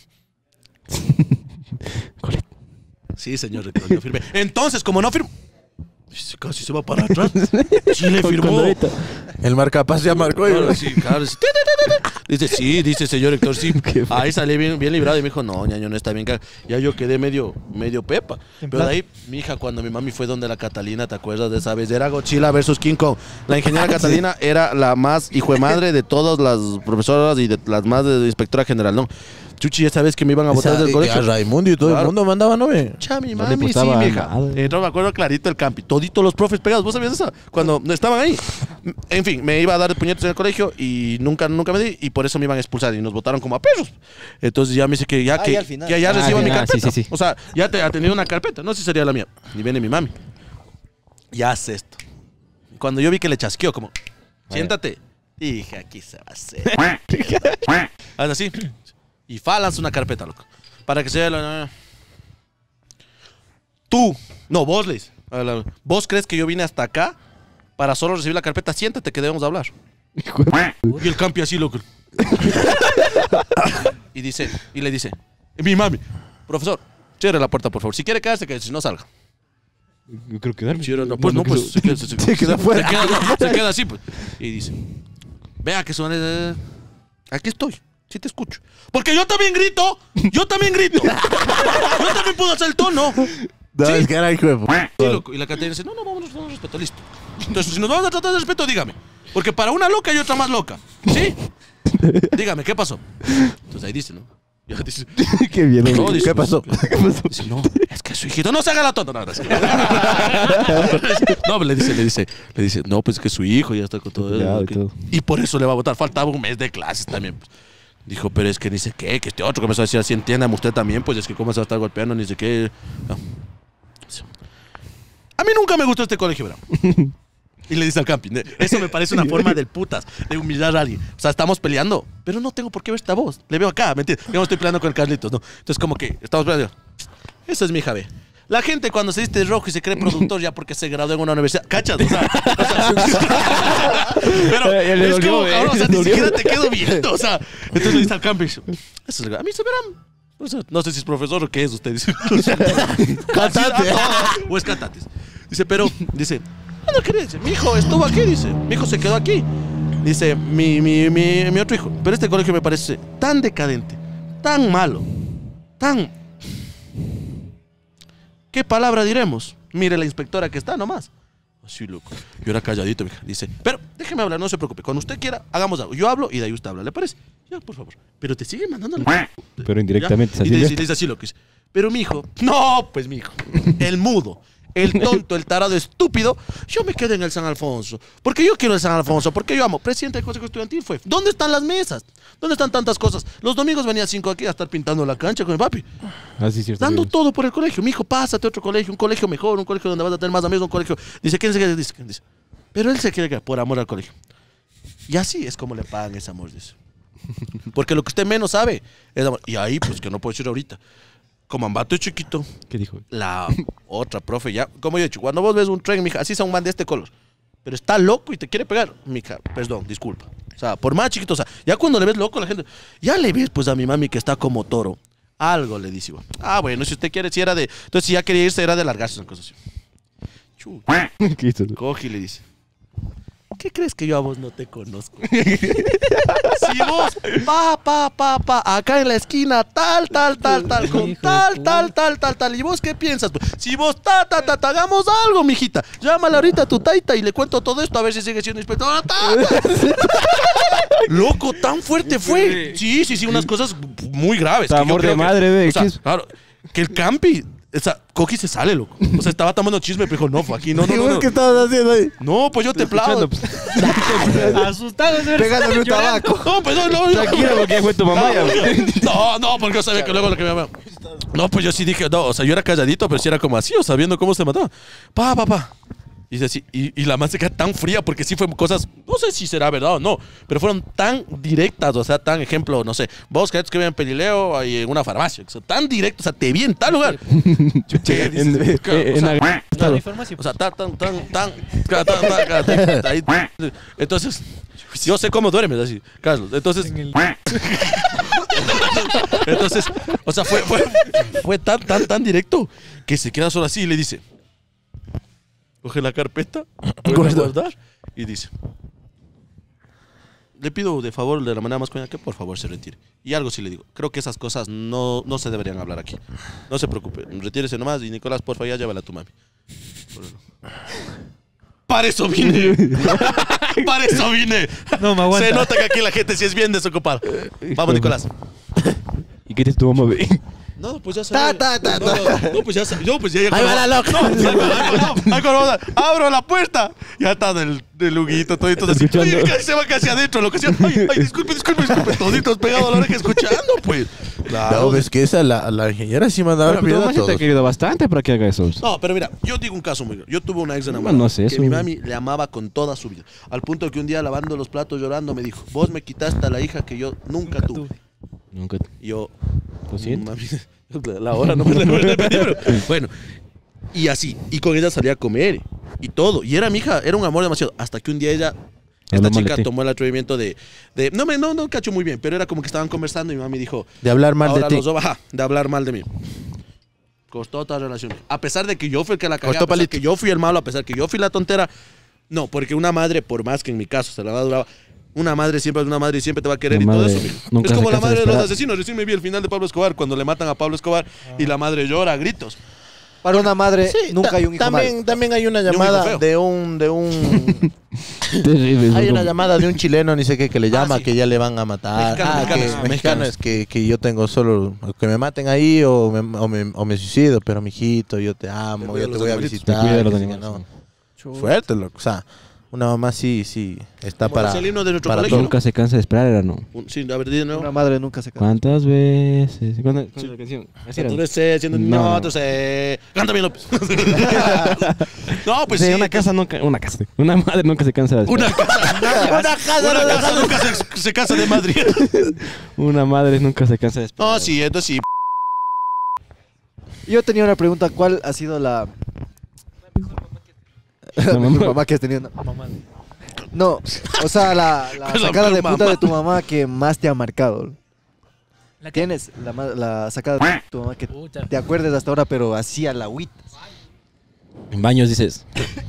N: Sí, señor rector, yo firmé. Entonces, como no firmó, dice, casi se va para atrás. Sí le
C: Con
N: firmó.
C: condorito.
A: El marcapaz ya marcó.
N: Claro,
A: Y...
N: sí, claro, sí. Dice, sí, dice, señor Héctor, sí. Ahí salí bien, bien librado y me dijo, no, ñaño, no está bien. Ya yo quedé medio, medio pepa. Pero de ahí, mi hija, cuando mi mami fue donde la Catalina, ¿te acuerdas de esa vez? Era Godzilla versus King Kong. La ingeniera Catalina era la más hijo de madre de todas las profesoras y de las más de, de inspectora general, ¿no? Chuchi, esa vez que me iban a botar del colegio.
A: A Raimundo y todo
N: Claro.
A: el mundo mandaba, ¿no ve?
N: Cha, mi
C: No le
N: mami, sí,
C: importaba
N: mi hija.
C: nada.
N: Entró, me acuerdo clarito el campi. Toditos los profes pegados. ¿Vos sabías eso? Cuando estaban ahí. En fin, me iba a dar puñetes en el colegio y nunca, nunca me di. Y por eso me iban a expulsar y nos botaron como a perros. Entonces ya me dice que ya,
B: Ah,
N: que,
B: ya al final.
N: que ya
C: Ah,
N: recibo
C: al
N: mi
C: final,
N: carpeta.
C: sí, sí, sí.
N: O sea, ya te, ha tenido una carpeta. No sé si sería la mía. Y viene mi mami. Ya hace esto. Cuando yo vi que le chasqueó, como, siéntate. Dije, aquí se va a hacer. Haz así. Y falas una carpeta, loco. Para que sea la... Tú, no, vos les. ¿Vos crees que yo vine hasta acá para solo recibir la carpeta? Siéntate que debemos hablar. Y el campi así, loco. Y dice, y le dice, mi mami, profesor, cierre la puerta, por favor. Si quiere quedarse, que si no salga.
C: Yo creo que darme.
N: Cierra, no, pues no, pues se queda, se, se,
B: Se queda fuera.
N: Se queda, no, se queda así, pues. Y dice, vea que son... eh, aquí estoy. Sí te escucho. Porque yo también grito. Yo también grito. Yo también puedo hacer el tono.
A: No,
N: Sí.
A: es que era hijo de... p-
N: Sí, loco. Y la Caterina dice, no, no, vámonos, vámonos, respeto, listo. Entonces, si nos vamos a tratar de respeto, dígame. Porque para una loca hay otra más loca. ¿Sí? Dígame, ¿qué pasó? Entonces ahí dice, ¿no? Ya dice,
C: Qué bien.
N: no, dice,
A: ¿Qué pasó?
N: dice, no, es que su hijito no se haga la tonta. No, no, es que- no, le dice, le dice, le dice, no, pues es que su hijo ya está con todo
C: Ya,
N: eso.
C: y
N: que-
C: todo.
N: Y por eso le va a votar. Faltaba un mes de clases también. Pues. Dijo, pero es que ni sé qué, que este otro comenzó a decir así, entiéndame usted también, pues es que cómo se va a estar golpeando, ni sé qué. No. A mí nunca me gustó este colegio, bro. Y le dice al camping, eso me parece una forma del putas, de humillar a alguien. O sea, estamos peleando, pero no tengo por qué ver esta voz. Le veo acá, ¿me entiendes? Yo no estoy peleando con el Carlitos, ¿no? Entonces como que estamos peleando. Esa es mi hija, ve. La gente cuando se viste de rojo y se cree productor ya porque se graduó en una universidad, ¿cachas? O sea, o sea, pero
C: Ya le
N: es
C: dolió,
N: como,
C: eh,
N: cabrón, o sea,
C: le
N: ni
C: dolió.
N: siquiera te quedo viendo, o sea. Entonces le dice al camping, eso es legal. A mí se verán. O sea, no sé si es profesor o qué es usted, dice.
A: Cantante.
N: O es cantante. Dice, pero, dice, no, no quería decir, mi hijo estuvo aquí, dice, mi hijo se quedó aquí. Dice, mi, mi, mi, mi otro hijo. Pero este colegio me parece tan decadente, tan malo, tan... ¿Qué palabra diremos? Mire la inspectora que está nomás. Así, loco. Yo era calladito, mija. Dice, pero déjeme hablar, no se preocupe. Cuando usted quiera, hagamos algo. Yo hablo y de ahí usted habla, ¿le parece? Ya, por favor. Pero te sigue mandando la...
C: Pero indirectamente.
N: ¿Ya? Y
C: así
N: le
C: ya.
N: dice, le dice así, loco. Dice, pero mi hijo... No, pues mi hijo. El mudo. El tonto, el tarado estúpido, yo me quedé en el San Alfonso. Porque yo quiero el San Alfonso, porque yo amo. Presidente del Consejo Estudiantil fue. ¿Dónde están las mesas? ¿Dónde están tantas cosas? Los domingos venía cinco aquí a estar pintando la cancha con el papi.
C: Así es cierto.
N: Dando todo por el colegio. Mi hijo, pásate a otro colegio, un colegio mejor, un colegio donde vas a tener más amigos, un colegio. Dice, ¿quién se quiere? Dice, dice. Pero él se quiere quedar por amor al colegio. Y así es como le pagan ese amor, dice. Porque lo que usted menos sabe es amor. Y ahí, pues que no puedo decir ahorita. Como Ambato es chiquito.
C: ¿Qué dijo?
N: La otra profe ya, como yo he dicho, cuando vos ves un tren, mija, así sea un man de este color, pero está loco y te quiere pegar, mija, perdón, disculpa. O sea, por más chiquito, o sea, ya cuando le ves loco a la gente, ya le ves pues a mi mami que está como toro. Algo le dice, igual. Ah, bueno, si usted quiere, si era de... Entonces, si ya quería irse, era de largarse, una cosa así. Chu.
C: ¿Qué hizo?
N: Coge y le dice, ¿qué crees que yo a vos no te conozco? Si vos, pa, pa, pa, pa, acá en la esquina, tal, tal, tal, tal, con tal, tal, tal, tal, tal, ¿y vos qué piensas? Si vos, ta, ta, ta, ta, hagamos algo, mijita. Llámala ahorita a tu taita y le cuento todo esto a ver si sigue siendo inspectora. Ta, ta. Loco, tan fuerte fue. Sí, sí, sí, unas cosas muy graves.
C: Ta
N: que yo
C: amor de
N: creo que-
C: madre, ve,
N: o sea,
C: ¿qué es?
N: claro, que el campi... O sea, Coqui se sale, loco. O sea, estaba tomando chisme, pero dijo, no, fue aquí, no, no, no. no.
A: ¿Qué estabas haciendo ahí?
N: No, pues yo te aplaudo.
M: Asustado, de
B: Pegándole un tabaco.
N: No, pues no, no.
C: Tranquilo, porque ya fue tu mamá. ya.
N: No, no, porque yo sabía que luego lo que me... No, pues yo sí dije, no, o sea, yo era calladito, pero sí era como así, o sea, viendo cómo se mataba. Pa, pa, pa. Y dice así, y, y la más se queda tan fría, porque sí fue cosas, no sé si será verdad o no, pero fueron tan directas, o sea, tan ejemplo, no sé, vos que que viven en Pelileo y en una farmacia, o sea, tan directo, o sea, te vi en tal lugar. Che, dices,
C: En-
N: claro,
C: en-
N: o sea,
C: en la-
M: No, no hay farmacia.
N: o sea, tan, tan, tan, tan, tan, tan, tan, tan, ahí. Entonces, yo sé cómo duermes así, Carlos. Entonces, entonces, o sea, fue, fue, fue tan, tan, tan directo que se queda solo así y le dice, coge la carpeta, vuelve a guardar y dice, le pido de favor, de la manera más coña, que por favor se retire. Y algo sí le digo, creo que esas cosas no, no se deberían hablar aquí. No se preocupe, retírese nomás y Nicolás, por favor, ya llévala a tu mami. Para eso vine. Para eso vine.
M: No, me aguanta.
N: Se nota que aquí la gente sí es bien desocupada. Vamos, Nicolás.
C: ¿Y qué te tu mamá ve?
N: No, pues ya sabía. Ta, ta, ta, no, no, no, pues ya sabía. Yo, pues ya, ya
A: Ahí va la loca.
N: No, pues, ahí va, ahí va, no, ahí va, abro la puerta. Ya está del, del Huguito, toditos así.
C: Escuchando.
N: Oye, se va casi adentro, lo que sea. Ay, ay, disculpe, disculpe, disculpe. Toditos pegados a la oreja escuchando, pues. Claro.
A: No, ves que esa, la, la ingeniera sí mandaba
C: Pero tu
A: miedo
C: mamá
A: a
C: sí te ha
A: todos.
C: querido bastante para que haga eso.
N: No, pero mira, yo digo un caso muy grande. Yo tuve una ex enamorada
C: No, no sé,
N: que
C: eso-
N: mi mami le amaba con toda su vida. Al punto que un día lavando los platos llorando me dijo, vos me quitaste a la hija que yo nunca, tuve.
C: Nunca.
N: Y yo,
C: Lo siento.
N: mami, la hora no me la repetí, pero bueno. Y así, y con ella salía a comer y todo. Y era mi hija, era un amor demasiado. Hasta que un día ella, esta
C: Habló mal de
N: chica
C: ti.
N: tomó el atrevimiento de, de no me no, no cacho muy bien, pero era como que estaban conversando y mi mami dijo,
A: De hablar mal de
N: ahora
A: ti.
N: los dos, ajá, de hablar mal de mí. Costó toda relación. A pesar de que yo fui el que la cagué,
A: Costó
N: a pesar
A: palito.
N: que yo fui el malo, a pesar que yo fui la tontera. No, porque una madre, por más que en mi caso se la va a durar, una madre siempre es una madre y siempre te va a querer
C: La
N: y todo
C: madre
N: eso. mijo.
C: nunca
N: Es
C: se
N: como la
C: cansa de
N: madre de los
C: esperar.
N: asesinos. Recién me vi el final de Pablo Escobar, cuando le matan a Pablo Escobar y la madre llora a gritos.
B: Para una madre, nunca
A: Ta-
B: hay un hijo
A: también,
B: malo.
A: también hay una
N: un hijo
A: llamada
N: feo.
A: de un, de un
C: Terrible.
A: hay
C: eso,
A: una
C: como-
A: llamada de un chileno, ni sé qué, que le llama,
N: sí.
A: que ya le van a matar.
N: Mexicano,
A: ah,
N: mexicano,
A: que,
N: ah,
A: mexicano
N: mexicanos.
A: es que, que yo tengo solo, que me maten ahí o me, o me, o me suicido, pero mijito, yo te amo,
N: cuida
A: yo te
N: los
A: voy a
N: animalitos.
A: visitar.
C: Me cuida de los
A: que sí,
C: animales,
A: no. Fuerte, loco. O sea, una mamá sí, sí, está
N: Como
A: para,
N: es el himno de nuestro
A: para
N: colegio,
A: todo.
C: Nunca se cansa de esperar, era no.
N: Un- Sí, a ver, di de nuevo.
B: Una madre nunca se casa.
C: ¿Cuántas veces? ¿Cuándo, cuándo la canción? Así era.
N: Entonces, eh, siendo
C: No,
N: no,
C: no.
N: entonces, eh, canta bien López. No, pues
C: Sí,
N: sí.
C: una casa nunca, una casa, una madre nunca se cansa de esperar.
N: Una casa, una casa, una casa nunca se, se casa de Madrid.
C: Una madre nunca se cansa de esperar.
N: No, sí, entonces sí.
B: Yo tenía una pregunta, ¿cuál ha sido la
C: La
B: la
C: mamá.
B: mejor mamá que has tenido? No, o sea, la, la
N: ¿Cuál es la
B: sacada de
N: mejor
B: puta
N: mamá?
B: de tu mamá que más te ha marcado.
M: ¿La qué?
B: ¿Tienes la, ma- la sacada de tu mamá que
M: Puta.
B: te acuerdes hasta ahora, pero así a la agüita?
C: En baños dices.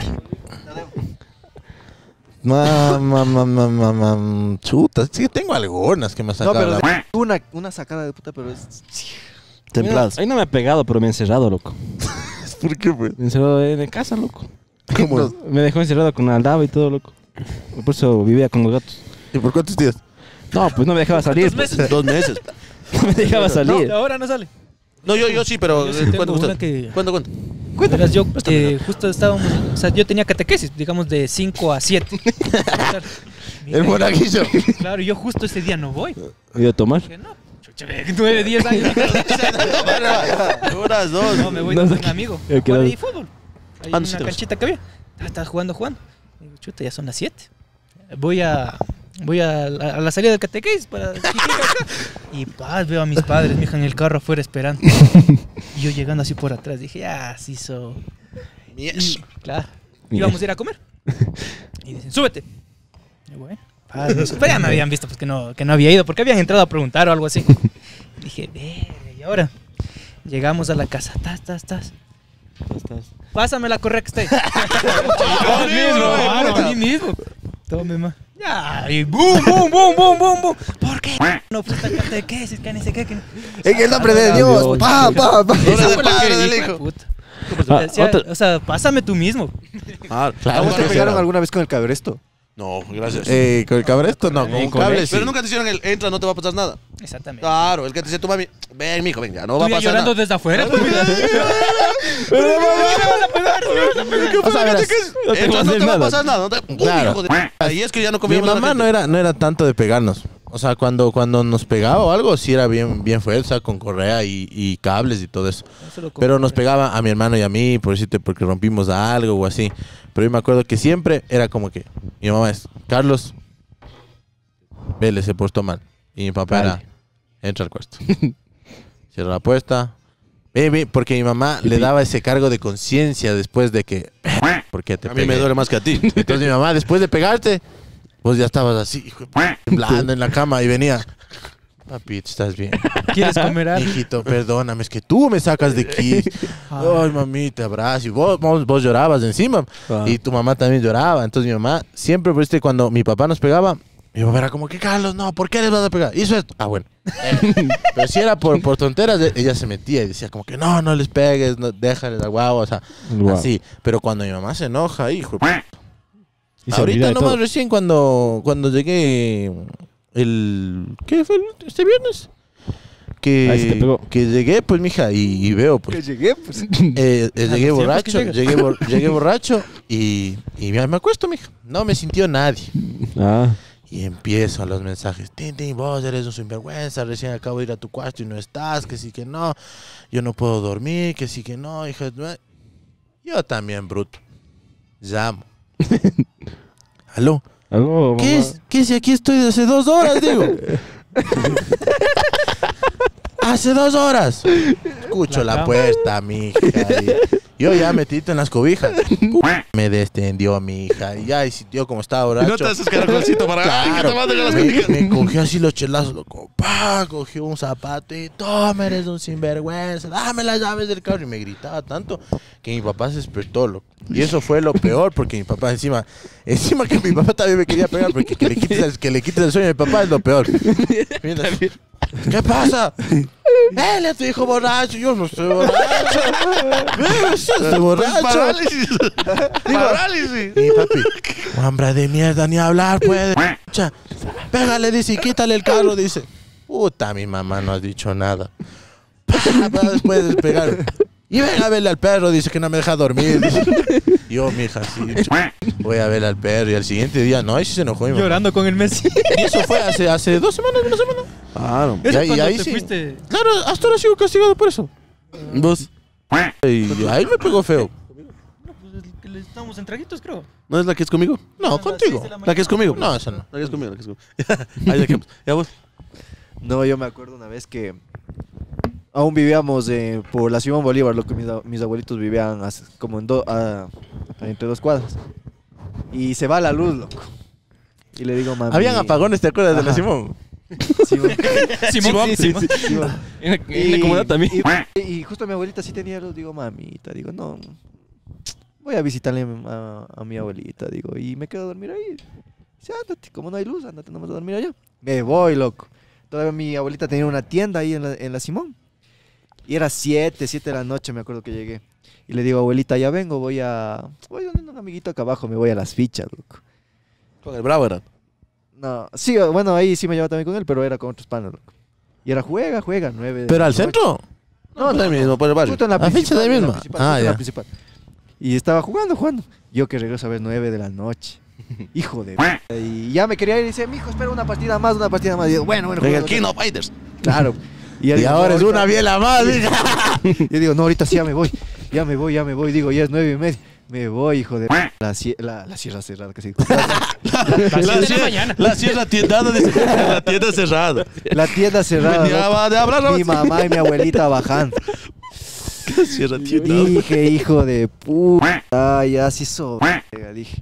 A: Mamá, mamá, mamá, mamá, chuta, sí tengo algunas que me han
B: No,
A: sacado
B: pero
A: la-
B: una, una sacada de puta, pero es...
A: templadas.
C: Ahí no me ha pegado, pero me ha encerrado, loco.
A: ¿Por qué, pues?
C: Me ha encerrado en casa, loco.
A: ¿Cómo?
C: Me dejó encerrado con aldaba y todo, loco. Por eso vivía con los gatos.
A: ¿Y por cuántos días?
C: No, pues no me dejaba salir.
M: ¿Cuántos
C: pues.
M: meses?
N: Dos meses.
C: No me dejaba salir.
M: No, ahora no sale.
N: No, yo, yo sí, pero
M: Yo sí
N: eh,
M: tengo
N: cuenta
M: una
N: usted.
M: que-
N: Cuenta, cuenta.
M: Verás, yo eh, justo estábamos, o sea, yo tenía catequesis, digamos de cinco a siete.
A: El monaguillo.
M: Claro, yo justo ese día no voy.
C: ¿Iba a tomar?
M: Dije, no, chucha, nueve, diez años.
N: Horas, dos.
M: No, me voy
C: No
M: con
C: sé
M: un
C: qué-
M: amigo.
C: eh,
M: A
C: ¿qué
M: jugar
C: edad?
M: ahí fútbol. Hay
N: Ah, no,
M: una
N: sí te vas.
M: canchita que había. Ah, estás jugando, jugando. Digo, chuta, ya son las siete. Voy a, voy a, a la salida del catequesis para y paz, veo a mis padres, mi hija en el carro afuera esperando. Y yo llegando así por atrás, dije, ya, sí, so.
N: Mies.
M: Claro. Íbamos a ir a comer. Y dicen, súbete. Y bueno, paz, me sub- pero ya me habían visto pues, que, no, que no había ido, porque habían entrado a preguntar o algo así. Dije, verga, y ahora llegamos a la casa. Tas, tas, tas. Pásame la correa que está ahí.
N: Yo mismo,
M: Claro,
N: puta.
M: a mí mismo. Tome, ma. Ya, y boom, boom, boom, boom, boom, boom. ¿Por qué? No, pues esta catequesis, que ni sé qué. que no-
B: En el nombre de Dios, pa, pa, pa.
N: Nombre
M: Esa
N: del
M: fue la que
N: Padre, del
M: dijo,
N: Hijo.
M: puta.
C: Ah,
M: Decía,
C: otra-
M: o sea, pásame tú mismo.
N: Ah,
A: Claro,
B: ¿A vos te
A: que
B: pegaron
A: será.
B: alguna vez con el cabresto?
N: No, gracias.
A: Eh, con el cabresto no, con
C: En
A: un cable
C: colegio.
A: sí.
N: Pero nunca te hicieron el entra, no te va a pasar nada.
M: Exactamente.
N: Claro, el que te dice tu mami, ven, mijo, ven, ya no va
M: Tú
N: a
M: ya
N: pasar
M: llorando
N: nada.
M: desde afuera. pues, mira.
A: O sea, verás,
C: No te
N: Entra,
C: va a
N: no
C: hacer
N: te va a
C: nada.
N: pasar nada. No te... Uy,
A: Claro.
N: hijo de... Ahí es que ya no
A: mi
N: comíamos
A: mamá no era, no era tanto de pegarnos. O sea, cuando, cuando nos pegaba o algo, sí era bien, bien fuerte, o sea, con correa y, y cables y todo eso. Pero nos pegaba a mi hermano y a mí, por decirte, porque rompimos algo o así. Pero yo me acuerdo que siempre era como que mi mamá es, Carlos, vele, se portó mal. Y mi papá era, entra al cuarto. Cierra la puerta. Ve, ve, porque mi mamá le daba ese cargo de conciencia después de que, ¿por qué te
N: A mí me
A: pegué?
N: duele más que a ti.
A: Entonces mi mamá, después de pegarte, vos ya estabas así, hijo de p- temblando en la cama y venía. Papito, ¿estás bien?
M: ¿Quieres comer algo?
A: Hijito, perdóname, es que tú me sacas de aquí. Ay, mami, te abrazo. Y vos, vos, vos llorabas encima.
C: Ah.
A: Y tu mamá también lloraba. Entonces mi mamá, siempre, por este, cuando mi papá nos pegaba, Mi papá era como que, Carlos, no, ¿por qué les vas a pegar? Hizo esto. Ah, bueno. Eh, pero si era por, por tonteras, de- ella se metía y decía como que, no, no les pegues, no, déjales al guau, o sea,
C: Guau.
A: así. Pero cuando mi mamá se enoja, hijo.
C: Y se olvida
A: Ahorita
C: de
A: nomás
C: todo.
A: recién cuando, cuando llegué el... ¿Qué fue? el- ¿Este viernes? Que,
C: Ahí se te pegó.
A: que llegué, pues, mija, y, y veo, pues...
B: Que llegué, pues.
A: Eh, eh,
J: A los
A: llegué
J: tiempos
A: borracho,
J: que llegas.
A: llegué, bor- llegué borracho y, y me me acuesto, mija. No me sintió nadie.
C: Ah.
A: Y empiezo a los mensajes. Tin, tin, vos eres un sinvergüenza, recién acabo de ir a tu cuarto y no estás, que sí que no. Yo no puedo dormir, que sí que no, hija. de- Yo también, bruto. Llamo. ¿Aló?
C: Aló,
A: ¿Qué
C: mamá.
A: es? ¿Qué es? Aquí estoy desde hace dos horas, digo. Hace dos horas. Escucho la,
J: cama.
A: puerta, mi hija. Y yo ya metito en las cobijas. Me descendió mi hija. Y ya, y si yo como estaba borracho.
N: Y no te haces caracolcito para- ay, que
A: Claro,
N: te manden a las
A: me,
N: cobijas.
A: me cogió así los chelazos, loco. Pa, cogió un zapato y toma, eres un sinvergüenza. Dame las llaves del carro. Y me gritaba tanto que mi papá se despertó, loco. Y eso fue lo peor, porque mi papá encima, encima que mi papá también me quería pegar, porque que le quites el, que le quites el sueño a mi papá es lo peor. Mira, ¿qué pasa? Él es tu hijo borracho. Yo no estoy borracho. Yo no estoy borracho.
N: Parálisis.
A: Digo,
N: Parálisis.
A: Y papi, hambra de mierda, ni hablar puede. Cha, pégale, dice, y quítale el carro, dice. Puta, mi mamá no ha dicho nada. Pa, pa, después de pegar. Y ven a verle al perro, dice que no me deja dormir. Dice. Yo, mija, sí. Voy a verle al perro. Y al siguiente día, no, ahí sí se enojó mi mamá.
M: Llorando con el Messi.
A: Y eso fue hace, hace dos semanas, una semana.
N: Claro.
M: Eso
A: Y ahí-
M: cuando
A: y ahí
M: te
A: sí.
M: fuiste.
A: Claro, hasta ahora sigo castigado por eso.
N: Vos.
A: Y ahí me pegó feo.
M: No, pues el que le estamos en traguitos, creo.
N: ¿No es la que es conmigo?
A: No, contigo.
N: La que es conmigo.
A: No, esa no.
N: La que es conmigo, la que es conmigo. Ahí dejemos. Ya vos.
B: No, yo me acuerdo una vez que aún vivíamos eh, por la Simón Bolívar, lo que mis, a- mis abuelitos vivían as- como en do, a- entre dos cuadras. Y se va la luz, loco. Y le digo, mami.
A: Habían apagones, ¿te acuerdas de la
B: Ajá.
A: Simón?
B: Simón.
M: Simón,
B: Sí, sí,
M: Simón.
B: sí, Simón.
C: En la, en la comunidad también.
B: Y, y justo mi abuelita sí tenía luz, digo, mamita, digo, no, voy a visitarle a, a mi abuelita, digo, y me quedo a dormir ahí. Dice, ándate, como no hay luz, ándate nomás a dormir allá. Me voy, loco. Todavía mi abuelita tenía una tienda ahí en la, en la Simón. Y era siete, siete de la noche, me acuerdo que llegué. Y le digo, abuelita, ya vengo, voy a... Voy donde un amiguito acá abajo, me voy a las fichas, loco.
N: Con el bravo era.
B: No, sí, bueno, ahí sí me llevaba también con él, pero era con otros panos, loco. Y era juega, juega, nueve. de
A: ¿Pero
B: la
A: al
B: noche.
A: centro?
B: No, no,
N: ahí mismo, por el barrio.
B: justo en la
A: ¿A ficha
B: principal,
A: de
B: en la
A: misma?
B: principal,
A: Ah,
B: justo en la
A: ya.
B: principal. Y estaba jugando, jugando. Yo que regreso a ver nueve de la noche. Hijo de... p- y ya me quería ir y dice, mijo, espera una partida más, una partida más. Y yo, bueno, bueno.
N: En el
B: juego,
N: King
B: juego".
N: of Fighters.
B: Claro. Y, ya
A: Y
B: digo,
A: ahora
B: no,
A: es
B: ahorita-
A: una biela más, diga.
B: Yo digo, no, ahorita sí ya me voy. Ya me voy, ya me voy. Digo, ya es nueve y media. Me voy, hijo de... p- La, cie- la, la sierra cerrada, que se dijo.
N: La, sierra, la sierra tiendada, dice. La tienda cerrada.
B: La tienda cerrada.
N: Venía
B: loco.
N: de hablar,
B: Mi mamá y mi abuelita bajando.
N: La sierra tiendada.
B: Dije, hijo de puta, ya se hizo. verga, Dije.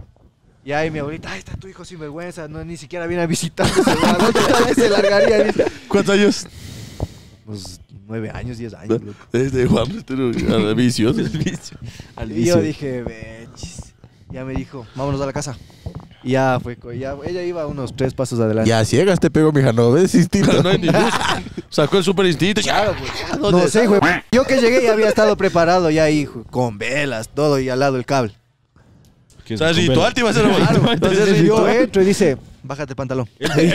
B: Y ahí mi abuelita, ahí está tu hijo sin vergüenza, no ni siquiera viene a visitarnos. Otra vez se largaría. Dice.
N: ¿Cuántos años?
B: Pues nueve años, diez años, loco.
N: Desde Juan, al vicioso.
C: Al
B: Y
C: vicio.
B: yo dije, bechis. Ya me dijo, vámonos a la casa. Y ya fue, co- ya, ella iba unos tres pasos adelante.
A: Ya ciegas te pego, mija, no ves instinto.
N: No hay ni luz. Sacó el super instinto.
B: Claro, pues. No sé, güey. Yo que llegué ya había estado preparado ya ahí, ju- con velas, todo, y al lado el cable.
N: O sea, ritual te iba a hacer.
B: Claro,
N: Entonces,
B: entonces yo
N: ritual.
B: entro y dice, bájate el pantalón.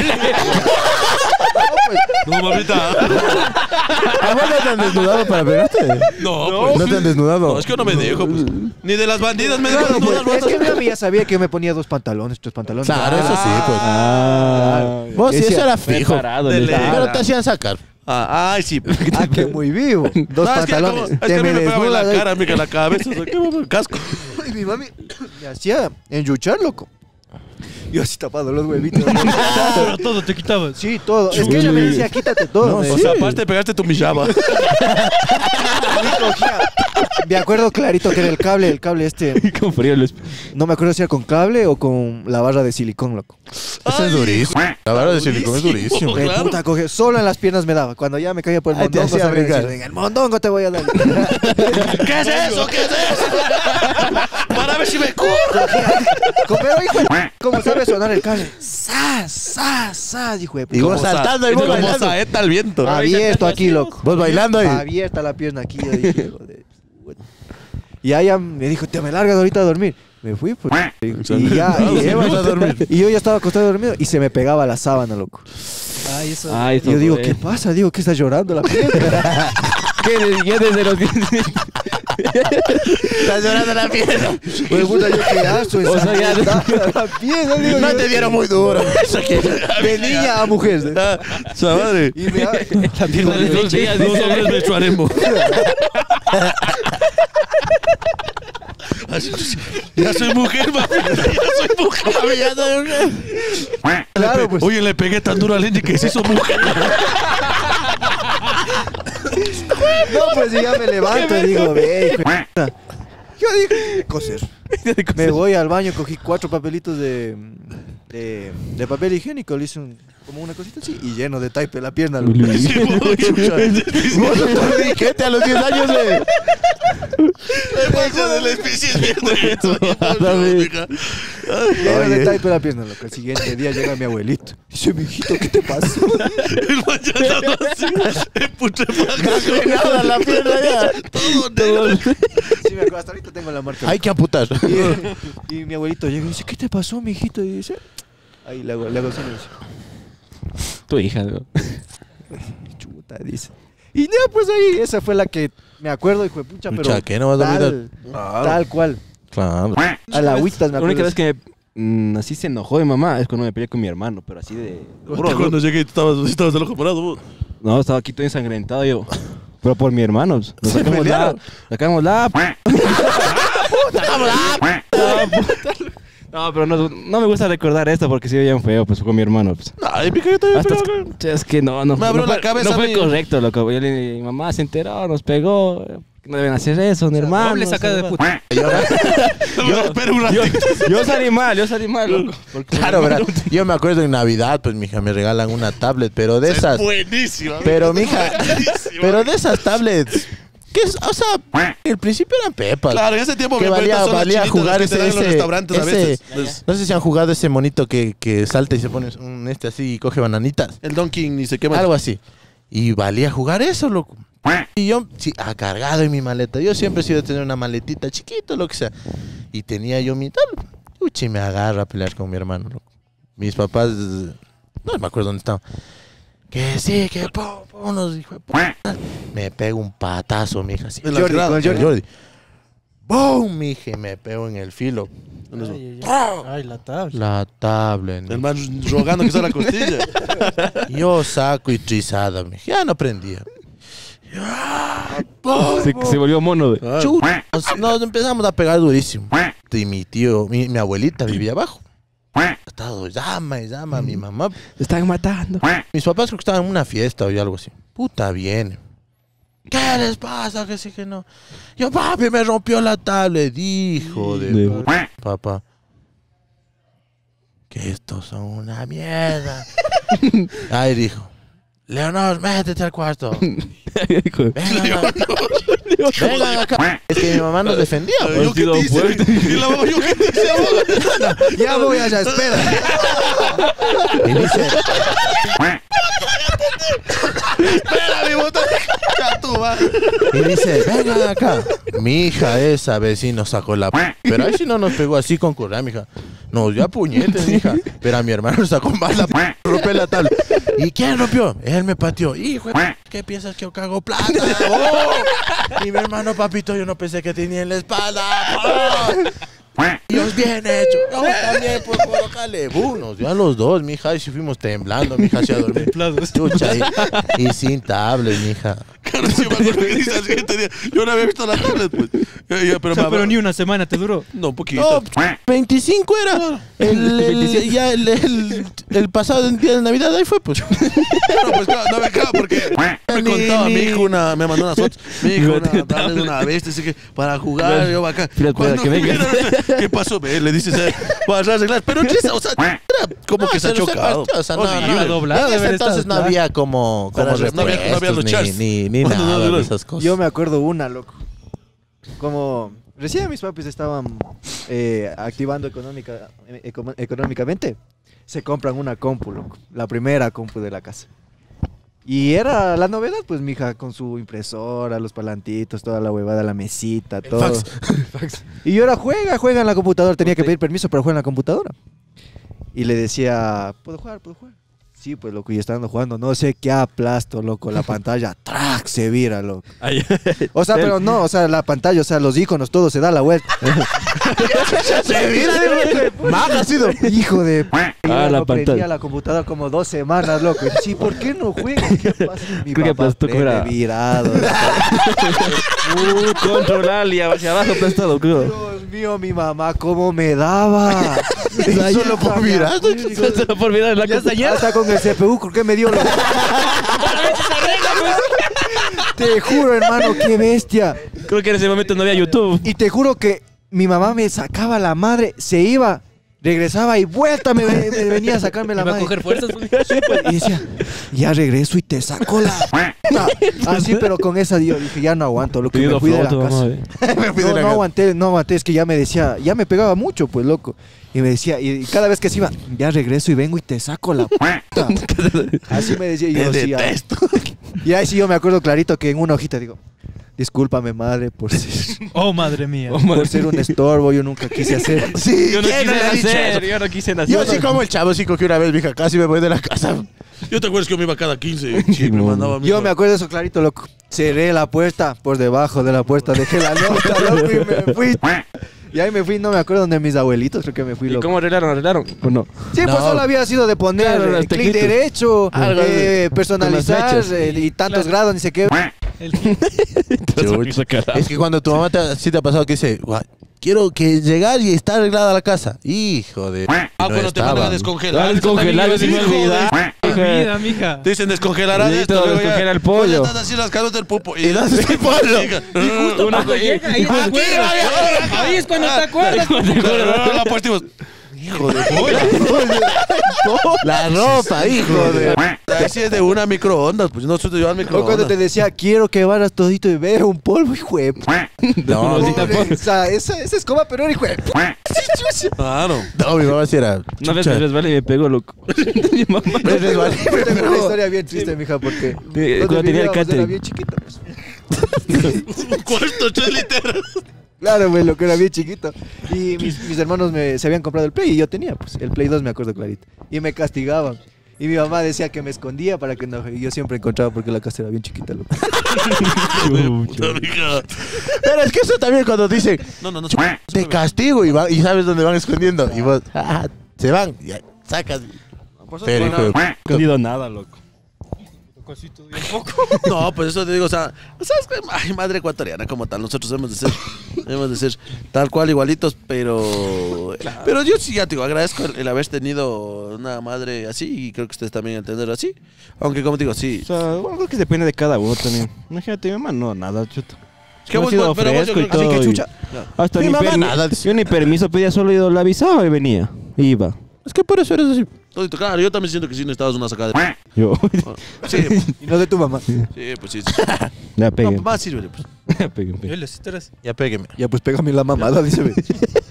N: No, mamita.
A: ¿A vos no te han desnudado para pegarte?
N: No,
A: No,
N: pues.
A: no te han desnudado.
N: No, es que no me dejo, pues. Ni de las bandidas me dejo
B: Claro, pues,
N: desnudar,
B: es que
N: vato.
B: mi amiga sabía que yo me ponía dos pantalones, tres pantalones.
A: Claro, eso sí, pues.
C: Ah,
A: Vos sí,
B: Decía,
A: eso era fijo.
C: preparado,
N: de
C: le
N: ley.
C: estaba.
A: Pero te hacían sacar.
N: Ah, ay, sí.
B: Ah, que muy vivo. Dos
N: No, es que como-
B: pantalones.
N: Es que
B: Te
N: a mí
B: me
N: me pegaba en la
B: desnudas,
N: cara, amiga, en la cabeza. O sea, ¿qué mamá? Casco.
B: Y mi mami me hacía enjuchar, loco. Yo así tapado los huevitos.
M: Todo, todo te quitabas.
B: Sí, todo. Es que ella me decía, quítate todo.
A: No,
B: me
N: O
B: decía.
N: sea, aparte pegaste tu millaba.
B: Y cogía. Me acuerdo clarito que era el cable, el cable este.
C: Con frío les...
B: No me acuerdo si era con cable o con la barra de silicón, loco.
A: Eso es durísimo. La barra de silicón es durísimo.
B: De
N: Claro.
B: puta, coge. Solo en las piernas me daba. Cuando ya me caía por el
A: Ahí te
B: mondongo,
A: hacía
B: sabía
A: brincar.
B: decir, en el mondongo te voy a dar.
N: ¿Qué es eso? ¿Qué es eso? Para ver si me curo.
B: Pero hijo, de- ¿cómo sabes eso? sonar el cable. ¡Sas! ¡Sas! ¡Sas! Hijo de puta.
A: Y vos saltando y vos
N: Como
A: bailando.
N: saeta al viento.
B: Abierto aquí, loco.
A: Vos bailando ahí.
B: Abierta la pierna aquí. Yo dije, hijo de puta. Y ella me dijo, te me largas ahorita a dormir. Me fui, pues. Y ya, y, Eva-
A: vas a dormir.
B: y yo ya estaba acostado dormido y se me pegaba la sábana, loco.
M: Ay, eso.
C: Ay,
B: Y yo digo,
C: fue-
B: ¿qué pasa? Digo, ¿qué está llorando la piedra?
C: ¿Qué? Ya desde los
A: Estás llorando la piedra.
B: Pues puta, yo qué asco.
C: O sea, ya-
B: la piedra, digo,
A: No
B: yo-
A: te dieron muy duro.
B: De niña a mujer. ¿sí?
N: Esa madre.
B: Y me,
M: La pierna de
N: Dos,
M: leche.
N: dos hombres de Chuarembo. Ya soy mujer, mami. Ya soy mujer.
A: Mami, ya soy mujer.
B: Claro, pues.
N: Oye, le pegué tan duro a Lenny que se hizo mujer.
B: No, pues y ya me levanto y digo, ve, hijo de puta. Yo dije, coser. Me voy al baño, cogí cuatro papelitos de, de, de papel higiénico, le hice un, como una cosita así y lleno de taipe la pierna. loco.
A: Vos sos dijiste a los diez años, güey.
N: Debajo de la especie es mierda.
B: Lleno de taipe la pierna, loco. El siguiente día llega mi abuelito. Dice, mijito, ¿qué te pasó?
N: El mañana así. En putrefacción.
A: Nada, la pierna ya.
N: Todo negro.
B: Sí, me acuerdo, hasta ahorita tengo la marca.
A: Hay que amputar.
B: Y, y mi abuelito llega y dice, ¿qué te pasó, mijito? Y dice, ahí le hago, le hago así y dice,
C: Tu hija, ¿no?
B: chuta, dice. Y ya, pues ahí, esa fue la que me acuerdo, hijo de pucha, pero
A: Pucha, ¿qué no vas a
B: tal,
A: olvidar?
B: tal cual.
A: Claro.
B: A la agüitas me
C: La única
B: acuerdo.
C: vez que me, mm, así se enojó mi mamá es cuando me peleé con mi hermano, pero así de...
N: Bro, cuando llegué, tú estabas, estabas del ojo morado. vos.
C: No, estaba aquí todo ensangrentado yo. Pero por mi hermano. Nos sacamos la...
B: pelearon?
C: Sacamos la... No, pero no, no me gusta recordar esto porque sí bien feo, pues con mi hermano. Pues.
N: Ay, pica, yo también
C: Hasta
N: pegaba.
C: es que no, no,
N: Me abrió
C: no
N: la
C: fue,
N: cabeza
C: no
N: a
C: fue
N: mí.
C: correcto, loco. Yo le, mi mamá se enteró, nos pegó. No deben hacer eso, mi hermano.
M: Doble sacada de puta.
A: Yo,
N: Espera un
C: yo,
N: ratito.
C: yo salí mal, yo salí mal, loco. Porque
A: claro, ¿verdad? Yo me acuerdo en Navidad, pues, mija, me regalan una tablet, pero de esas.
N: Buenísima.
A: Pero, mija,
N: Buenísima.
A: pero de esas tablets. Que es, o sea, al principio eran pepas.
N: Claro, en ese tiempo
A: que
N: me
A: valía,
N: son las
A: valía
N: chinitas
A: jugar
N: las que te
A: ese,
N: dan en los
A: ese,
N: restaurantes a
A: ese-
N: veces.
A: no sé si han jugado ese monito que, que salta y se pone un este así y coge bananitas.
N: El Donkey ni se quema.
A: Algo así. Y valía jugar eso, loco. Y yo, sí, ah, cargado en mi maleta. Yo siempre he sido de tener una maletita chiquita, lo que sea. Y tenía yo mi tal. Uchi, me agarra a pelear con mi hermano, loco. Mis papás, no me acuerdo dónde estaban. Que sí, que po, po, unos hijos de puta. Me pego un patazo, mija. Así.
N: En la
B: Jordi,
N: grada.
B: con Jordi.
A: Jordi. ¡Boom! Mija, y me pego en el filo.
M: Ay, ay, ay. Ay, la tabla.
A: La tabla.
N: El man rogando que sea la costilla.
A: Yo saco y trizada, mija. Ya no prendía.
C: se, se volvió mono. De...
A: Chuta, nos empezamos a pegar durísimo. Y mi tío, mi, mi abuelita vivía abajo. Estado llama y llama a mi mamá.
C: Se están matando.
A: Mis papás creo que estaban en una fiesta o algo así. Puta, viene. ¿Qué les pasa? Que sí que no. Yo, papi, me rompió la tablet. Hijo de,
C: De-
A: puta, papá. Que estos son una mierda. Ay, dijo. Leonor, métete al cuarto.
C: Hijo de-
A: Vengan, vengan acá. Es que mi mamá nos defendía. pues.
N: Yo qué te hice. Y la mamá, yo qué te hice.
B: Ya voy allá, espera.
A: Y dice,
N: Espera, mi botón. Ya tú, va.
A: y dice, vengan acá. Mi hija esa vecino sacó la p. Pero ahí sí no nos pegó así con correa, mija. Nos dio a puñetes, mija. Pero a mi hermano sacó más la p. Rompe la tabla. ¿Y quién rompió? Él me pateó. Hijo de p. ¿Qué piensas que yo cago plata? Oh. Y mi hermano, papito, yo no pensé que tenía en la espalda. Oh. Dios bien hecho. Yo también, pues, por colocarle. Uh, nos dio a los dos, mija. Y si fuimos temblando, mija, hacia dormir. Chucha, y, y sin tablet, mija.
N: Claro, sí, me acuerdo que dice al siguiente día. Yo no había visto la tablet, pues. Ya, ya, pero,
M: O sea,
N: mamá-
M: pero ni una semana te duró.
N: No, un poquito.
A: No, veinticinco era. El, el- ya el, el, el pasado día de Navidad, ahí fue, pues.
N: Bueno, pues claro, no me cago porque me
A: Ni-
N: contaba mi
A: ni-
N: hijo una, me mandó unas fotos. Mi hijo una tablet de una vez, dice que para jugar, yo acá.
C: Espera, espera, que venga.
N: ¿Qué pasó? Ve, le dices, eh, vas a arreglar. Pero ¿qué es? O sea, era como que se ha
A: pero
N: chocado.
A: partió, o sea, no,
N: Horrible.
A: no,
M: doblada
A: en ese
M: debe estar,
A: entonces no
M: claro.
A: había como, como
N: Para- no había- no había los
A: repuestos,
N: chars.
A: ni, ni, ni
N: No, no,
A: nada
N: no, no.
A: de esas cosas.
B: Yo me acuerdo una, loco. Como recién mis papis estaban eh, activando económica, eco- económicamente. se compran una compu, loco. La primera compu de la casa. Y era la novedad, pues, mija, con su impresora, los palantitos, toda la huevada, la mesita, todo.
A: fax.
B: Fax. Y yo era, juega, juega en la computadora. Tenía que pedir permiso para jugar en la computadora. Y le decía, ¿puedo jugar? ¿Puedo jugar? Sí, pues, loco, y estando jugando, no sé qué aplasto, loco, la pantalla, ¡trac! Se vira, loco. O sea, pero no, o sea, la pantalla, o sea, los iconos, todo se da la vuelta.
A: Se vira, Maga ha sido.
B: Hijo de p.
C: Ah, la
B: no prendía
C: pantalla.
B: la computadora como dos semanas, loco. Y sí, ¿por qué no juega? ¿Qué pasa? Mi
C: Creo que
B: papá
C: aplastó
B: prende
C: fuera.
B: virado.
C: Uh, controlar y hacia abajo aplastado, creo.
B: Dios mío, mi mamá, ¿cómo me daba?
A: Solo por mirar.
C: Solo por mirar la
B: Hasta, hasta con el C P U, ¿por qué me dio? Loco? Te juro, hermano, qué bestia.
C: Creo que en ese momento no había YouTube.
B: Y te juro que mi mamá me sacaba la madre, se iba, regresaba y vuelta me, me venía a sacarme la
M: Iba a
B: madre.
M: coger fuerzas.
B: Sí, pues, y decía, ya regreso y te saco la puta. Así, pero con esa yo dije, ya no aguanto, loco, me fui de la casa.
A: Me fui de
B: No,
A: la
B: no
A: casa.
B: aguanté, no aguanté, es que ya me decía, ya me pegaba mucho, pues, loco. Y me decía, y cada vez que se iba, ya regreso y vengo y te saco la puta. Así me decía, y yo
A: Te
B: sí, ya.
A: detesto.
B: Y ahí sí yo me acuerdo clarito que en una hojita digo, discúlpame, madre, por ser,
M: Oh, madre mía.
B: por ser un estorbo, yo nunca quise hacer.
A: Sí,
C: Yo no
A: ¿quién
C: quise
A: le ha dicho
C: nacer,
A: eso?
C: yo no quise nacer.
A: Yo sí como el chavo chico que una vez, mija, casi me voy de la casa.
N: Yo te acuerdas que yo me iba cada quince. Siempre me mandaba a mí.
B: Yo me acuerdo de eso clarito, loco. Cerré la puerta, por debajo de la puerta dejé la nota, loco, y me fui. Y ahí me fui, no me acuerdo donde mis abuelitos, creo que me fui,
C: ¿Y
B: loco.
C: cómo arreglaron? ¿Arreglaron o no?
B: Sí, pues
A: No.
B: solo había sido de poner
C: Claro,
B: eh,
C: los
B: clic
C: teclitos.
B: derecho,
C: Algo
B: eh,
C: de-
B: personalizar
C: con las fechas.
B: eh, y tantos grados, ni sé qué.
A: Es que cuando tu mamá te, sí te ha pasado que dice, "Guau, quiero que llegar y está arreglada la casa. Hijo de...
N: Ah,
A: no
N: cuando te
A: estaba.
N: mandan a descongelar.
C: Ah, descongelar,
N: Eso
C: se me
N: también,
C: olvida.
N: hijo de-
M: Vida, mija.
N: Te dicen descongelará de
C: Necesito
N: esto. luego ya-
C: descongelar el pollo.
N: Pues ya estás así las cabezas del pupo. Y
A: das el pollo.
N: Y justo
C: Una
M: Cuando llega, ahí te
N: Aquí,
M: acuerdas.
N: vaya.
M: Ahí es cuando te acuerdas.
N: la puestos. Hijo de pollo.
A: La ropa, hijo de...
N: Así es de una microondas. Pues no te llevan
B: O cuando
N: microondas.
B: te decía, quiero que barras todito y veo un polvo, hijo de... p-
A: No,
B: No,
A: sí,
B: o sea, esa, esa escoba, pero era hijo de... p-
N: Claro.
A: no, mi mamá sí era...
C: Una vez
A: chucha.
C: me resbalé y me pegó, loco. Mi mamá.
A: Me resbalé, me
B: Tengo una
A: pegó.
B: historia bien triste, mija, porque
C: Sí, cuando tenía el
B: vivíamos
C: catering.
B: era bien chiquito. pues.
N: Un cuarto, tres literas.
B: Claro, güey, lo que era bien chiquito. Y mis, mis hermanos me, se habían comprado el Play y yo tenía, pues, el Play dos me acuerdo clarito. Y me castigaban. Y mi mamá decía que me escondía para que no... Y yo siempre encontraba porque la casa era bien chiquita, loco.
A: Pero es que eso también cuando dicen,
N: No, no, no.
A: te castigo y, va- y sabes dónde van escondiendo. Y vos, ah, se van, y ahí sacas. Pero, hijo de...
C: No he escondido nada, loco.
N: No, pues eso te digo, o sea, ¿sabes qué? Ay, madre ecuatoriana como tal, nosotros hemos de ser, hemos de ser tal cual igualitos, pero pero yo sí ya te digo, agradezco el, el haber tenido una madre así y creo que ustedes también entenderlo así, aunque como te digo, sí.
C: O sea, bueno, creo que depende de cada uno también. Imagínate, mi mamá, no, nada, chuta.
N: Es que
C: No ha
N: vos-
C: sido
N: pero vos yo
C: fresco y
N: creo que- así
C: todo,
N: que
C: y-
N: chucha.
C: Hasta
A: Mi
C: ni
A: mamá
C: permi-
A: nada.
C: Yo ni permiso pedía, solo ido la avisaba y venía. Iba.
A: Es que por eso eres así.
N: Todito, claro, yo también siento que sí necesitabas una sacada de...
C: Yo.
N: Sí,
B: Y no de tu mamá.
N: sí, pues sí. sí.
C: Ya
N: No,
C: peguen.
N: más sirve, pues.
C: Ya peguen, peguen.
M: Yo les historias.
A: Ya pégueme.
B: Ya, pues pégame la mamada, dice. ve.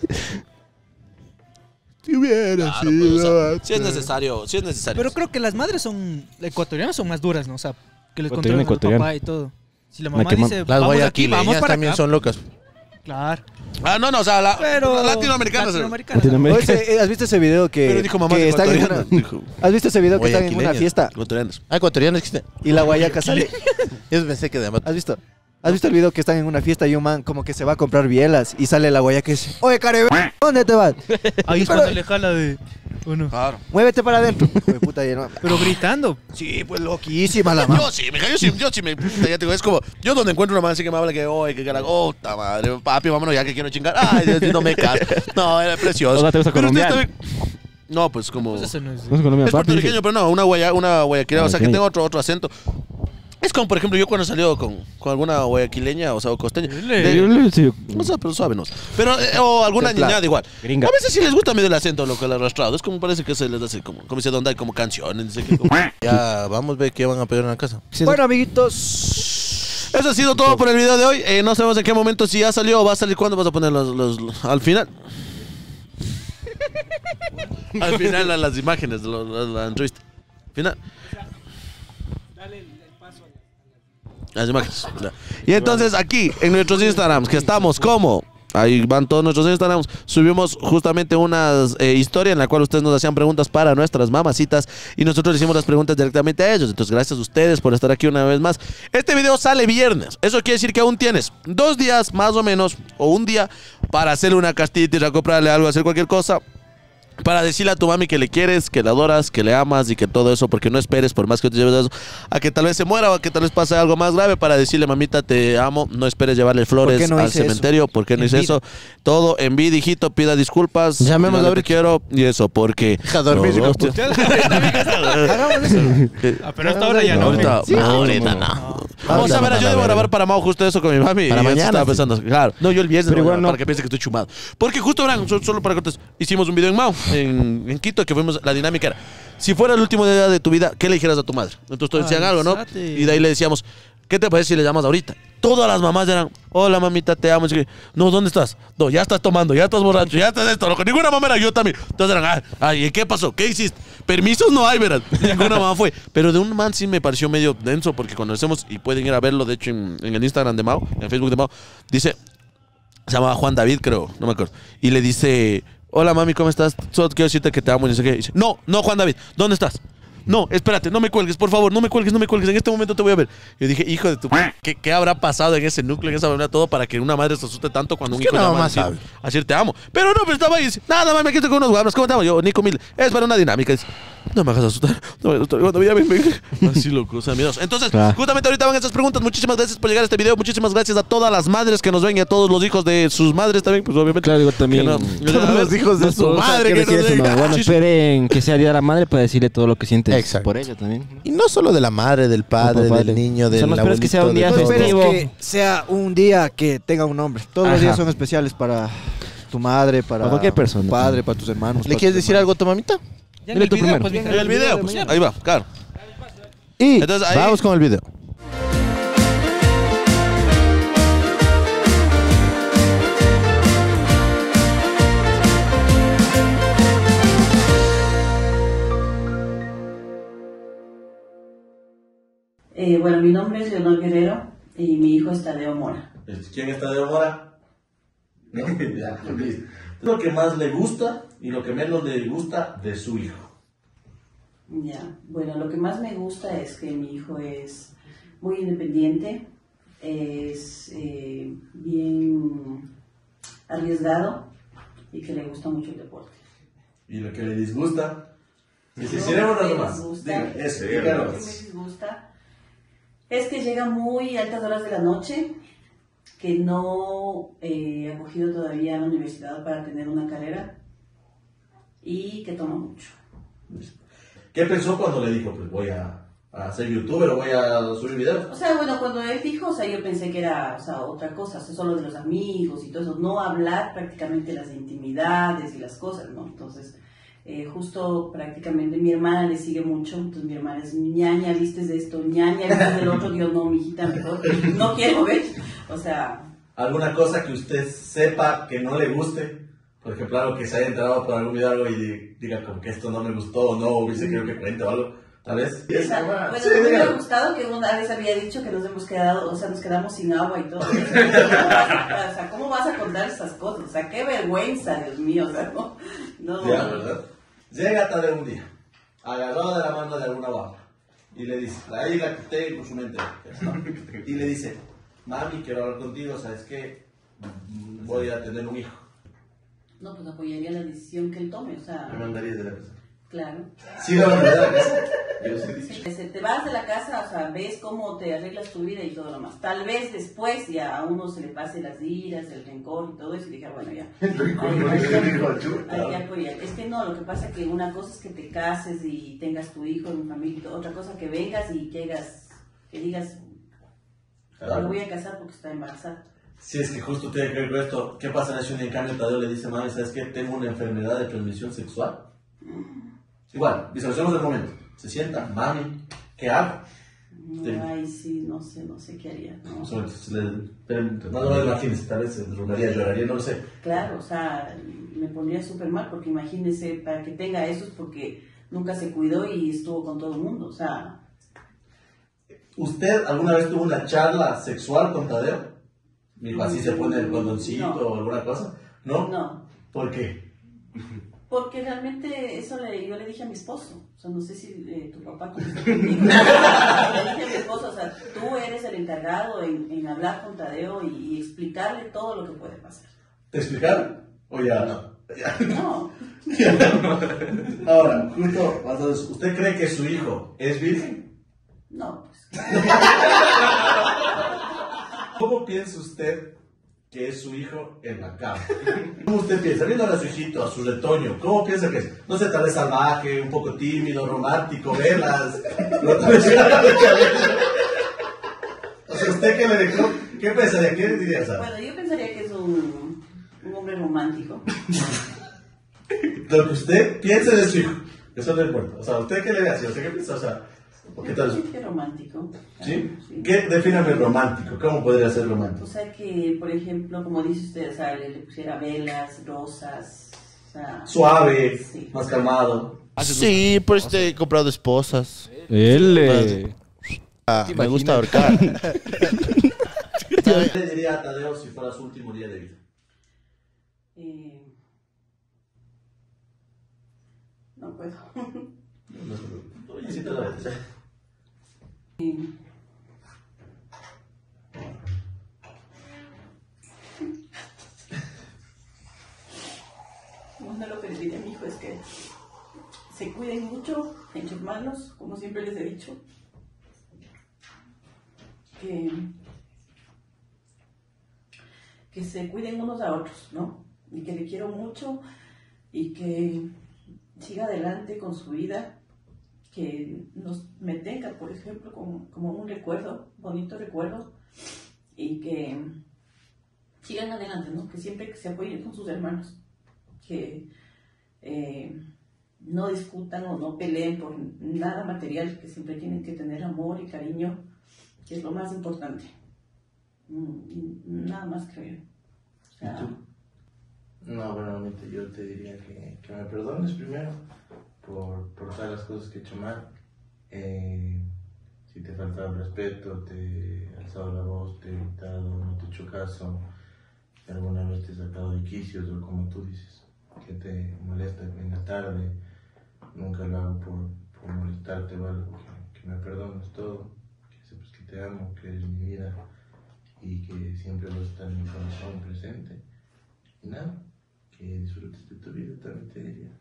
A: Si hubiera
N: Claro,
A: sido
N: pues, o sea,
A: antes.
N: si es necesario, si es necesario.
M: Pero creo que las madres son ecuatorianas son más duras, ¿no? O sea, que les
C: Ecuatoriana,
M: controlan al
C: ecuatoriana.
M: papá y todo. Si la
C: La
M: mamá
C: que
M: dice,
A: Las
M: vamos aquí,
A: guayaquileñas
M: vamos para
A: también
M: acá.
A: son locas.
M: Claro.
N: Ah, no, no, o sea, la,
M: Pero
N: latinoamericanas.
M: latinoamericanas.
C: Latinoamérica.
B: Oye, ¿has visto ese video que,
N: Pero dijo mamá
B: que
N: de
B: están en una...
N: ecuatorianas, dijo.
B: ¿Has visto ese video que están en una
A: Guayaquileñas.
B: fiesta
N: Ecuatorianas.
A: Ah, ecuatorianos existen.
B: y la guayaca sale?
A: Yo pensé que de
B: ¿Has visto? ¿Has visto el video que están en una fiesta y un man como que se va a comprar bielas y sale la guayaca y dice, oye, care, ¿dónde te vas?
M: Ahí es
B: Pero-
M: cuando le jala de... Uno.
N: Claro.
B: Muévete para adentro. Hijo de puta, ya no-
M: Pero gritando.
B: Sí, pues loquísima la mano.
N: Yo sí, mija, yo sí, yo sí me. Ya te digo, es como. Yo donde encuentro una man así que me habla que, oye, que la gota, madre, papi, vámonos ya que quiero chingar. Ay, Dios, no me caso. No, era precioso.
C: O sea, te gusta
N: Pero ustedes
C: colombiano.
N: también- No, pues como.
M: Pues eso no es...
C: No sé colombiano,
N: Es
C: papi.
N: puertorriqueño, pero no, una guaya, una guayaquileña, o sea, que
C: Ok.
N: tenga otro, otro acento. Es como, por ejemplo, yo cuando he salido con, con alguna guayaquileña, o sea, o costeña.
C: Yo
N: de-
C: le- sí.
N: O sea, pero suave, no. Pero, eh, o alguna
B: De plan.
N: niñada igual.
C: Gringa.
N: A veces sí les gusta medio el acento, lo que el arrastrado. Es como parece que se les hace como, como dice, donde hay como canciones, no sé qué, como-
A: Ya, vamos a ver qué van a pegar en la casa.
B: Bueno, amiguitos.
N: Eso ha sido todo por el video de hoy. Eh, no sabemos en qué momento, si ya salió o va a salir, cuándo vas a poner los, los- los- al final. Al final, a las imágenes de lo- la, la entrevista. Final. Las imágenes. Y entonces aquí, en nuestros Instagrams, que estamos como... Ahí van todos nuestros Instagrams. Subimos justamente una eh, historia en la cual ustedes nos hacían preguntas para nuestras mamacitas y nosotros le hicimos las preguntas directamente a ellos. Entonces, gracias a ustedes por estar aquí una vez más. Este video sale viernes. Eso quiere decir que aún tienes dos días más o menos, o un día, para hacerle una castita, comprarle algo, hacer cualquier cosa. Para decirle a tu mami que le quieres, que le adoras, que le amas y que todo eso, porque no esperes, por más que te lleves eso, a que tal vez se muera o a que tal vez pase algo más grave, para decirle, mamita, te amo, no esperes llevarle flores
B: ¿Por qué no
N: al
B: hice
N: cementerio,
B: eso?
N: ¿por qué no
B: En
N: hice
B: vida.
N: eso? Todo en vida, hijito, pida disculpas.
A: Llamemos
N: dígale
A: ahorita.
N: te quiero y eso, porque...
A: Deja dormir,
N: No,
A: hijo de
N: hostia.
B: Hagamos eso.
M: Ah, pero hasta ahora ya no.
N: Ahorita,
B: Sí.
N: no,
B: No,
N: ahorita
B: no,
N: no. Vamos a ver, yo debo
A: verga.
N: grabar para Mao justo eso con mi mami.
A: Para
N: y eso
A: mañana,
N: estaba
A: sí.
N: pensando, claro. No, yo el viernes,
C: Pero
N: no,
C: igual no.
N: para que piense que estoy chumado. Porque justo, verán, so- solo para cortes, hicimos un video en Mao, en, en Quito, que fuimos, la dinámica era, si fuera el último día de tu vida, ¿qué le dijeras a tu madre? Entonces todos decían algo, ¿no?
M: Alzate.
N: Y de ahí le decíamos, ¿qué te parece si le llamas ahorita? Todas las mamás eran, hola mamita, te amo. Y así que, no, ¿dónde estás? No, ya estás tomando, ya estás borracho, ya estás esto. Loco. Ninguna mamá era yo también. Entonces eran, ah, ay, ¿y qué pasó? ¿Qué hiciste? Permisos no hay, verás. Ninguna mamá fue. Pero de un man sí me pareció medio denso, porque cuando hacemos, y pueden ir a verlo, de hecho, en, en el Instagram de Mao, en el Facebook de Mao, dice, se llamaba Juan David, creo, no me acuerdo. Y le dice, hola mami, ¿cómo estás? Solo quiero decirte que te amo y no sé qué. Y dice, no, no, Juan David, ¿dónde estás? No, espérate, no me cuelgues, por favor, no me cuelgues, no me cuelgues, en este momento te voy a ver. Yo dije, hijo de tu... ¿Qué, qué habrá pasado en ese núcleo, en esa familia, todo para que una madre se asuste tanto cuando un
A: Es
N: hijo
A: que una
N: llama a
A: mamá
N: decir,
A: sabe.
N: a decir te amo? Pero no, pero estaba ahí y dice, nada, mami, aquí estoy con unos guabras, ¿cómo te amo? Yo, Nico Mil, es para una dinámica. Dice, no me hagas asustar, no me hagas asustar, cuando ya ven, ven. Así loco, o sea, miedoso. Entonces,
C: Claro.
N: justamente ahorita van esas preguntas. Muchísimas gracias por llegar a este video, muchísimas gracias a todas las madres que nos ven y a todos los hijos de sus madres también, pues obviamente.
C: Claro, digo también.
N: Que no-
A: Todos los hijos de
C: No,
A: su
C: o sea,
A: madre
C: quiero
A: que nos
C: decir eso,
A: ven.
C: no. Bueno,
N: Sí, sí.
C: esperen que sea el día de la madre para decirle todo lo que sientes
A: Exacto.
C: por ella también.
A: Y no solo de la madre, del padre,
C: Del papá,
A: del
C: de-
A: niño,
C: O sea,
A: del
C: no esperes que sea un
A: abuelito,
C: día
A: de
B: No
A: todo.
B: esperes
C: festivo.
B: que sea un día que tenga un nombre. Todos los
C: Ajá.
B: días son especiales para tu madre, para
C: Para cualquier persona.
B: tu padre, para tus hermanos.
A: ¿Le quieres decir algo a tu mamita?
M: Ya en
C: Dile
M: el
C: tú
M: video,
C: primero.
M: pues,
N: En
M: mija.
N: el video, pues, ahí va, claro.
A: Y
N: Entonces, ahí-
A: vamos con el video.
P: Eh, bueno, mi nombre es Leonor Guerrero y mi hijo es Tadeo Mora.
H: ¿Quién está de Mora? ¿No? Ya, listo. Lo que más le gusta y lo que menos le gusta de su hijo.
P: Ya, bueno, lo que más me gusta es que mi hijo es muy independiente, es eh, bien arriesgado y que le gusta mucho el deporte.
H: Y lo que le disgusta. Y si
P: Lo
H: hicieron
P: que
H: uno
P: me
H: más.
P: disgusta-
H: Diga, eso,
P: lo
H: dígalo.
P: que me disgusta es que llega muy altas horas de la noche, que no eh, ha cogido todavía la universidad para tener una carrera y que toma mucho.
H: ¿Qué pensó cuando le dijo, pues voy a, a ser youtuber o voy a subir videos?
P: O sea, bueno, cuando él dijo, o sea, yo pensé que era, o sea, otra cosa, o sea, solo de los amigos y todo eso, no hablar prácticamente las intimidades y las cosas, ¿no? Entonces, eh, justo prácticamente mi hermana le sigue mucho, entonces mi hermana es ñaña, vistes de esto, ñaña, vistes del otro, Dios no, mijita, mejor, no quiero ver, o sea,
H: ¿Alguna cosa que usted sepa que no le guste? Por ejemplo, algo que se haya enterado por algún video algo y diga como que esto no me gustó o no, hubiese querido que cuente o algo, tal vez.
P: o sea, bueno,
H: Sí,
P: me hubiera
H: dígalo.
P: gustado que una vez había dicho que nos hemos quedado, o sea, nos quedamos sin agua y todo. O sea, o sea, ¿cómo vas a contar esas cosas? O sea, qué vergüenza, Dios mío, o sea, no, no.
H: Ya, ¿verdad? Llega tarde un día, agarrado de la mano de alguna guapa, y le dice, ahí la que esté con su mente, y le dice, mami, quiero hablar contigo, ¿sabes qué? Voy a tener un hijo.
P: No, pues apoyaría la decisión que él tome, o sea,
H: Me mandarías de la casa.
P: claro.
H: Sí, la mandaría de la casa. Yo sí.
P: Sí, se- te vas de la casa, o sea, ves cómo te arreglas tu vida y todo lo más. Tal vez después ya a uno se le pase las iras, el rencor y todo eso y dije, bueno, ya.
H: El rencor,
P: Hay-
H: no,
P: hay-
H: el rencor, chuta.
P: hay que apoyar. Es que no, lo que pasa es que una cosa es que te cases y tengas tu hijo en familia y todo. Otra cosa que vengas y que hagas, que digas,
H: Claro.
P: me voy a casar porque está embarazada.
H: Si es que justo tiene que ver con esto, ¿qué pasa si un en cambio Tadeo le dice, mami, ¿sabes qué? Tengo una enfermedad de transmisión sexual. Igual, visualicemos el momento. Se sienta, mami, ¿qué hago? Tengo-
P: Ay, sí, no sé, no sé qué haría. No.
H: Entonces, le- pero no, no lo imagines, tal vez se derrumbaría, lloraría, no lo sé.
P: Claro, o sea, me pondría súper mal, porque imagínese, para que tenga eso es porque nunca se cuidó y estuvo con todo el mundo, o sea...
H: ¿Usted alguna vez tuvo una charla sexual con Tadeo? Dijo, así se pone el condoncito
P: No.
H: o alguna cosa. ¿No?
P: No.
H: ¿Por qué?
P: Porque realmente eso le, yo le dije a mi esposo, o sea, no sé si eh, tu papá contestó conmigo. Le dije a mi esposo, o sea, tú eres el encargado en, en hablar con Tadeo y, y explicarle todo lo que puede pasar.
H: ¿Te explicaron? ¿O ya no? Ya.
P: No.
H: Ya no. Ahora, justo, entonces, ¿usted cree que su hijo es virgen?
P: No, pues.
H: ¿Cómo piensa usted que es su hijo en la cama? ¿Cómo usted piensa? Viéndole a su hijito, a su retoño, ¿cómo piensa que es? No sé, tal vez salvaje, un poco tímido, romántico, velas. Lo tal vez- O sea, ¿usted qué le dejó? ¿Qué pensaría? ¿Qué diría?
P: Bueno, yo pensaría que es un, un hombre romántico.
H: Lo que usted piense de su hijo, eso no importa. O sea, ¿usted qué le ve así? ¿Usted qué piensa? O sea, ¿qué tal?
P: Sí, que romántico.
H: ¿Sí? ¿Qué defíname romántico? ¿Cómo podría ser romántico?
P: O sea, que, por ejemplo, como dice usted, o sea, le, le pusiera velas, rosas, o sea...
H: Suave,
P: Sí.
H: más calmado.
A: Sí, por eso te he comprado esposas.
C: Él. eh,
A: Ah,
H: ¿Te
A: me gusta
H: imaginas?
A: ahorcar.
H: ¿Qué le diría a Tadeo si fuera su último día de vida?
P: Eh, no puedo.
H: No se preocupe. Oye, sí te lo ves, ¿eh?
P: Eh, Bueno, lo que le diría a mi hijo es que se cuiden mucho entre hermanos, como siempre les he dicho. Que, que se cuiden unos a otros, ¿no? Y que le quiero mucho y que siga adelante con su vida, que nos me tenga, por ejemplo, como, como un recuerdo, bonito recuerdo, y que sigan adelante, ¿no? Que siempre que se apoyen con sus hermanos, que eh, no discutan o no peleen por nada material, que siempre tienen que tener amor y cariño, que es lo más importante. Mm, Nada más creo. O sea,
K: No, bueno, realmente yo te diría que, que me perdones primero por, por todas las cosas que he hecho mal. Eh, si te faltaba el respeto, te he alzado la voz, te he gritado, no te he hecho caso, si alguna vez te he sacado de quicios o como tú dices, que te molesta que venga tarde, nunca lo hago por, por molestarte o algo, que, que me perdones todo, que sepas que te amo, que eres mi vida y que siempre vas a estar en mi corazón presente. Y nada, que disfrutes de tu vida, también te diría.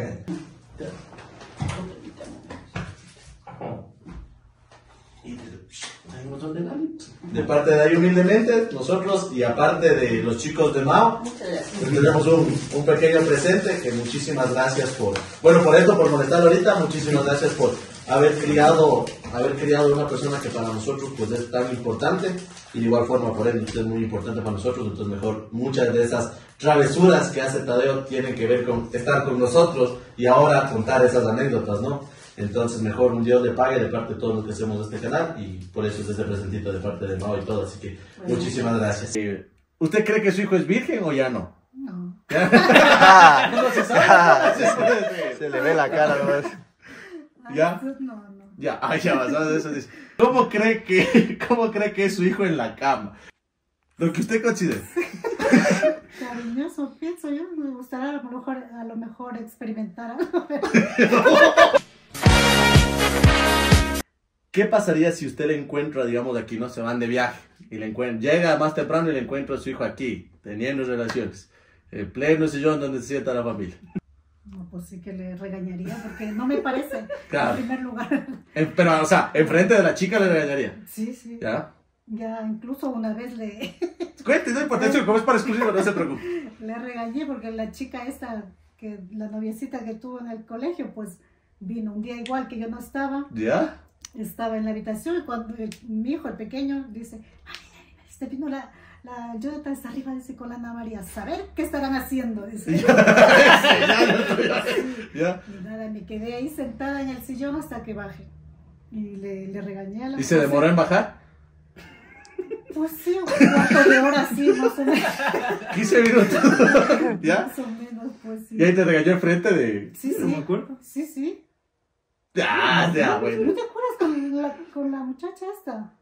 H: Y hay un montón de Dani. De parte de ahí humildemente, nosotros y aparte de los chicos de Mao, les tenemos un, un pequeño presente que muchísimas gracias por, bueno, por esto, por molestar ahorita, muchísimas gracias por haber criado, haber criado una persona que para nosotros pues es tan importante y de igual forma por él usted es muy importante para nosotros, entonces mejor muchas de esas travesuras que hace Tadeo tienen que ver con estar con nosotros y ahora contar esas anécdotas, ¿no? Entonces mejor un Dios le pague de parte de todos los que hacemos este canal y por eso es ese presentito de parte de Mao y todo, así que
P: Bueno.
H: muchísimas gracias. ¿Usted cree que su hijo es virgen o ya no?
B: No.
H: No se sabe.
B: Se le ve la cara, nomás.
H: ¿Ya?
B: No, no.
H: Ya, ay, ya vas, ¿sabes? Eso dice. ¿Cómo cree que, cómo cree que es su hijo en la cama? Lo que usted considere.
Q: Cariñoso, pienso yo, me gustaría a lo mejor, a lo mejor experimentar algo.
H: ¿Qué pasaría si usted le encuentra, digamos, aquí, no se van de viaje, y le encuentra, llega más temprano y le encuentra a su hijo aquí, teniendo relaciones, en pleno sillón donde se sienta la familia?
Q: No, pues sí que le regañaría, porque no me parece,
H: Claro.
Q: en primer lugar.
H: En- pero, o sea, enfrente de la chica le regañaría.
Q: Sí, sí.
H: ¿Ya?
Q: Ya incluso una vez le,
H: Cuente, no importa, eso como es para exclusivo, no se preocupe.
Q: le regañé porque la chica esta, que la noviecita que tuvo en el colegio, pues vino un día igual que yo no estaba.
H: ¿Ya?
Q: Estaba en la habitación y cuando el- mi hijo, el pequeño, dice, ay, este vino la, la Jonathan está arriba, dice, con la Ana María, saber qué estarán haciendo, dice.
H: ¿Ya?
Q: Y nada, me quedé ahí sentada en el sillón hasta que baje. Y le, le regañé a la
H: ¿Y se demoró en bajar?
Q: Pues sí, un cuarto de hora, sí, más o menos.
H: quince minutos. ¿Ya?
Q: Más o menos, pues sí.
H: Y ahí te regañó enfrente de...
Q: Sí, sí.
H: No me acuerdo.
Q: Sí, sí.
H: Ah, ya,
Q: ¿No,
H: bueno.
Q: ¿No te acuerdas con la, con la muchacha esta?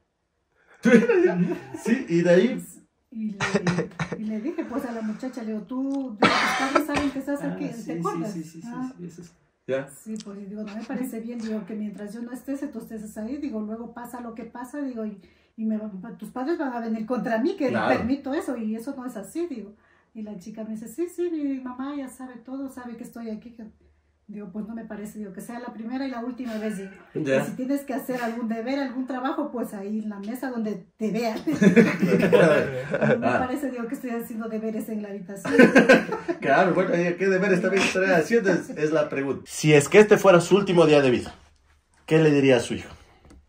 H: Sí, y de ahí...
Q: Y le, y le dije, pues a la muchacha, le digo, tú, tus padres saben que estás aquí,
E: Ah,
Q: ¿te
E: sí,
Q: acuerdas?
E: sí, sí, sí,
Q: Ah.
E: sí, eso es.
H: ¿Ya?
Q: Sí, pues digo, no me parece bien, digo, que mientras yo no estés, tú estés ahí, digo, luego pasa lo que pasa, digo, y, y me, tus padres van a venir contra mí, que
H: Claro.
Q: permito eso, y eso no es así, digo. Y la chica me dice, sí, sí, mi mamá ya sabe todo, sabe que estoy aquí. Que... Digo, pues no me parece, digo, que sea la primera y la última vez, digo.
H: Ya.
Q: Y si tienes que hacer algún deber, algún trabajo, pues ahí en la mesa donde te vean. No me
H: Ah.
Q: parece, digo, que estoy haciendo deberes en la habitación.
H: Claro, bueno, ¿qué deberes también estaré haciendo? Es, es la pregunta. Si es que este fuera su último día de vida, ¿qué le diría a su hijo?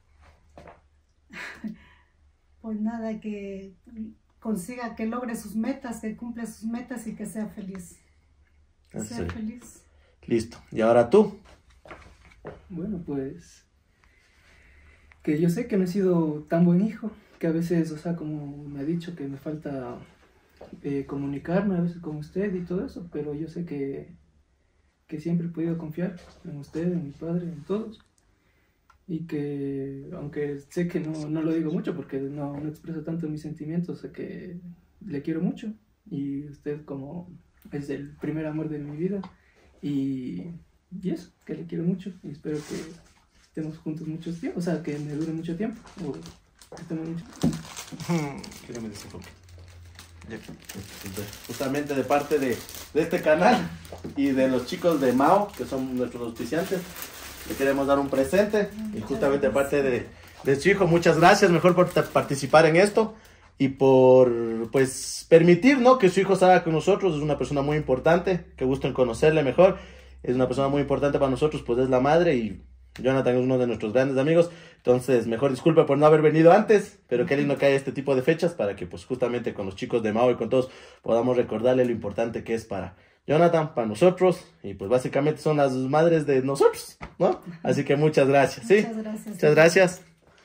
Q: Pues nada, que consiga, que logre sus metas, que cumpla sus metas y que sea feliz. Que sea
H: Sí.
Q: feliz.
H: Listo. ¿Y ahora tú?
E: Bueno, pues que yo sé que no he sido tan buen hijo, que a veces, o sea, como me ha dicho, que me falta eh, comunicarme a veces con usted y todo eso, pero yo sé que, que siempre he podido confiar en usted, en mi padre, en todos, y que aunque sé que no, no lo digo mucho porque no, no expreso tanto mis sentimientos, sé que le quiero mucho y usted como es el primer amor de mi vida y, y eso, que le quiero mucho y espero que estemos juntos mucho tiempo, o sea, que me dure mucho tiempo, o que estemos mucho
H: ¿Qué me dice? Justamente de parte de, de este canal y de los chicos de Mao, que son nuestros auspiciantes, le queremos dar un presente y justamente de parte de, de su hijo, muchas gracias mejor por ta- participar en esto y por pues permitir, ¿no?, que su hijo salga con nosotros. Es una persona muy importante, que gusto en conocerle mejor, es una persona muy importante para nosotros, pues es la madre y Jonathan es uno de nuestros grandes amigos. Entonces, mejor disculpa por no haber venido antes, pero qué lindo que haya este tipo de fechas para que pues justamente con los chicos de Mao y con todos podamos recordarle lo importante que es para Jonathan, para nosotros, y pues básicamente son las madres de nosotros, ¿no? Así que muchas gracias, ¿sí?
Q: Muchas gracias.
H: Muchas gracias.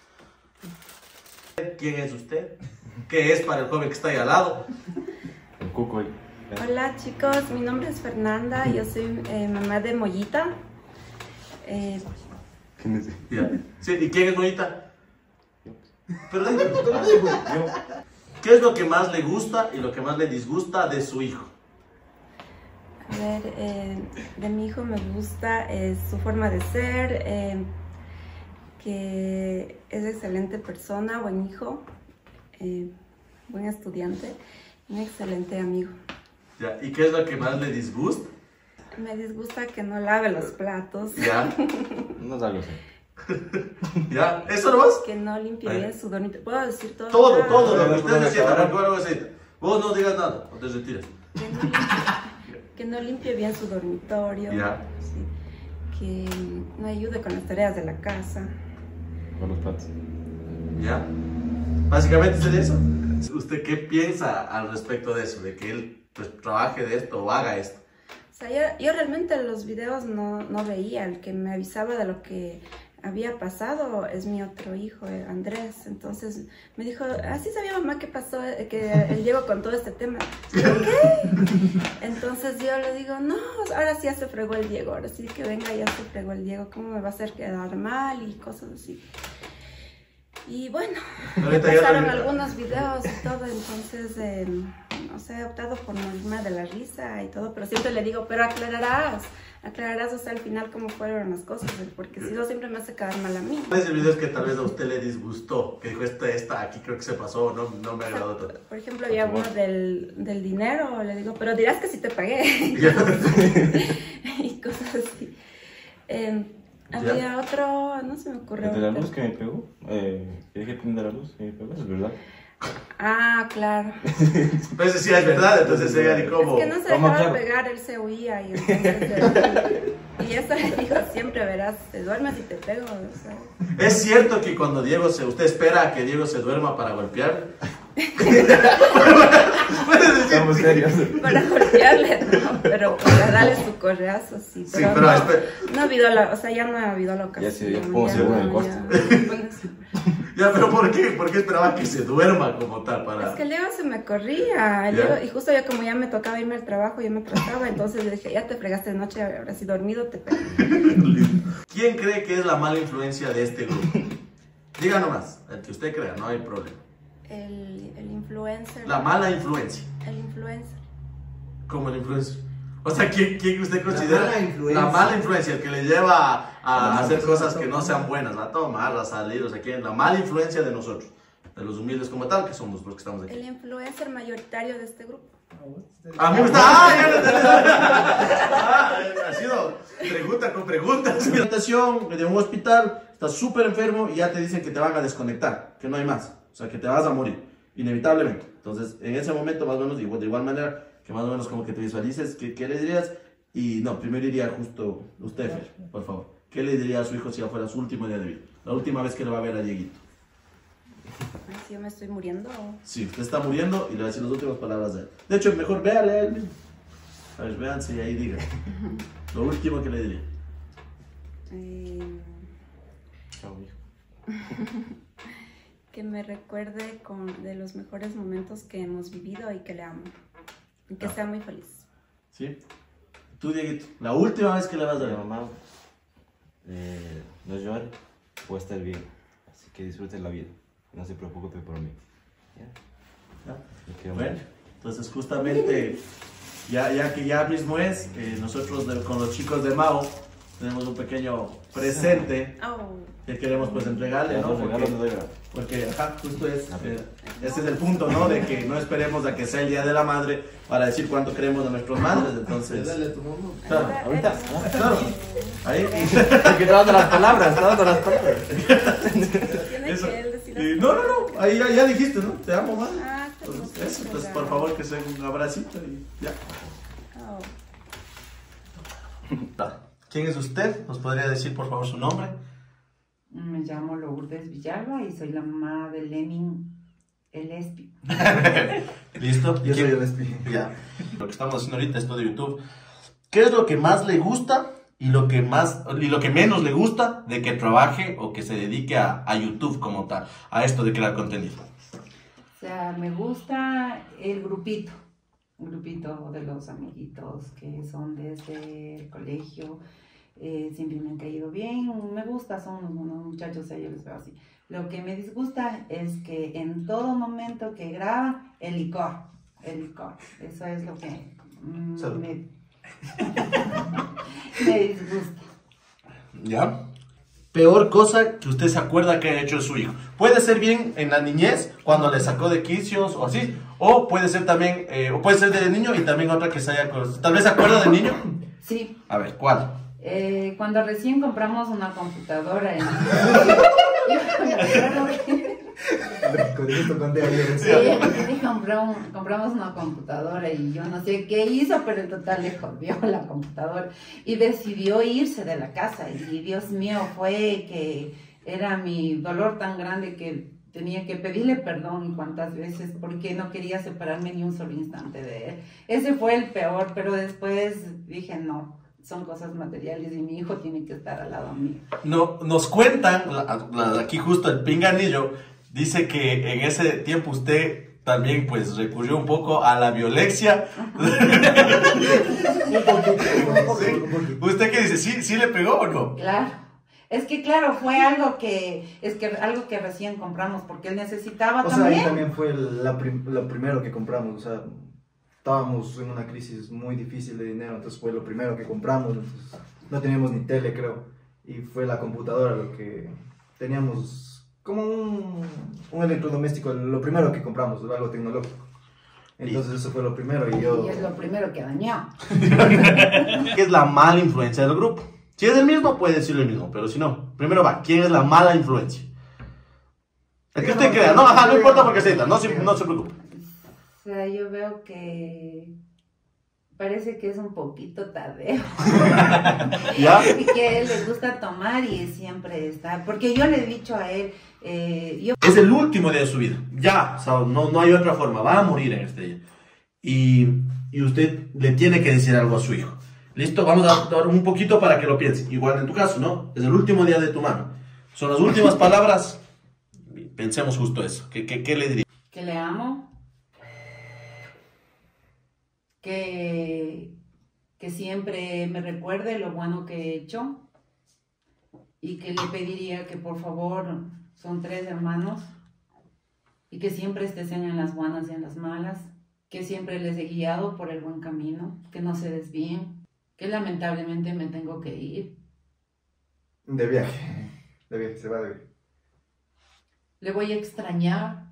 H: ¿Quién es usted? ¿Qué es para el joven que está ahí al lado?
R: El cuco ahí.
S: Hola chicos, mi nombre es Fernanda, yo soy eh, mamá de Mollita. Eh,
R: ¿Quién es?
H: Ya. Sí, ¿y quién es Mollita? Pero dime, pero dime. ¿Qué es lo que más le gusta y lo que más le disgusta de su hijo?
S: a ver, eh, de mi hijo me gusta eh, su forma de ser, eh, que es excelente persona, buen hijo, eh, buen estudiante, un excelente amigo.
H: Ya. ¿Y qué es lo que más le disgusta?
S: Me disgusta que no lave los platos.
H: Ya.
R: No salgo así.
H: ¿Ya? ¿Eso nomás?
S: Que no limpie
H: Ahí.
S: bien su dormitorio. ¿Puedo decir todo?
H: Todo,
S: Ah.
H: todo, lo que usted decida, recuerdo así. Vos no digas nada, o te retiras.
S: Que no limpie, que no limpie bien su dormitorio.
H: Ya.
S: Sí. Que no ayude con las tareas de la casa.
R: Con los platos.
H: ¿Ya? Básicamente sería eso. ¿Usted qué piensa al respecto de eso? De que él pues trabaje de esto o haga esto.
S: O sea, yo, yo realmente los videos no, no veía. El que me avisaba de lo que había pasado es mi otro hijo, eh, Andrés. Entonces me dijo, así sabía mamá que pasó, eh, que él llegó con todo este tema. Y yo, ¿qué? Entonces yo le digo, no, ahora sí ya se fregó el Diego, ahora sí que venga, ya se fregó el Diego, ¿cómo me va a hacer quedar mal? Y cosas así. Y bueno, me
H: Ahorita ya
S: pasaron
H: lo-
S: algunos videos y todo, entonces, eh, no sé, he optado por morirme de la risa y todo, pero siempre le digo, pero aclararás, aclararás, o sea, al final cómo fueron las cosas, porque si no siempre me hace quedar mal a mí.
H: ¿Cuál es el video que tal vez a usted le disgustó? Que dijo, esta, esta aquí creo que se pasó, no, no me agradó tanto.
S: Por ejemplo, había uno del, del dinero, le digo, pero dirás que sí te pagué. Y cosas así. Eh, había
R: ¿Ya?
S: otro, no se me ocurrió.
R: ¿El de la
S: pero-
R: luz que me pegó? Eh, que dije prender la luz que me pegó, es verdad.
S: Ah, claro.
H: Pero ese sí es verdad, entonces ella ni cómo.
S: Es que no se
H: ¿Cómo,
S: dejaba
H: claro?
S: pegar, él se huía y entonces... y eso le digo siempre, verás, te duermes y te pego, o sea...
H: ¿Es cierto que cuando Diego se... usted espera a que Diego se duerma para golpear?
R: Estamos serios.
S: Para golpearle, no, pero para darle su correazo, sí.
H: Sí,
S: Pero,
H: pero
S: no,
H: espera.
S: no ha habido la, o sea, ya no ha habido la ocasión.
R: Ya se- ya pongo seguro en el
S: no,
R: cuarto.
S: ya, pongo seguro.
H: Ya, pero ¿por qué? ¿Por qué esperaba que se duerma como tal? Para...
S: Es que Leo se me corría. Leo, y justo ya como ya me tocaba irme al trabajo, yo me trataba, entonces le dije, ya te fregaste de noche, ahora sí dormido te pego.
H: ¿Quién cree que es la mala influencia de este grupo? Diga nomás, el que usted crea, no hay problema.
S: El, el influencer.
H: La mala influencia.
S: El influencer.
H: ¿Cómo el influencer? O sea, ¿quién, quién usted considera
G: La mala influencia.
H: la mala influencia? El que le lleva a, a hacer cosas que no sean buenas, a tomar, a salir, o sea, ¿quién? La mala influencia de nosotros, de los humildes como tal, que somos los que estamos aquí.
S: El influencer mayoritario de este grupo.
H: A mí me gusta. ¡Ah! Ya, ya, ya. Ah, ha sido pregunta con preguntas. Presentación de un hospital, estás súper enfermo y ya te dicen que te van a desconectar, que no hay más. O sea, que te vas a morir, inevitablemente. Entonces, en ese momento, más o menos, de igual, de igual manera, que más o menos como que te visualices, ¿qué, qué le dirías? Y no, primero iría justo usted, Fer, por favor. ¿Qué le diría a su hijo si ya fuera su último día de vida? La última vez que le va a ver a Dieguito.
S: Ay, si yo me estoy muriendo.
H: Sí, usted está muriendo y le va a decir las últimas palabras de él. De hecho, mejor véale a él mismo. A ver, véanse y ahí diga. Lo último que le diría.
S: Eh...
R: Chao, hijo.
S: Que me recuerde con, de los mejores momentos que hemos vivido y que le amo. Y que
H: Ah.
S: sea muy feliz.
H: ¿Sí? Tú, Dieguito, la última vez que le vas a ver.
R: Mamá, eh, no llore, voy a estar bien. Así que disfruten la vida. No se preocupe por mí. ¿Ya?
H: ¿Ya?
R: Me quiero
H: Bueno,
R: mucho.
H: entonces justamente, ya, ya que ya mismo es, eh, nosotros de- con los chicos de Mao tenemos un pequeño presente
S: Oh.
H: que queremos pues entregarle, ¿no?
R: Los regalos
H: Porque,
R: de doy,
H: porque ajá, justo es, eh, ese es el punto, ¿no? De que no esperemos a que sea el Día de la Madre para decir cuánto queremos a nuestras madres, entonces...
G: Dale a tu mamá.
H: Claro, ahorita, claro, ahí...
C: Que te dando las palabras, te dando las palabras.
S: Tiene
H: Eso.
S: que él decir
H: Y no, no, no, ahí ya, ya dijiste, ¿no? Te amo, mamá.
S: Ah, está bien.
H: Entonces, eso, entonces, por favor, que sea un abracito y ya.
S: Oh.
H: ¿Quién es usted? ¿Nos podría decir, por favor, su nombre?
T: Me llamo Lourdes Villalba y soy la mamá de Lenin el Espi.
H: ¿Listo?
G: Yo soy
H: ¿Quién-
G: el Espi.
H: Ya. Lo que estamos haciendo ahorita, esto de YouTube. ¿Qué es lo que más le gusta y lo que más y lo que menos le gusta de que trabaje o que se dedique a, a YouTube como tal, a esto de crear contenido?
T: O sea, me gusta el grupito, un grupito de los amiguitos que son desde el colegio. Eh, siempre me han caído bien, me gusta, son unos muchachos, yo les veo así. Lo que me disgusta es que en todo momento que graban, el licor, el licor, eso es lo que mm, me, me disgusta.
H: ¿Ya? Peor cosa que usted se acuerda que ha hecho su hijo. Puede ser bien en la niñez, cuando le sacó de quicios o así, o puede ser también, eh, o puede ser de niño y también otra que se haya... Tal vez se acuerda de niño.
T: Sí.
H: A ver, ¿cuál?
T: Eh, cuando recién compramos una computadora, en... yo me acuerdo que...
G: Con esto conté ayer.
T: Sí, sí, compramos, compramos una computadora y yo no sé qué hizo, pero en total le jodió la computadora y decidió irse de la casa. Y Dios mío, fue que era mi dolor tan grande que tenía que pedirle perdón y cuántas veces porque no quería separarme ni un solo instante de él. Ese fue el peor, pero después dije no. Son cosas materiales y mi hijo tiene que estar al lado mío.
H: No, nos cuentan, la- la- aquí justo el pinganillo, dice que en ese tiempo usted también pues recurrió un poco a la violencia. Sí. ¿Usted qué dice? ¿Sí, ¿Sí le pegó o no?
T: Claro. Es que claro, fue algo que es que algo que recién compramos porque él necesitaba
G: O sea, ahí
T: también.
G: también fue la prim- lo primero que compramos, o sea, estábamos en una crisis muy difícil de dinero, entonces fue lo primero que compramos, entonces, no teníamos ni tele, creo, y fue la computadora lo que teníamos como un, un electrodoméstico, lo primero que compramos, algo tecnológico. Entonces eso fue lo primero y yo...
T: Y es lo primero que dañó.
H: ¿Qué es la mala influencia del grupo? Si es el mismo, puede decirlo el mismo, pero si no, primero va, ¿quién es la mala influencia? El que usted crea, no, ajá, no importa porque se no se, no se preocupe.
T: O sea, yo veo que parece que es un poquito tardeo.
H: ¿Ya?
T: Y que a él le gusta tomar y siempre está. Porque yo le he dicho a él, eh, yo...
H: Es el último día de su vida, ya, o sea, no, no hay otra forma, va a morir en este día. Y, y usted le tiene que decir algo a su hijo. ¿Listo? Vamos a dar un poquito para que lo piense. Igual en tu caso, ¿no? Es el último día de tu mano. Son las últimas palabras. pensemos justo eso. ¿Qué, qué, qué le diría?
T: Que le amo. Que, que siempre me recuerde lo bueno que he hecho. Y que le pediría que por favor, son tres hermanos, y que siempre estén en las buenas y en las malas, que siempre les he guiado por el buen camino, que no se desvíen, que lamentablemente me tengo que ir.
G: De viaje, de viaje, se va de viaje.
T: Le voy a extrañar.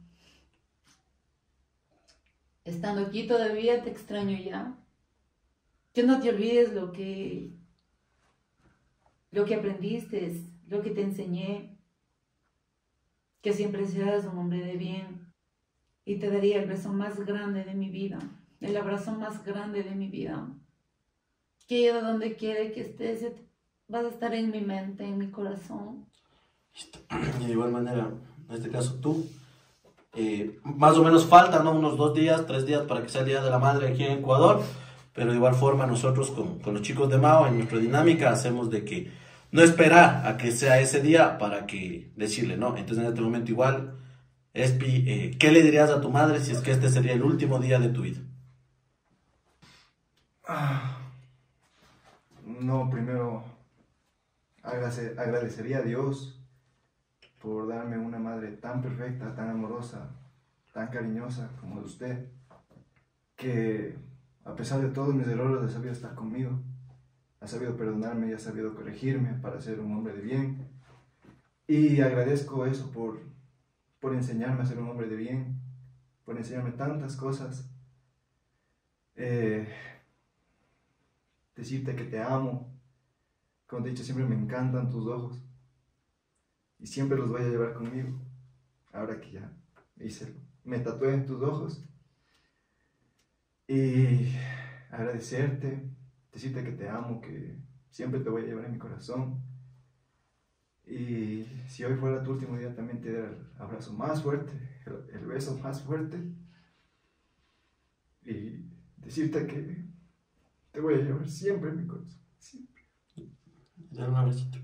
T: Estando aquí todavía te extraño ya. Que no te olvides lo que, lo que aprendiste, lo que te enseñé. Que siempre seas un hombre de bien. Y te daría el beso más grande de mi vida, el abrazo más grande de mi vida. Que yo donde quiera que estés, vas a estar en mi mente, en mi corazón.
H: Y de igual manera, en este caso tú, eh, más o menos faltan, ¿no? Unos dos días, tres días para que sea el Día de la Madre aquí en Ecuador, pero de igual forma nosotros con, con los chicos de Mao en nuestra dinámica hacemos de que no esperar a que sea ese día para que decirle, ¿no? Entonces en este momento igual, Espi, eh, ¿qué le dirías a tu madre si es que este sería el último día de tu vida?
G: Ah, no, primero agradece- agradecería a Dios por darme una madre tan perfecta, tan amorosa, tan cariñosa como de usted, que a pesar de todos mis errores ha sabido estar conmigo, ha sabido perdonarme y ha sabido corregirme para ser un hombre de bien. Y agradezco eso por, por enseñarme a ser un hombre de bien, por enseñarme tantas cosas. Eh, decirte que te amo. Como te he dicho, siempre me encantan tus ojos. Y siempre los voy a llevar conmigo. Ahora que ya hice, me tatué en tus ojos. Y agradecerte, decirte que te amo, que siempre te voy a llevar en mi corazón. Y si hoy fuera tu último día, también te daré el abrazo más fuerte, el, el beso más fuerte. Y decirte que te voy a llevar siempre en mi corazón. Siempre.
H: Dale un abracito.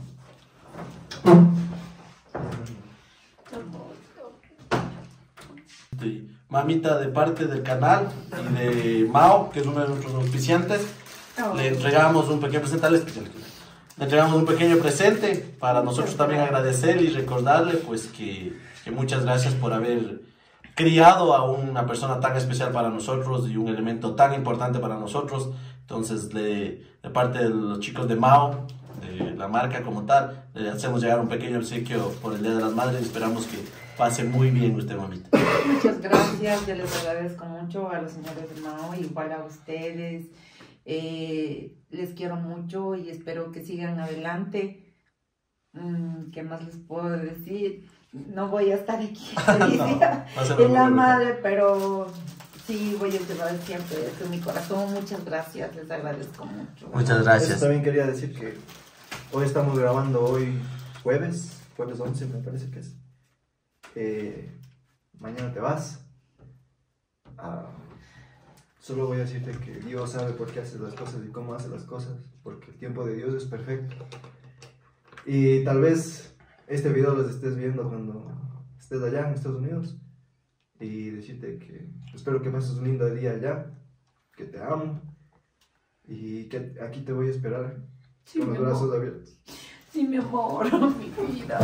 H: Sí. Mamita, de parte del canal y de Mao, que es uno de nuestros auspiciantes, oh. le entregamos un pequeño presente. Le entregamos un pequeño presente para nosotros también agradecerle y recordarle pues que, que muchas gracias por haber criado a una persona tan especial para nosotros y un elemento tan importante para nosotros. Entonces, de, de parte de los chicos de Mao, de la marca como tal, le hacemos llegar un pequeño obsequio por el Día de las Madres. Esperamos que pase muy bien usted, mamita.
T: Muchas gracias, yo les agradezco mucho a los señores de Mao, igual a ustedes. Eh, les quiero mucho y espero que sigan adelante. Mm, ¿Qué más les puedo decir? No voy a estar aquí no, en la madre, pero sí voy a llevar siempre esto en mi corazón. Muchas gracias, les agradezco mucho.
H: Muchas gracias.
G: Eso también quería decir que hoy estamos grabando hoy jueves, jueves once me parece que es. Eh, mañana te vas. Ah, solo voy a decirte que Dios sabe por qué hace las cosas y cómo hace las cosas, porque el tiempo de Dios es perfecto. Y tal vez este video lo estés viendo cuando estés allá en Estados Unidos, y decirte que espero que pases un lindo día allá, que te amo y que aquí te voy a esperar sí, con los brazos amor. abiertos.
T: Sí, mi amor, mi vida.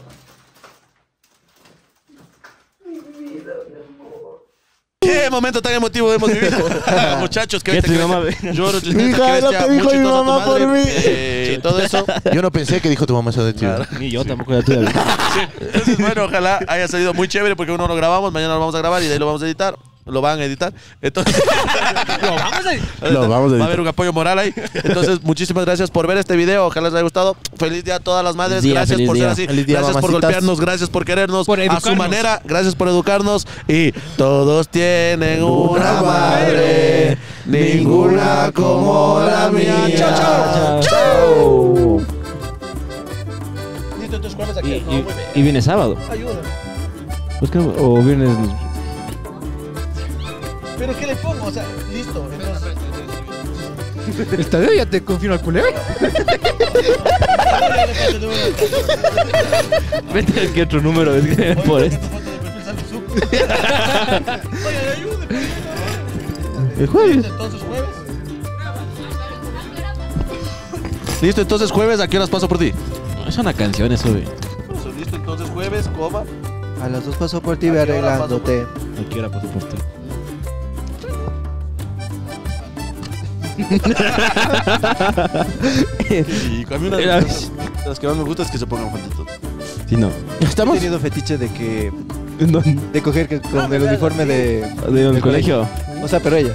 T: Mi vida, mi amor.
N: ¿Qué momento tan emotivo hemos vivido? Muchachos, que
C: bestia,
N: bestia,
C: mamá,
N: que Yo no te
A: Hija, lo que dijo mi mamá por mí.
N: Eh, y todo eso.
A: Yo no pensé que dijo tu mamá eso de ti.
N: Claro.
C: Ni yo tampoco de tuya.
N: Sí. Entonces, bueno, ojalá haya salido muy chévere porque uno lo grabamos, mañana lo vamos a grabar y de ahí lo vamos a editar. Lo van a editar. Entonces,
M: lo vamos a editar.
A: Lo vamos a editar.
N: Va a haber un apoyo moral ahí. Entonces, muchísimas gracias por ver este video. Ojalá les haya gustado. Feliz día a todas las madres.
C: Día,
N: gracias por
C: día.
N: ser así.
A: Feliz día,
N: gracias por
A: mamacitas.
N: golpearnos. Gracias por querernos
M: por
N: a su manera. Gracias por educarnos. Y todos tienen una madre. Ninguna como la mía. Chao, chao. Chao. Listo, entonces, ¿cuál es aquí?
C: Y,
N: No,
C: y,
N: muy bien.
C: y viene sábado.
N: Ayuda.
C: Pues que- o viernes.
N: Pero ¿qué le pongo? O sea, listo. Entonces...
M: El Tadeo ya te confirma al culero.
C: Vete que otro número es que por esto.
N: El jueves. Entonces jueves. Listo, entonces jueves, ¿a qué horas paso por ti?
C: Es una canción eso, güey.
N: Listo, entonces jueves, coma.
B: A las dos paso por ti, ve arreglándote.
C: ¿A qué hora paso por ti?
N: Y a mí una de las, de las que más me gusta es que se pongan juntitos.
C: Sí, no.
B: Estamos teniendo fetiche de que de coger que con el uniforme de
C: del colegio.
B: O sea, pero ella.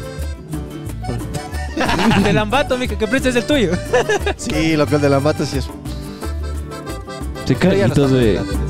M: Del ambato, mijo, que prestes el tuyo.
B: Sí, lo que el de la mata sí es.
C: Se cae
B: Ella
C: y
B: no
C: todo,
B: está
C: güey.
B: muy